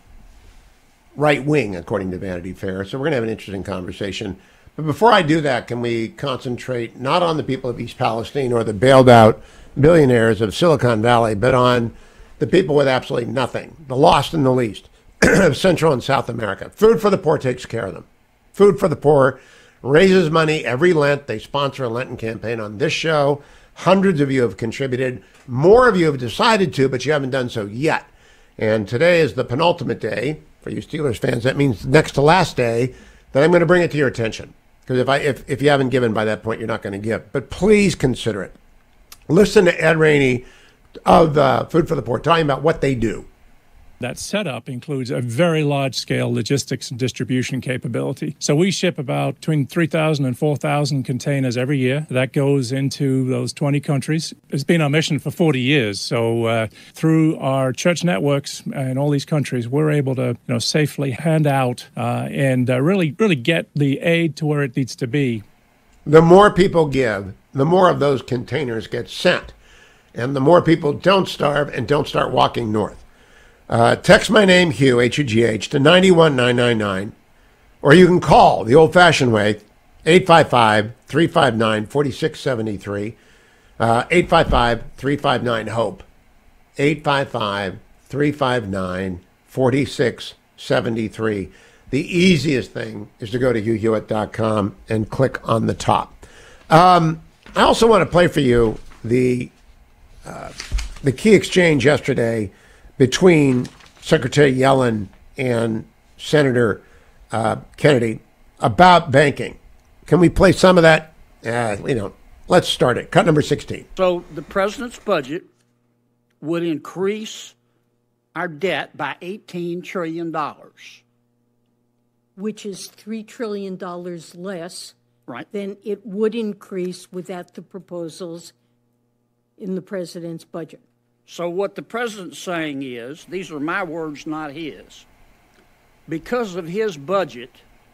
right wing, according to Vanity Fair. So we're going to have an interesting conversation. But before I do that, can we concentrate not on the people of East Palestine or the bailed out billionaires of Silicon Valley, but on the people with absolutely nothing, the lost and the least of Central and South America. Food for the Poor takes care of them. Food for the Poor raises money every Lent. They sponsor a Lenten campaign on this show. Hundreds of you have contributed. More of you have decided to, but you haven't done so yet. And today is the penultimate day. For you Steelers fans, that means next to last day, that I'm going to bring it to your attention. Because if I if, if you haven't given by that point, you're not going to give. But please consider it. Listen to Ed Rainey of uh, Food for the Poor talking about what they do. That setup includes a very large-scale logistics and distribution capability. So we ship about between three thousand and four thousand containers every year. That goes into those twenty countries. It's been our mission for forty years. So uh, through our church networks in all these countries, we're able to you know, safely hand out uh, and uh, really, really get the aid to where it needs to be. The more people give, the more of those containers get sent. And the more people don't starve and don't start walking north. Uh, text my name, Hugh, H U G H, to nine one nine nine nine, or you can call the old-fashioned way, eight five five, three five nine, four six seven three, uh, eight five five, three five nine, HOPE, eight five five, three five nine, four six seven three. The easiest thing is to go to hugh hewitt dot com and click on the top. Um, I also want to play for you the uh, the key exchange yesterday between Secretary Yellen and Senator uh, Kennedy about banking. Can we play some of that? Uh, you know, Let's start it. Cut number sixteen. So the president's budget would increase our debt by eighteen trillion dollars. Which is three trillion dollars less right. than it would increase without the proposals in the president's budget. So what the president's saying is, these are my words, not his. Because of his budget,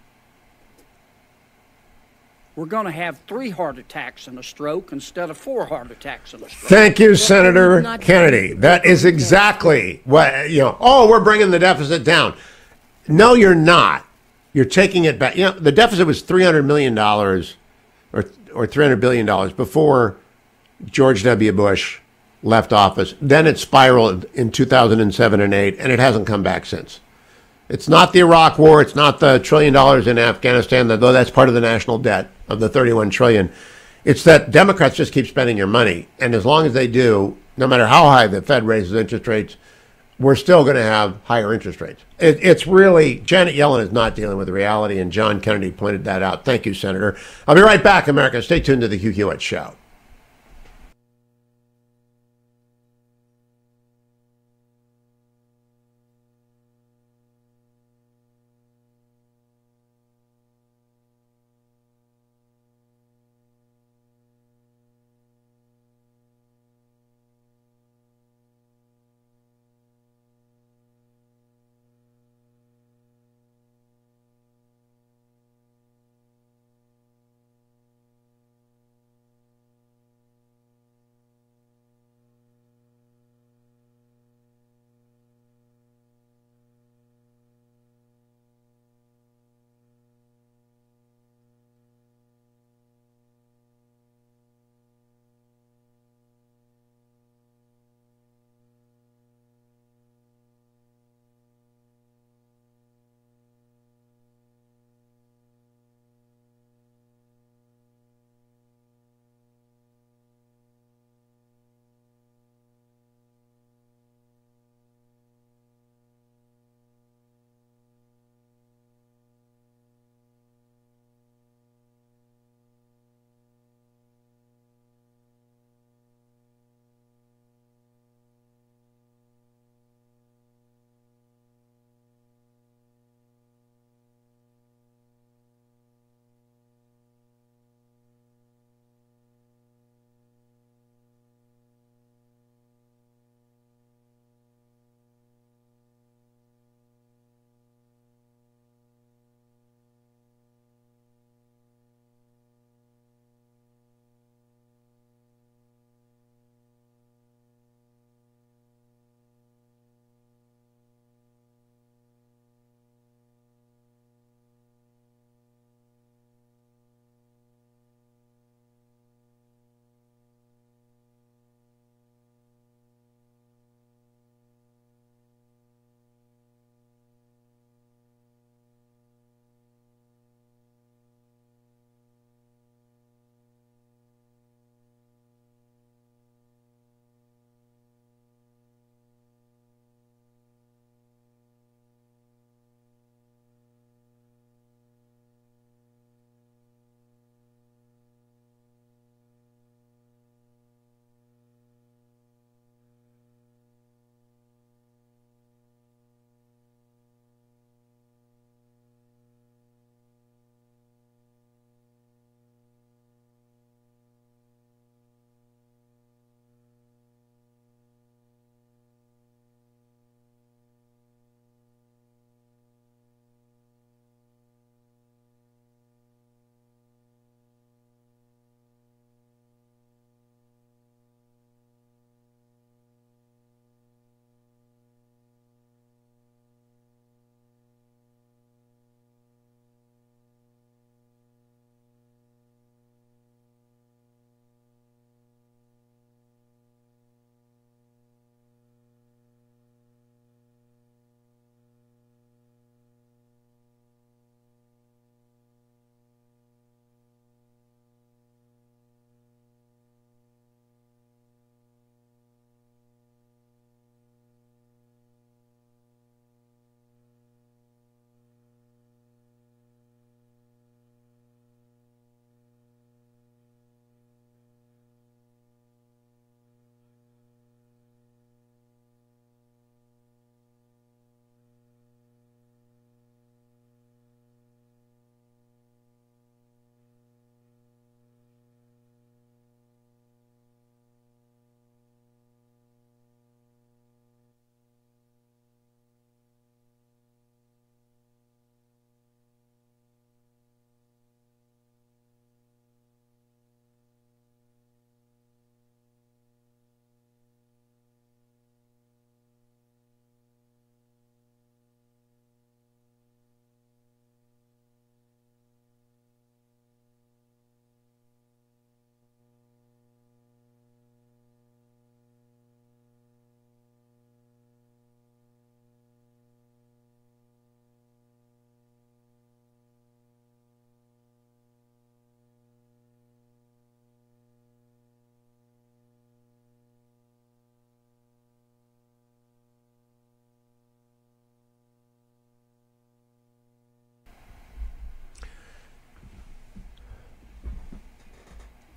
we're going to have three heart attacks and a stroke instead of four heart attacks and a stroke. Thank you, Senator Kennedy. That is exactly what, you know, oh, we're bringing the deficit down. No, you're not. You're taking it back. You know, the deficit was three hundred million dollars or, or three hundred billion dollars before George W. Bush left office. Then it spiraled in two thousand seven and eight, and it hasn't come back since. It's not the Iraq War. It's not the trillion dollars in Afghanistan, though that's part of the national debt of the thirty-one trillion dollars. It's that Democrats just keep spending your money. And as long as they do, no matter how high the Fed raises interest rates, we're still going to have higher interest rates. It, it's really, Janet Yellen is not dealing with reality, and John Kennedy pointed that out. Thank you, Senator. I'll be right back, America. Stay tuned to the Hugh Hewitt Show.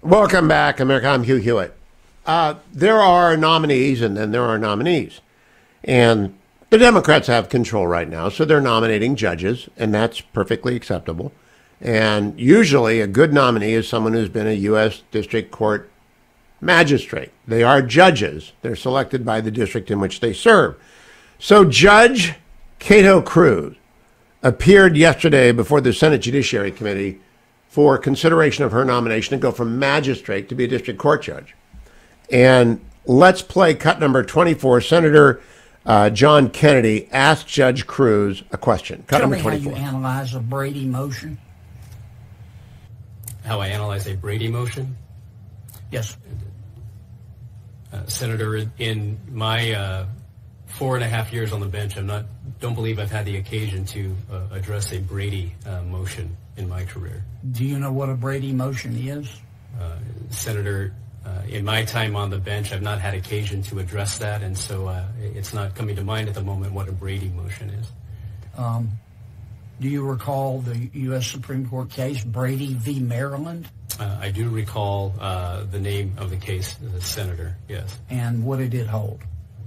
Welcome back, America. I'm Hugh Hewitt. Uh, there are nominees and then there are nominees. And the Democrats have control right now, so they're nominating judges, and that's perfectly acceptable. And usually a good nominee is someone who's been a U S District Court magistrate. They are judges. They're selected by the district in which they serve. So Judge Cato Cruz appeared yesterday before the Senate Judiciary Committee for consideration of her nomination to go from magistrate to be a district court judge. And let's play cut number twenty-four. Senator uh, John Kennedy asked Judge Cruz a question. Cut Tell number me twenty-four. how you analyze a Brady motion. How I analyze a Brady motion? Yes. Uh, Senator, in my uh, four and a half years on the bench, I'm not, don't believe I've had the occasion to uh, address a Brady uh, motion in my career. Do you know what a Brady motion is? Uh, Senator, uh, in my time on the bench, I've not had occasion to address that, and so uh, it's not coming to mind at the moment what a Brady motion is. Um, do you recall the U S Supreme Court case, Brady v. Maryland? Uh, I do recall uh, the name of the case, uh, Senator, yes. And what did it hold?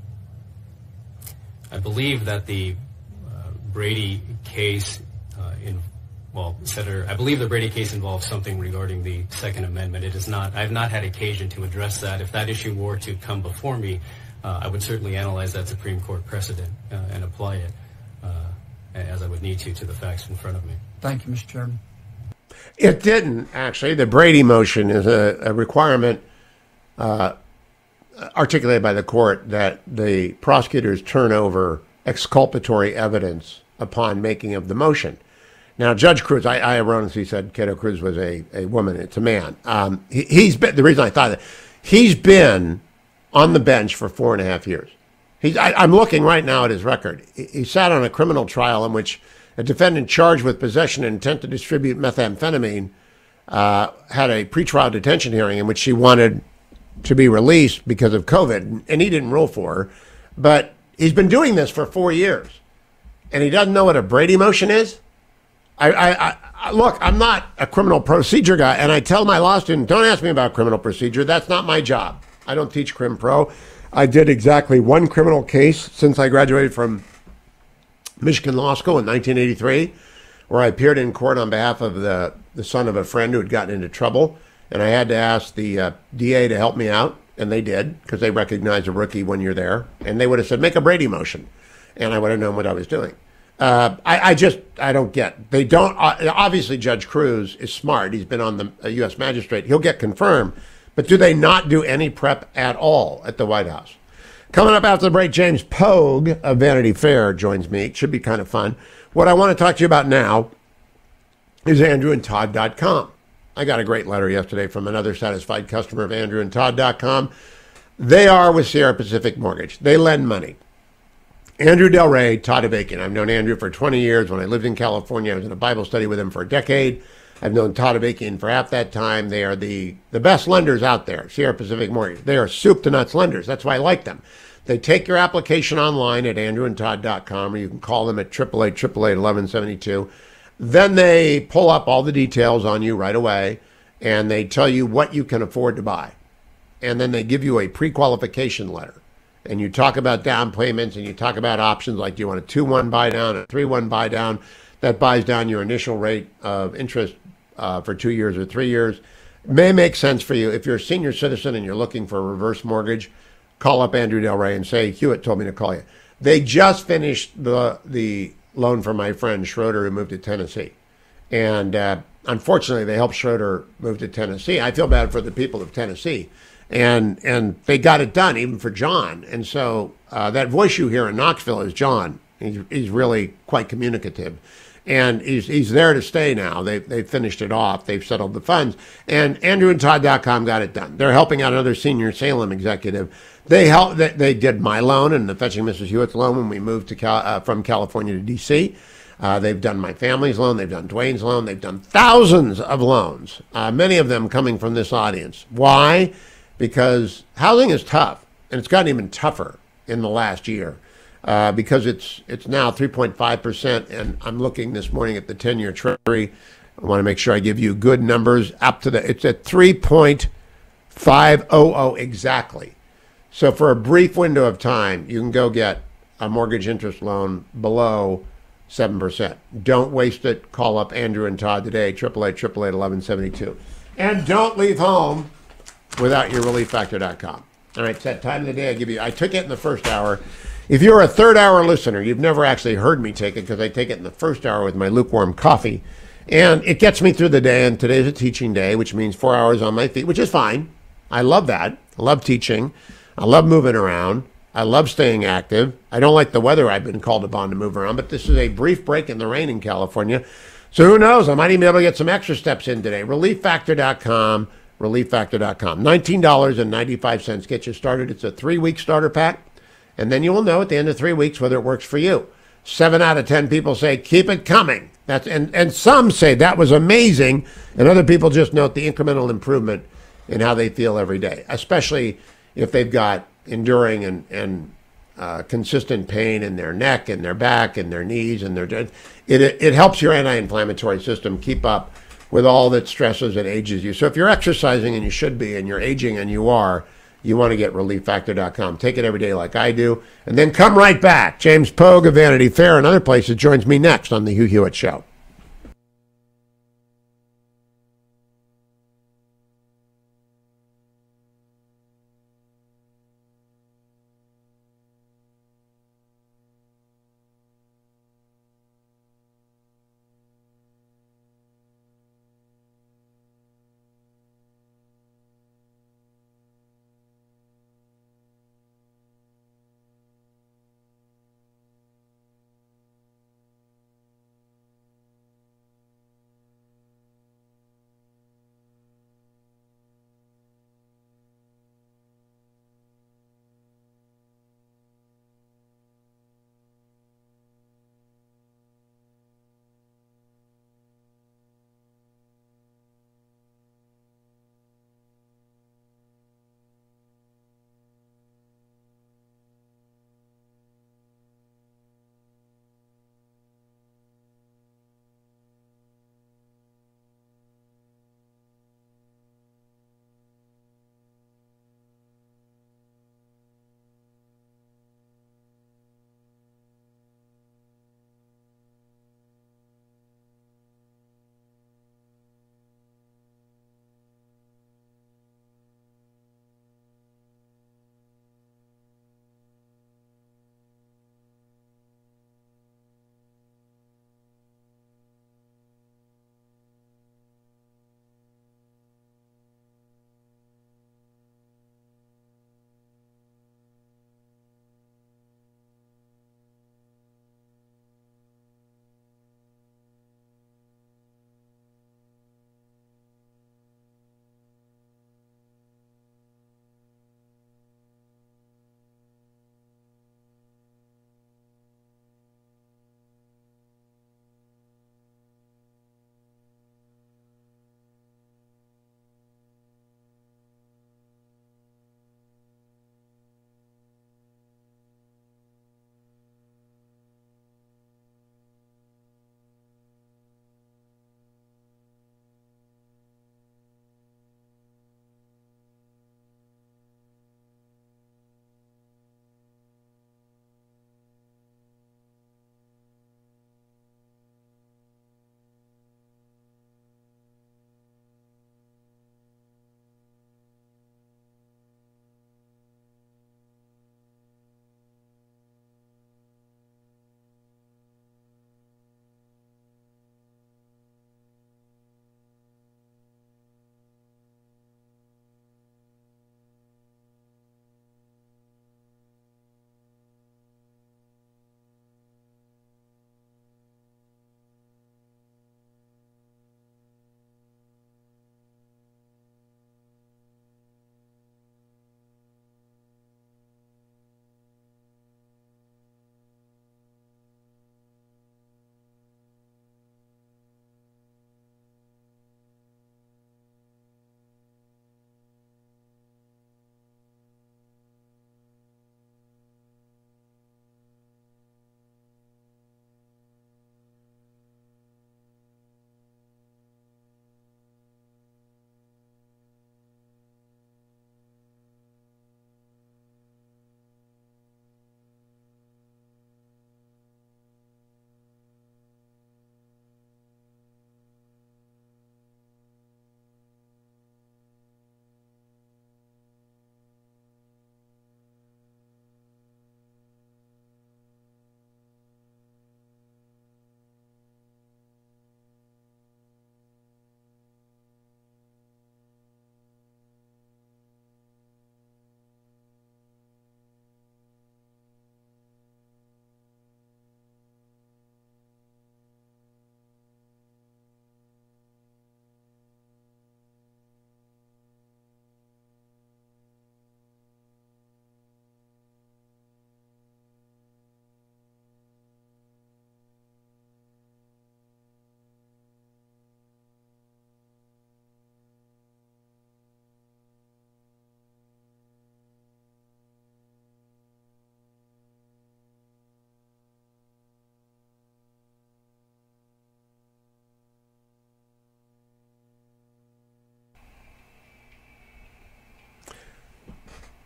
I believe that the uh, Brady case, uh, in, well, Senator, I believe the Brady case involves something regarding the Second Amendment. It is not, I have not had occasion to address that. If that issue were to come before me, uh, I would certainly analyze that Supreme Court precedent uh, and apply it uh, as I would need to to the facts in front of me. Thank you, Mister Chairman. It didn't, actually. The Brady motion is a, a requirement uh, articulated by the court that the prosecutors turn over exculpatory evidence upon making of the motion. Now, Judge Cruz, I, I erroneously said Cato Cruz was a, a woman. It's a man. Um, he, he's been, the reason I thought that, he's been on the bench for four and a half years. He's, I, I'm looking right now at his record. He, he sat on a criminal trial in which a defendant charged with possession and intent to distribute methamphetamine uh, had a pretrial detention hearing in which she wanted to be released because of COVID, and he didn't rule for her. But he's been doing this for four years, and he doesn't know what a Brady motion is? I, I, I look, I'm not a criminal procedure guy, and I tell my law students, don't ask me about criminal procedure. That's not my job. I don't teach crim pro. I did exactly one criminal case since I graduated from Michigan Law School in nineteen eighty-three, where I appeared in court on behalf of the, the son of a friend who had gotten into trouble. And I had to ask the uh, D A to help me out, and they did, because they recognize a rookie when you're there. And they would have said, make a Brady motion. And I would have known what I was doing. Uh, I, I just, I don't get, they don't, uh, obviously Judge Cruz is smart. He's been on the uh, U S magistrate. He'll get confirmed. But do they not do any prep at all at the White House? Coming up after the break, James Pogue of Vanity Fair joins me. It should be kind of fun. What I want to talk to you about now is andrew and todd dot com. I got a great letter yesterday from another satisfied customer of andrew and todd dot com. They are with Sierra Pacific Mortgage. They lend money. Andrew Del Rey, Todd Avakian. I've known Andrew for twenty years. When I lived in California, I was in a Bible study with him for a decade. I've known Todd Avakian for half that time. They are the, the best lenders out there, Sierra Pacific Mortgage. They are soup to nuts lenders. That's why I like them. They take your application online at andrew and todd dot com, or you can call them at eight eight eight, eight eight eight, eleven seventy-two. Then they pull up all the details on you right away, and they tell you what you can afford to buy. And then they give you a pre-qualification letter. And you talk about down payments, and you talk about options like, do you want a two one buy down, a three one buy down? That buys down your initial rate of interest uh, for two years or three years. It may make sense for you. If you're a senior citizen and you're looking for a reverse mortgage, call up Andrew Del Rey and say, Hewitt told me to call you. They just finished the the loan for my friend Schroeder, who moved to Tennessee. And uh, unfortunately, they helped Schroeder move to Tennessee. I feel bad for the people of Tennessee. And and they got it done, even for John. And so uh, that voice you hear in Knoxville is John. He's, he's really quite communicative. And he's he's there to stay now. They they finished it off. They've settled the funds. And andrew and todd dot com got it done. They're helping out another senior Salem executive. They help. They, they did my loan and the Fetching Missus Hewitt's loan when we moved to Cal, uh, from California to D C. Uh, they've done my family's loan. They've done Dwayne's loan. They've done thousands of loans, uh, many of them coming from this audience. Why? Because housing is tough, and it's gotten even tougher in the last year. Uh, because it's it's now three point five percent, and I'm looking this morning at the ten-year Treasury, I want to make sure I give you good numbers up to the, it's at three point five hundred exactly. So for a brief window of time, you can go get a mortgage interest loan below seven percent. Don't waste it. Call up Andrew and Todd today, eight eight eight, eight eight eight, eleven seventy-two. And don't leave home without your relief factor dot com. All right, it's that time of the day I give you. I took it in the first hour. If you're a third hour listener, you've never actually heard me take it because I take it in the first hour with my lukewarm coffee. And it gets me through the day, and today's a teaching day, which means four hours on my feet, which is fine. I love that. I love teaching. I love moving around. I love staying active. I don't like the weather I've been called upon to move around, but this is a brief break in the rain in California. So who knows? I might even be able to get some extra steps in today. relief factor dot com, relief factor dot com. nineteen dollars and ninety-five cents gets you started. It's a three-week starter pack, and then you will know at the end of three weeks whether it works for you. Seven out of ten people say, keep it coming. That's and, and some say that was amazing, and other people just note the incremental improvement in how they feel every day, especially if they've got enduring and, and uh, consistent pain in their neck and their back and their knees and their it, it it helps your anti-inflammatory system keep up with all that stresses and ages you. So if you're exercising, and you should be, and you're aging, and you are, you want to get relief factor dot com. Take it every day like I do, and then come right back. James Pogue of Vanity Fair and other places joins me next on the Hugh Hewitt Show.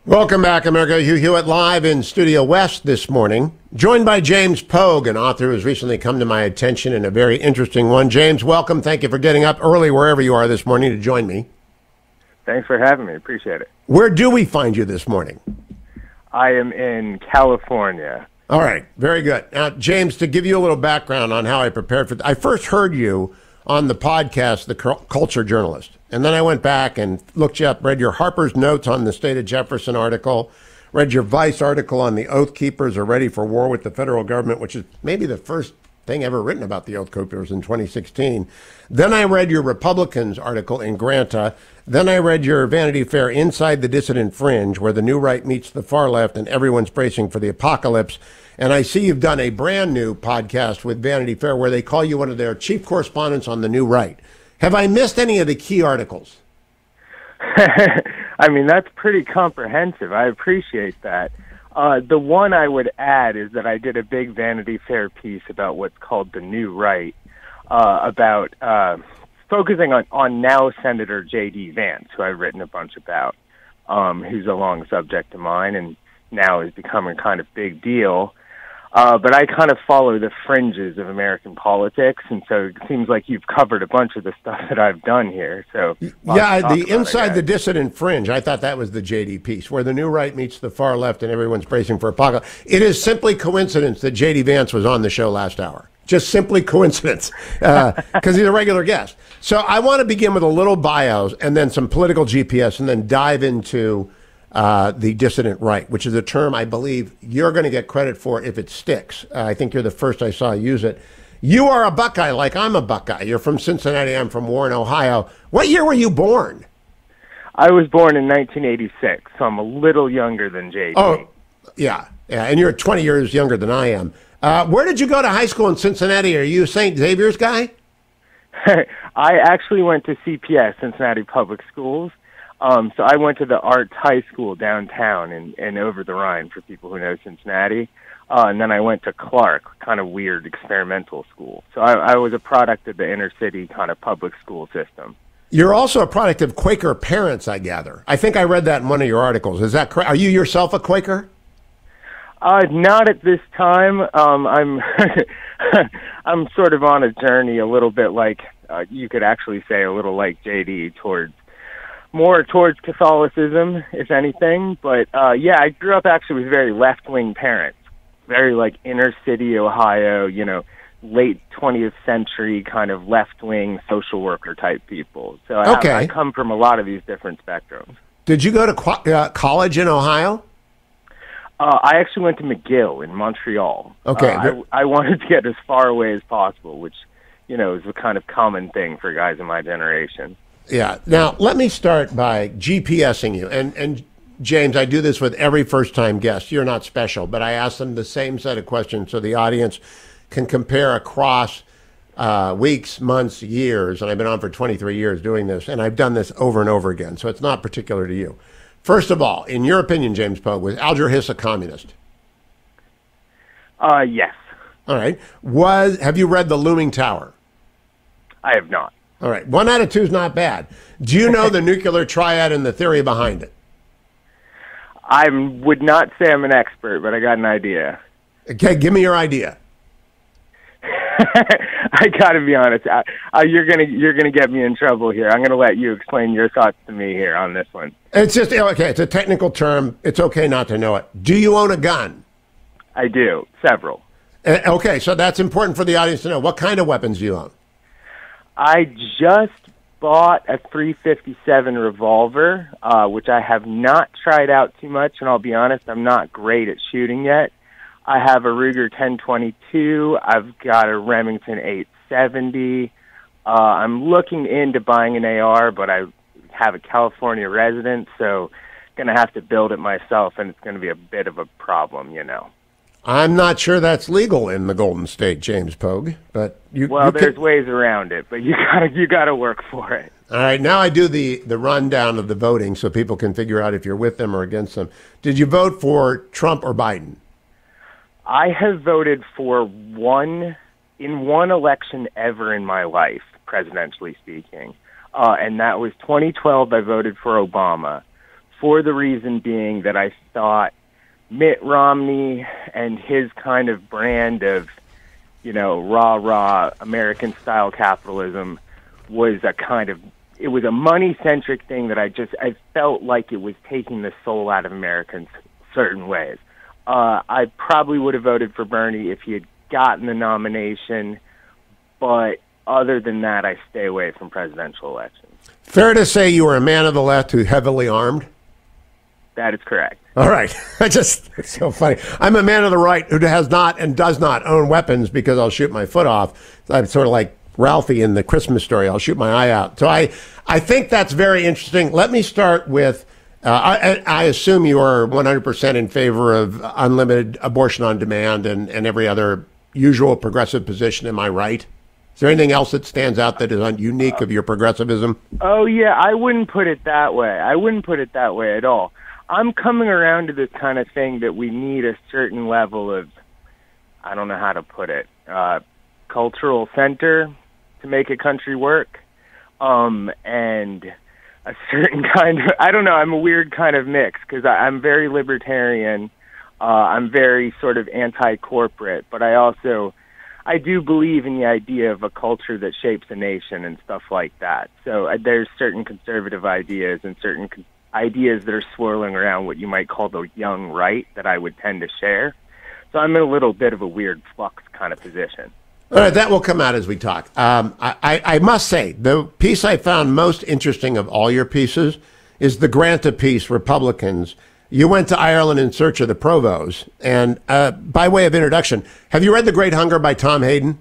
Welcome back, America. Hugh Hewitt live in Studio West this morning, joined by James Pogue, an author who has recently come to my attention in a very interesting one. James, welcome. Thank you for getting up early wherever you are this morning to join me. Thanks for having me. Appreciate it. Where do we find you this morning? I am in California. All right. Very good. Now, James, to give you a little background on how I prepared for th- I first heard you on the podcast, The Culture Journalist. And then I went back and looked you up, read your Harpers notes on the State of Jefferson article, read your Vice article on the Oath Keepers are ready for war with the federal government, which is maybe the first thing ever written about the Oath Keepers in twenty sixteen. Then I read your Republicans article in Granta. Then I read your Vanity Fair Inside the Dissident Fringe, where the new right meets the far left and everyone's bracing for the apocalypse. And I see you've done a brand new podcast with Vanity Fair where they call you one of their chief correspondents on the new right. Have I missed any of the key articles? I mean, that's pretty comprehensive. I appreciate that. Uh, the one I would add is that I did a big Vanity Fair piece about what's called the new right, uh, about uh, focusing on, on now Senator J D. Vance, who I've written a bunch about, um, who's a long subject of mine and now is becoming kind of big deal. Uh, but I kind of follow the fringes of American politics, and so it seems like you've covered a bunch of the stuff that I've done here. So yeah, the Inside the Dissident Fringe, I thought that was the J D piece, where the new right meets the far left and everyone's bracing for apocalypse. It is simply coincidence that J D. Vance was on the show last hour. Just simply coincidence, because uh, he's a regular guest. So I want to begin with a little bios and then some political G P S and then dive into Uh, the dissident right, which is a term I believe you're going to get credit for if it sticks. Uh, I think you're the first I saw use it. You are a Buckeye like I'm a Buckeye. You're from Cincinnati. I'm from Warren, Ohio. What year were you born? I was born in nineteen eighty-six, so I'm a little younger than J D. Oh, yeah. Yeah, and you're twenty years younger than I am. Uh, where did you go to high school in Cincinnati? Are you a Saint Xavier's guy? I actually went to C P S, Cincinnati Public Schools. Um, so I went to the Arts High School downtown and, and over the Rhine for people who know Cincinnati. Uh, and then I went to Clark, kind of weird experimental school. So I, I was a product of the inner city kind of public school system. You're also a product of Quaker parents, I gather. I think I read that in one of your articles. Is that correct? Are you yourself a Quaker? Uh, not at this time. Um, I'm I'm sort of on a journey a little bit like, uh, you could actually say a little like J D, towards more towards Catholicism, if anything. But, uh, yeah, I grew up actually with very left-wing parents, very, like, inner-city Ohio, you know, late twentieth century kind of left-wing social worker-type people. So I, okay. have, I come from a lot of these different spectrums. Did you go to qu- uh, college in Ohio? Uh, I actually went to McGill in Montreal. Okay. Uh, I, I wanted to get as far away as possible, which, you know, is a kind of common thing for guys in my generation. Yeah. Now, let me start by GPSing you. And, and James, I do this with every first-time guest. You're not special, but I ask them the same set of questions so the audience can compare across uh, weeks, months, years. And I've been on for twenty-three years doing this, and I've done this over and over again, so it's not particular to you. First of all, in your opinion, James Pogue, was Alger Hiss a communist? Uh, yes. All right. Was Have you read The Looming Tower? I have not. All right. One out of two is not bad. Do you know the nuclear triad and the theory behind it? I would not say I'm an expert, but I got an idea. Okay, give me your idea. I got to be honest. I, uh, you're gonna you're gonna get me in trouble here. I'm gonna let you explain your thoughts to me here on this one. It's just okay. It's a technical term. It's okay not to know it. Do you own a gun? I do. Several. Uh, okay, so that's important for the audience to know. What kind of weapons do you own? I just bought a three fifty-seven revolver, uh, which I have not tried out too much, and I'll be honest, I'm not great at shooting yet. I have a Ruger ten twenty-two. I've got a Remington eight seventy. Uh, I'm looking into buying an A R, but I have a California residence, so going to have to build it myself, and it's going to be a bit of a problem, you know. I'm not sure that's legal in the Golden State, James Pogue, but you. Well, you there's can... ways around it, but you gotta you gotta work for it. All right, now I do the the rundown of the voting so people can figure out if you're with them or against them. Did you vote for Trump or Biden? I have voted for one in one election ever in my life, presidentially speaking, uh, and that was twenty twelve. I voted for Obama. for the reason being that I thought Mitt Romney and his kind of brand of, you know, rah-rah American-style capitalism was a kind of, it was a money-centric thing that I just, I felt like it was taking the soul out of Americans certain ways. Uh, I probably would have voted for Bernie if he had gotten the nomination, but other than that, I stay away from presidential elections. Fair to say you were a man of the left who heavily armed? That is correct. All right. I just, it's so funny. I'm a man of the right who has not and does not own weapons because I'll shoot my foot off. I'm sort of like Ralphie in the Christmas story. I'll shoot my eye out. So I, I think that's very interesting. Let me start with, uh, I, I assume you are one hundred percent in favor of unlimited abortion on demand and, and every other usual progressive position. Am I right? Is there anything else that stands out that is unique of your progressivism? Oh, yeah. I wouldn't put it that way. I wouldn't put it that way at all. I'm coming around to this kind of thing that we need a certain level of, I don't know how to put it, uh, cultural center to make a country work, um, and a certain kind of, I don't know, I'm a weird kind of mix because I'm very libertarian. Uh, I'm very sort of anti-corporate, but I also, I do believe in the idea of a culture that shapes a nation and stuff like that. So uh, there's certain conservative ideas and certain con- ideas that are swirling around what you might call the young right that I would tend to share. So I'm in a little bit of a weird flux kind of position. All right, that will come out as we talk. Um, I, I, I must say, the piece I found most interesting of all your pieces is the Granta piece, Republicans. You went to Ireland in search of the Provos. And uh, by way of introduction, have you read The Great Hunger by Tom Hayden?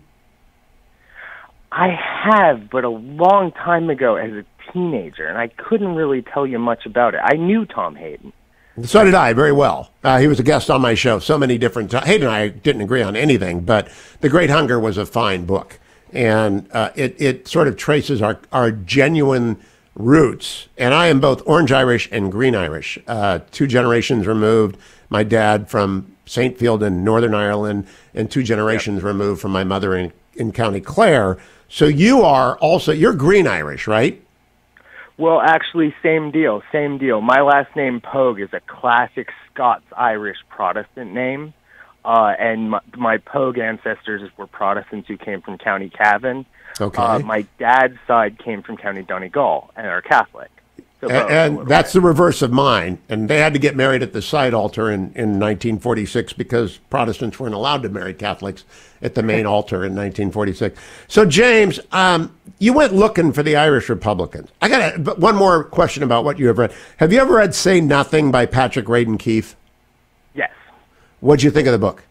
I have, but a long time ago as a teenager, and I couldn't really tell you much about it. I knew Tom Hayden. So did I, very well. Uh, he was a guest on my show so many different times. Hayden and I didn't agree on anything, but The Great Hunger was a fine book. And uh, it, it sort of traces our, our genuine roots. And I am both Orange Irish and Green Irish, uh, two generations removed. My dad from Saintfield in Northern Ireland, and two generations yep. removed from my mother in, in County Clare. So you are also, you're Green Irish, right? Well, actually, same deal, same deal. My last name, Pogue, is a classic Scots-Irish Protestant name, uh, and my, my Pogue ancestors were Protestants who came from County Cavan. Okay. Uh, my dad's side came from County Donegal and are Catholic. So and and that's the reverse of mine. And they had to get married at the side altar in, in nineteen forty-six because Protestants weren't allowed to marry Catholics at the main altar in nineteen forty-six. So, James, um, you went looking for the Irish Republicans. I got a, one more question about what you have read. Have you ever read Say Nothing by Patrick Radden Keefe? Yes. What'd you think of the book?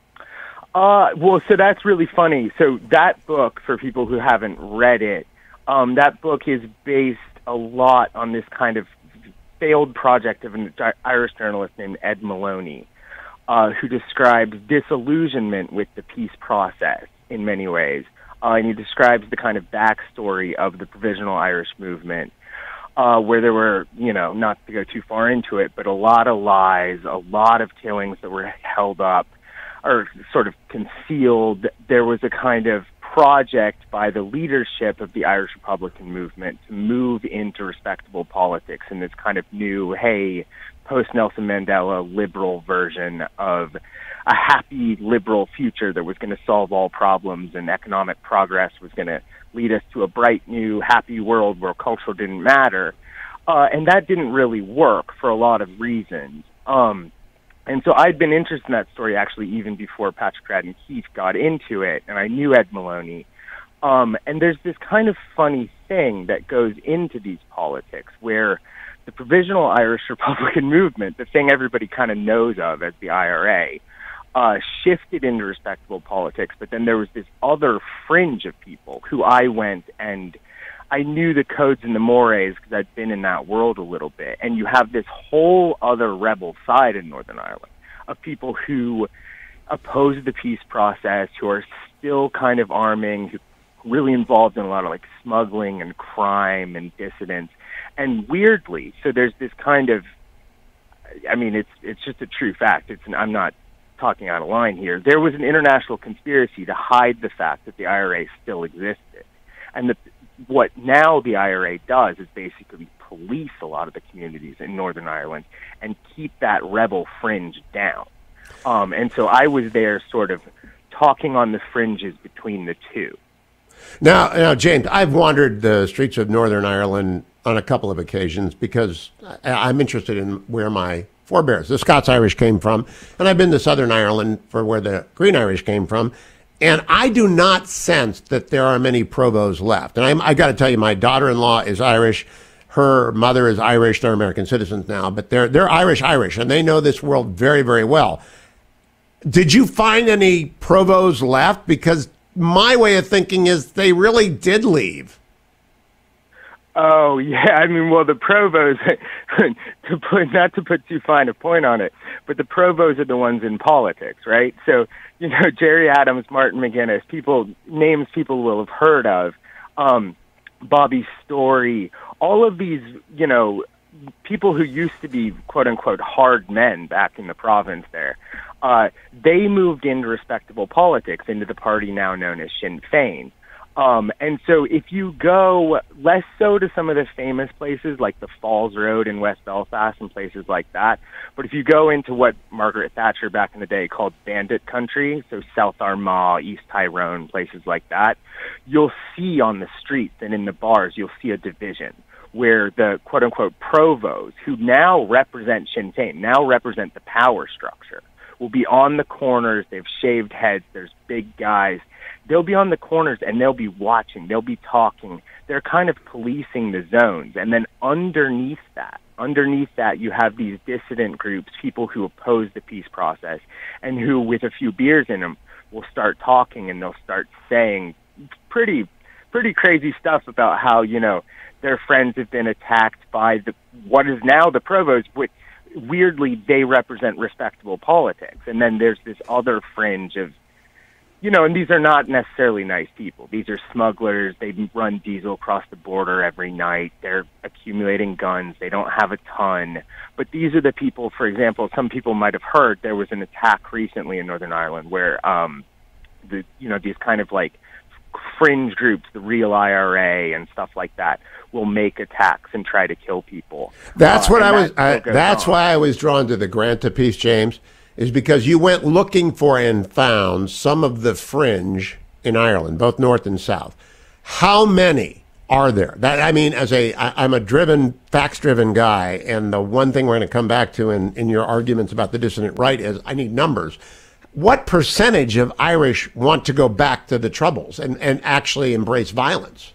Uh, well, so that's really funny. So that book, for people who haven't read it, um, that book is based a lot on this kind of failed project of an Irish journalist named Ed Maloney, uh, who describes disillusionment with the peace process in many ways. Uh, and he describes the kind of backstory of the Provisional Irish Movement, uh, where there were, you know, not to go too far into it, but a lot of lies, a lot of killings that were held up or sort of concealed. There was a kind of project by the leadership of the Irish Republican movement to move into respectable politics in this kind of new, hey, post-Nelson Mandela liberal version of a happy liberal future that was going to solve all problems, and economic progress was going to lead us to a bright new happy world where culture didn't matter. Uh, and that didn't really work for a lot of reasons. Um, And so I'd been interested in that story actually even before Patrick Radden Keefe got into it, and I knew Ed Maloney. Um, and there's this kind of funny thing that goes into these politics where the Provisional Irish Republican movement, the thing everybody kind of knows of as the I R A, uh, shifted into respectable politics, but then there was this other fringe of people who I went and I knew the codes and the mores because I'd been in that world a little bit. And you have this whole other rebel side in Northern Ireland of people who oppose the peace process, who are still kind of arming, who are really involved in a lot of like smuggling and crime and dissidence. And weirdly, so there's this kind of, I mean, it's it's just a true fact. It's I'm not talking out of line here. There was an international conspiracy to hide the fact that the I R A still existed. And the what now the I R A does is basically police a lot of the communities in Northern Ireland and keep that rebel fringe down. Um, and so I was there sort of talking on the fringes between the two. Now, now, James, I've wandered the streets of Northern Ireland on a couple of occasions because I'm interested in where my forebears, the Scots-Irish, came from, and I've been to Southern Ireland for where the Green Irish came from, and I do not sense that there are many provosts left. And I'm, I got to tell you, my daughter-in-law is Irish. Her mother is Irish. They're American citizens now, but they're they're Irish-Irish, and they know this world very, very well. Did you find any provosts left? Because my way of thinking is they really did leave. Oh, yeah. I mean, well, the provosts, to put, not to put too fine a point on it, but the provosts are the ones in politics, right? So, you know, Jerry Adams, Martin McGuinness, people, names people will have heard of, um, Bobby Story, all of these, you know, people who used to be, quote unquote, hard men back in the province there. Uh, they moved into respectable politics, into the party now known as Sinn Féin. Um, and so if you go less so to some of the famous places like the Falls Road in West Belfast and places like that, but if you go into what Margaret Thatcher back in the day called bandit country, so South Armagh, East Tyrone, places like that, you'll see on the streets and in the bars, you'll see a division where the quote-unquote provosts, who now represent Sinn Féin, now represent the power structure, will be on the corners. They've shaved heads. There's big guys. They'll be on the corners and they'll be watching. They'll be talking. They're kind of policing the zones. And then underneath that, underneath that, you have these dissident groups, people who oppose the peace process and who, with a few beers in them, will start talking and they'll start saying pretty, pretty crazy stuff about how, you know, their friends have been attacked by the what is now the provost, which weirdly they represent respectable politics. And then there's this other fringe of, you know, and these are not necessarily nice people. These are smugglers. They run diesel across the border every night. They're accumulating guns. They don't have a ton. But these are the people, for example, some people might have heard there was an attack recently in Northern Ireland where, um, the you know, these kind of like fringe groups, the real I R A and stuff like that, will make attacks and try to kill people. That's uh, what I was. That I, that's on. why I was drawn to the Granta piece, James, is because you went looking for and found some of the fringe in Ireland, both north and south. How many are there? That I mean, as a, I, I'm a driven, facts-driven guy, and the one thing we're going to come back to in, in your arguments about the dissident right is I need numbers. What percentage of Irish want to go back to the Troubles and, and actually embrace violence?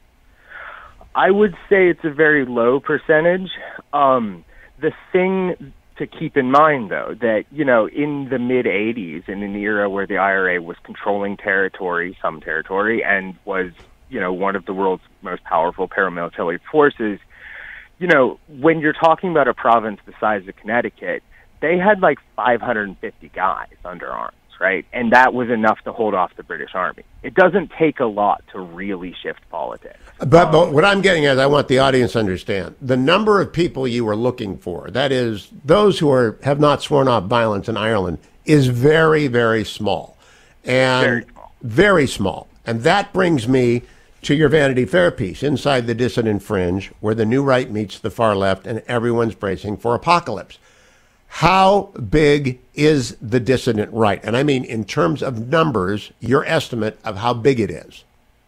I would say it's a very low percentage. Um, the thing to keep in mind, though, that, you know, in the mid-eighties, in an era where the I R A was controlling territory, some territory, and was, you know, one of the world's most powerful paramilitary forces, you know, when you're talking about a province the size of Connecticut, they had like five hundred fifty guys under arms, right? And that was enough to hold off the British Army. It doesn't take a lot to really shift politics. But, um, but what I'm getting at is I want the audience to understand the number of people you were looking for, that is, those who are have not sworn off violence in Ireland, is very, very small. And very small. Very small. And that brings me to your Vanity Fair piece, Inside the Dissident Fringe, where the new right meets the far left and everyone's bracing for apocalypse. How big is the dissident right? And I mean, in terms of numbers, your estimate of how big it is.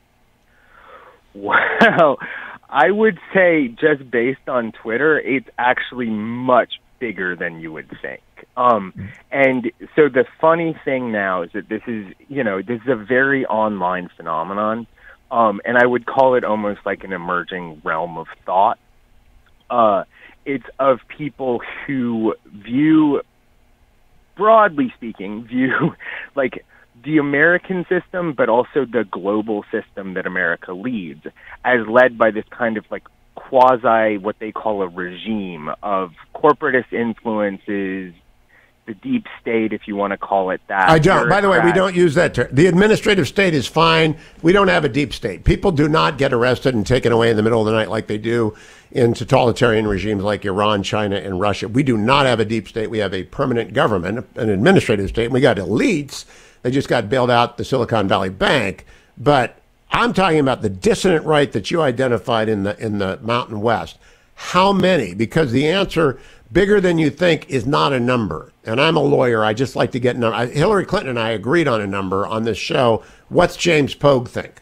Well, I would say just based on Twitter, it's actually much bigger than you would think. Um, and so the funny thing now is that this is, you know, this is a very online phenomenon. Um, and I would call it almost like an emerging realm of thought. Uh, It's of people who view, broadly speaking, view like the American system, but also the global system that America leads, as led by this kind of like quasi, what they call a regime of corporatist influences, the deep state, if you want to call it that. I don't. By the way, we don't use that term. The administrative state is fine. We don't have a deep state. People do not get arrested and taken away in the middle of the night like they do in totalitarian regimes like Iran, China, and Russia. We do not have a deep state. We have a permanent government, an administrative state. And we got elites. They just got bailed out the Silicon Valley Bank. But I'm talking about the dissident right that you identified in the in the Mountain West. how many? Because the answer, bigger than you think, is not a number. And I'm a lawyer. I just like to get number. Hillary Clinton and I agreed on a number on this show. What's James Pogue think?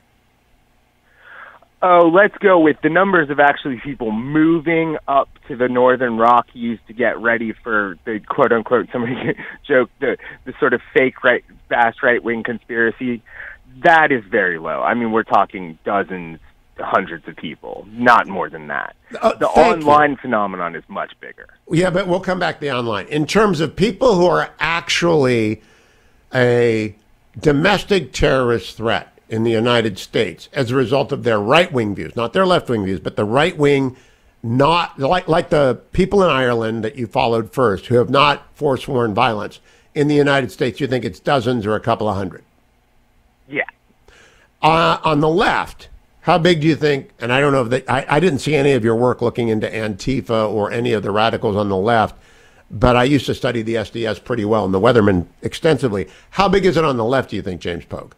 Oh, let's go with the numbers of actually people moving up to the Northern Rockies to get ready for the quote-unquote, somebody joked, the, the sort of fake right, vast right-wing conspiracy. That is very low. I mean, we're talking dozens, hundreds of people, not more than that. Uh, the online you. phenomenon is much bigger. Yeah, but we'll come back to the online. In terms of people who are actually a domestic terrorist threat in the United States as a result of their right-wing views, not their left-wing views, but the right-wing, not like like the people in Ireland that you followed first who have not forsworn violence. In the United States, you think it's dozens or a couple of hundred? Yeah. Uh, on the left, how big do you think, and I don't know if they, I, I didn't see any of your work looking into Antifa or any of the radicals on the left, but I used to study the S D S pretty well and the Weathermen extensively. How big is it on the left, do you think, James Pogue?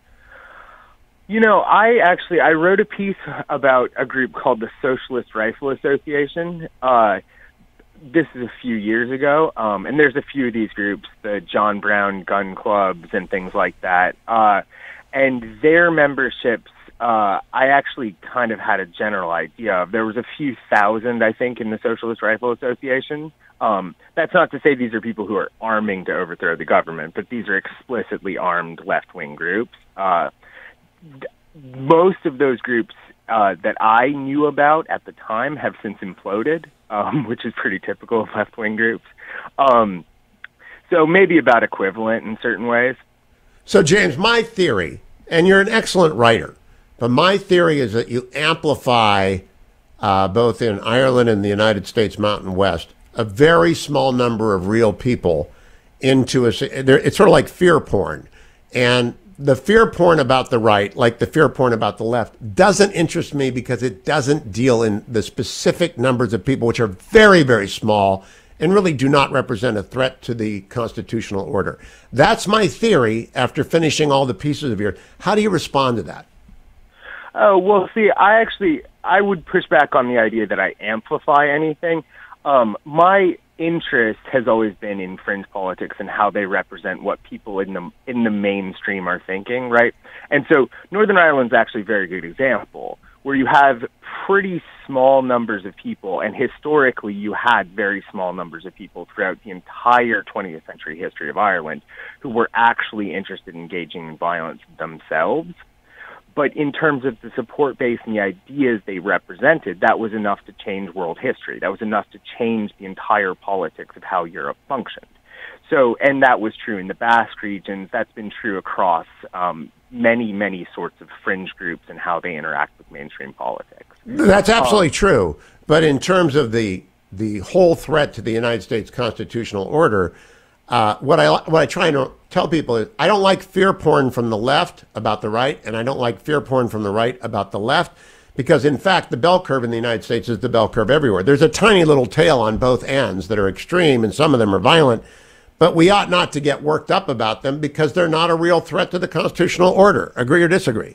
You know, I actually, I wrote a piece about a group called the Socialist Rifle Association. Uh, this is a few years ago, um, and there's a few of these groups, the John Brown gun clubs and things like that. Uh, and their memberships, uh, I actually kind of had a general idea of. There was a few thousand, I think, in the Socialist Rifle Association. Um, that's not to say these are people who are arming to overthrow the government, but these are explicitly armed left-wing groups. Uh, Most of those groups uh, that I knew about at the time have since imploded, um, which is pretty typical of left-wing groups. Um, so maybe about equivalent in certain ways. So, James, my theory, and you're an excellent writer, but my theory is that you amplify, uh, both in Ireland and the United States Mountain West, a very small number of real people into a... It's sort of like fear porn. And the fear porn about the right, like the fear porn about the left, doesn't interest me because it doesn't deal in the specific numbers of people, which are very, very small and really do not represent a threat to the constitutional order. That's my theory after finishing all the pieces of yours. How do you respond to that? Oh, well, see, I actually, I would push back on the idea that I amplify anything. Um, my interest has always been in fringe politics and how they represent what people in the in the mainstream are thinking, right? And so Northern Ireland's actually a very good example, where you have pretty small numbers of people, and historically you had very small numbers of people throughout the entire twentieth century history of Ireland who were actually interested in engaging in violence themselves. But in terms of the support base and the ideas they represented, that was enough to change world history. That was enough to change the entire politics of how Europe functioned. So, and that was true in the Basque regions. That's been true across um, many, many sorts of fringe groups and how they interact with mainstream politics. That's absolutely um, true. But in terms of the the whole threat to the United States constitutional order, uh, what I what I try to tell people is I don't like fear porn from the left about the right, and I don't like fear porn from the right about the left, because in fact the bell curve in the United States is the bell curve everywhere. There's a tiny little tail on both ends that are extreme, and some of them are violent, but we ought not to get worked up about them because they're not a real threat to the constitutional order. Agree or disagree?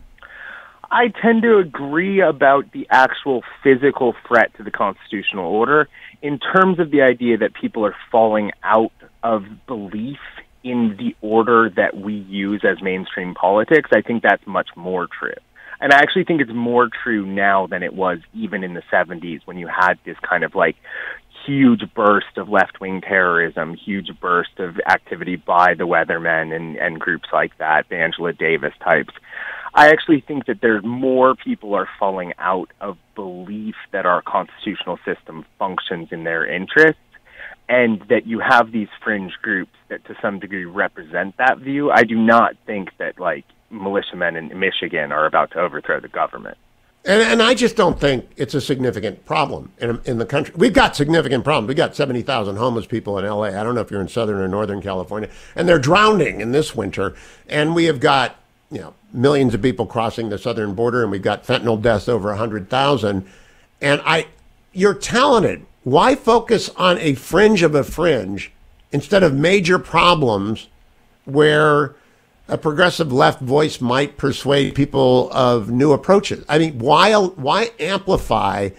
I tend to agree about the actual physical threat to the constitutional order. In terms of the idea that people are falling out of belief in the order that we use as mainstream politics, I think that's much more true. And I actually think it's more true now than it was even in the seventies, when you had this kind of like huge burst of left-wing terrorism, huge burst of activity by the Weathermen and, and groups like that, the Angela Davis types. I actually think that there more people are falling out of belief that our constitutional system functions in their interests, and that you have these fringe groups that to some degree represent that view. I do not think that, like, militiamen in Michigan are about to overthrow the government. And, and I just don't think it's a significant problem in, in the country. We've got significant problems. We've got seventy thousand homeless people in L A. I don't know if you're in Southern or Northern California. And they're drowning in this winter. And we have got, you know, millions of people crossing the southern border, and we've got fentanyl deaths over one hundred thousand. And I, you're talented. Why focus on a fringe of a fringe instead of major problems where a progressive left voice might persuade people of new approaches? I mean, why why amplify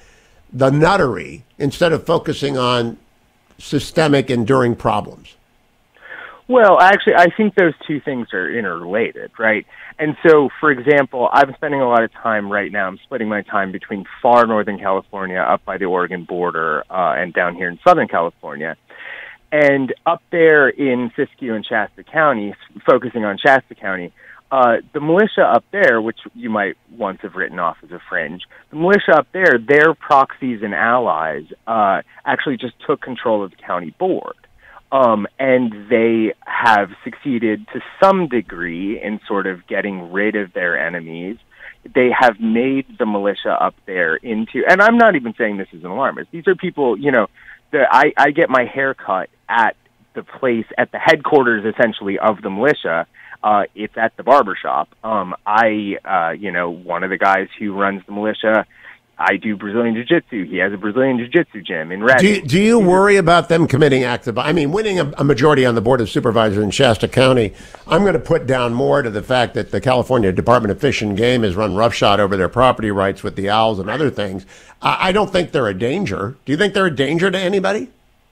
the nuttery instead of focusing on systemic, enduring problems? Well, actually, I think those two things are interrelated, right? And so, for example, I'm spending a lot of time right now, I'm splitting my time between far northern California, up by the Oregon border, uh, and down here in southern California. And up there in Siskiyou and Shasta County, focusing on Shasta County, uh, the militia up there, which you might once have written off as a fringe, the militia up there, their proxies and allies uh, actually just took control of the county board. Um, and they have succeeded to some degree in sort of getting rid of their enemies. They have made the militia up there into, and I'm not even saying this is an alarmist. These are people, you know, the, I, I get my hair cut at the place, at the headquarters, essentially, of the militia. Uh, it's at the barbershop. Um, I, uh, you know, one of the guys who runs the militia, I do Brazilian Jiu-Jitsu. He has a Brazilian Jiu-Jitsu gym in Redding. Do you, do you worry about them committing acts of, I mean, winning a, a majority on the Board of Supervisors in Shasta County, I'm going to put down more to the fact that the California Department of Fish and Game has run roughshod over their property rights with the owls and other things. I, I don't think they're a danger. Do you think they're a danger to anybody?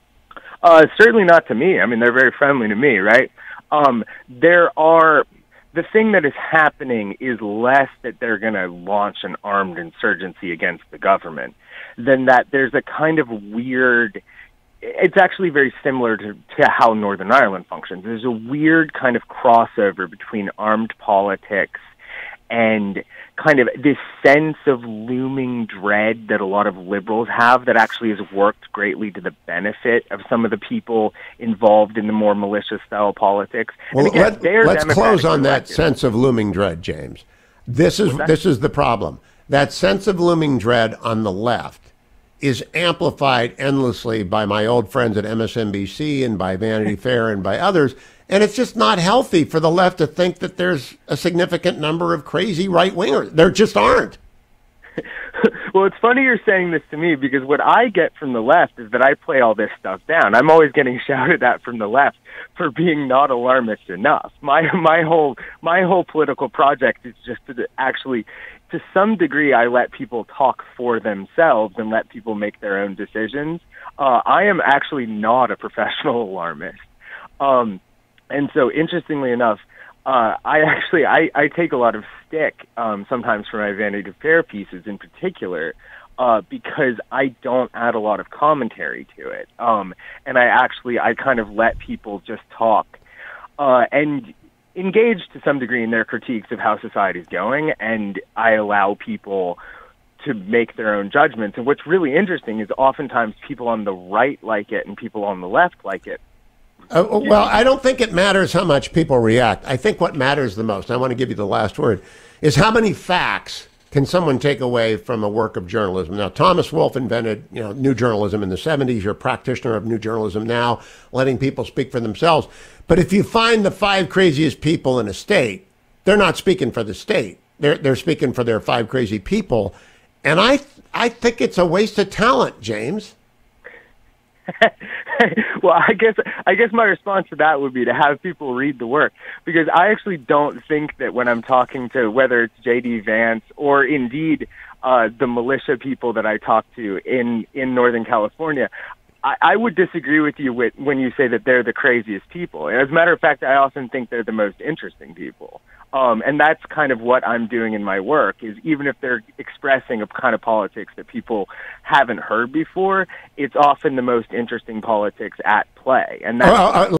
Uh, certainly not to me. I mean, they're very friendly to me, right? Um, there are... The thing that is happening is less that they're going to launch an armed insurgency against the government than that there's a kind of weird, it's actually very similar to, to how Northern Ireland functions. There's a weird kind of crossover between armed politics and kind of this sense of looming dread that a lot of liberals have that actually has worked greatly to the benefit of some of the people involved in the more militia-style politics. Well, again, let, let's close on that sense of looming dread, James. This is this is the problem. That sense of looming dread on the left is amplified endlessly by my old friends at M S N B C and by Vanity Fair and by others. And it's just not healthy for the left to think that there's a significant number of crazy right-wingers. There just aren't. Well, it's funny you're saying this to me because what I get from the left is that I play all this stuff down. I'm always getting shouted at from the left for being not alarmist enough. My my whole my whole political project is just to actually, to some degree, I let people talk for themselves and let people make their own decisions. Uh, I am actually not a professional alarmist. Um, And so, interestingly enough, uh, I actually I, I take a lot of stick um, sometimes for my Vanity Fair pieces in particular uh, because I don't add a lot of commentary to it, um, and I actually I kind of let people just talk uh, and engage to some degree in their critiques of how society's going, and I allow people to make their own judgments. And what's really interesting is oftentimes people on the right like it and people on the left like it. Uh, well, I don't think it matters how much people react. I think what matters the most, I want to give you the last word, is how many facts can someone take away from a work of journalism. Now, Thomas Wolfe invented, you know, new journalism in the seventies. You're a practitioner of new journalism now, letting people speak for themselves. But if you find the five craziest people in a state, they're not speaking for the state. They're they're speaking for their five crazy people. And I I think it's a waste of talent, James. Well, I guess I guess my response to that would be to have people read the work, because I actually don't think that when I'm talking to, whether it's J D Vance or indeed uh, the militia people that I talk to in, in Northern California, I, I would disagree with you with, when you say that they're the craziest people. As a matter of fact, I often think they're the most interesting people. Um, and that's kind of what I'm doing in my work, is even if they're expressing a kind of politics that people haven't heard before, it's often the most interesting politics at play. And that's uh, uh,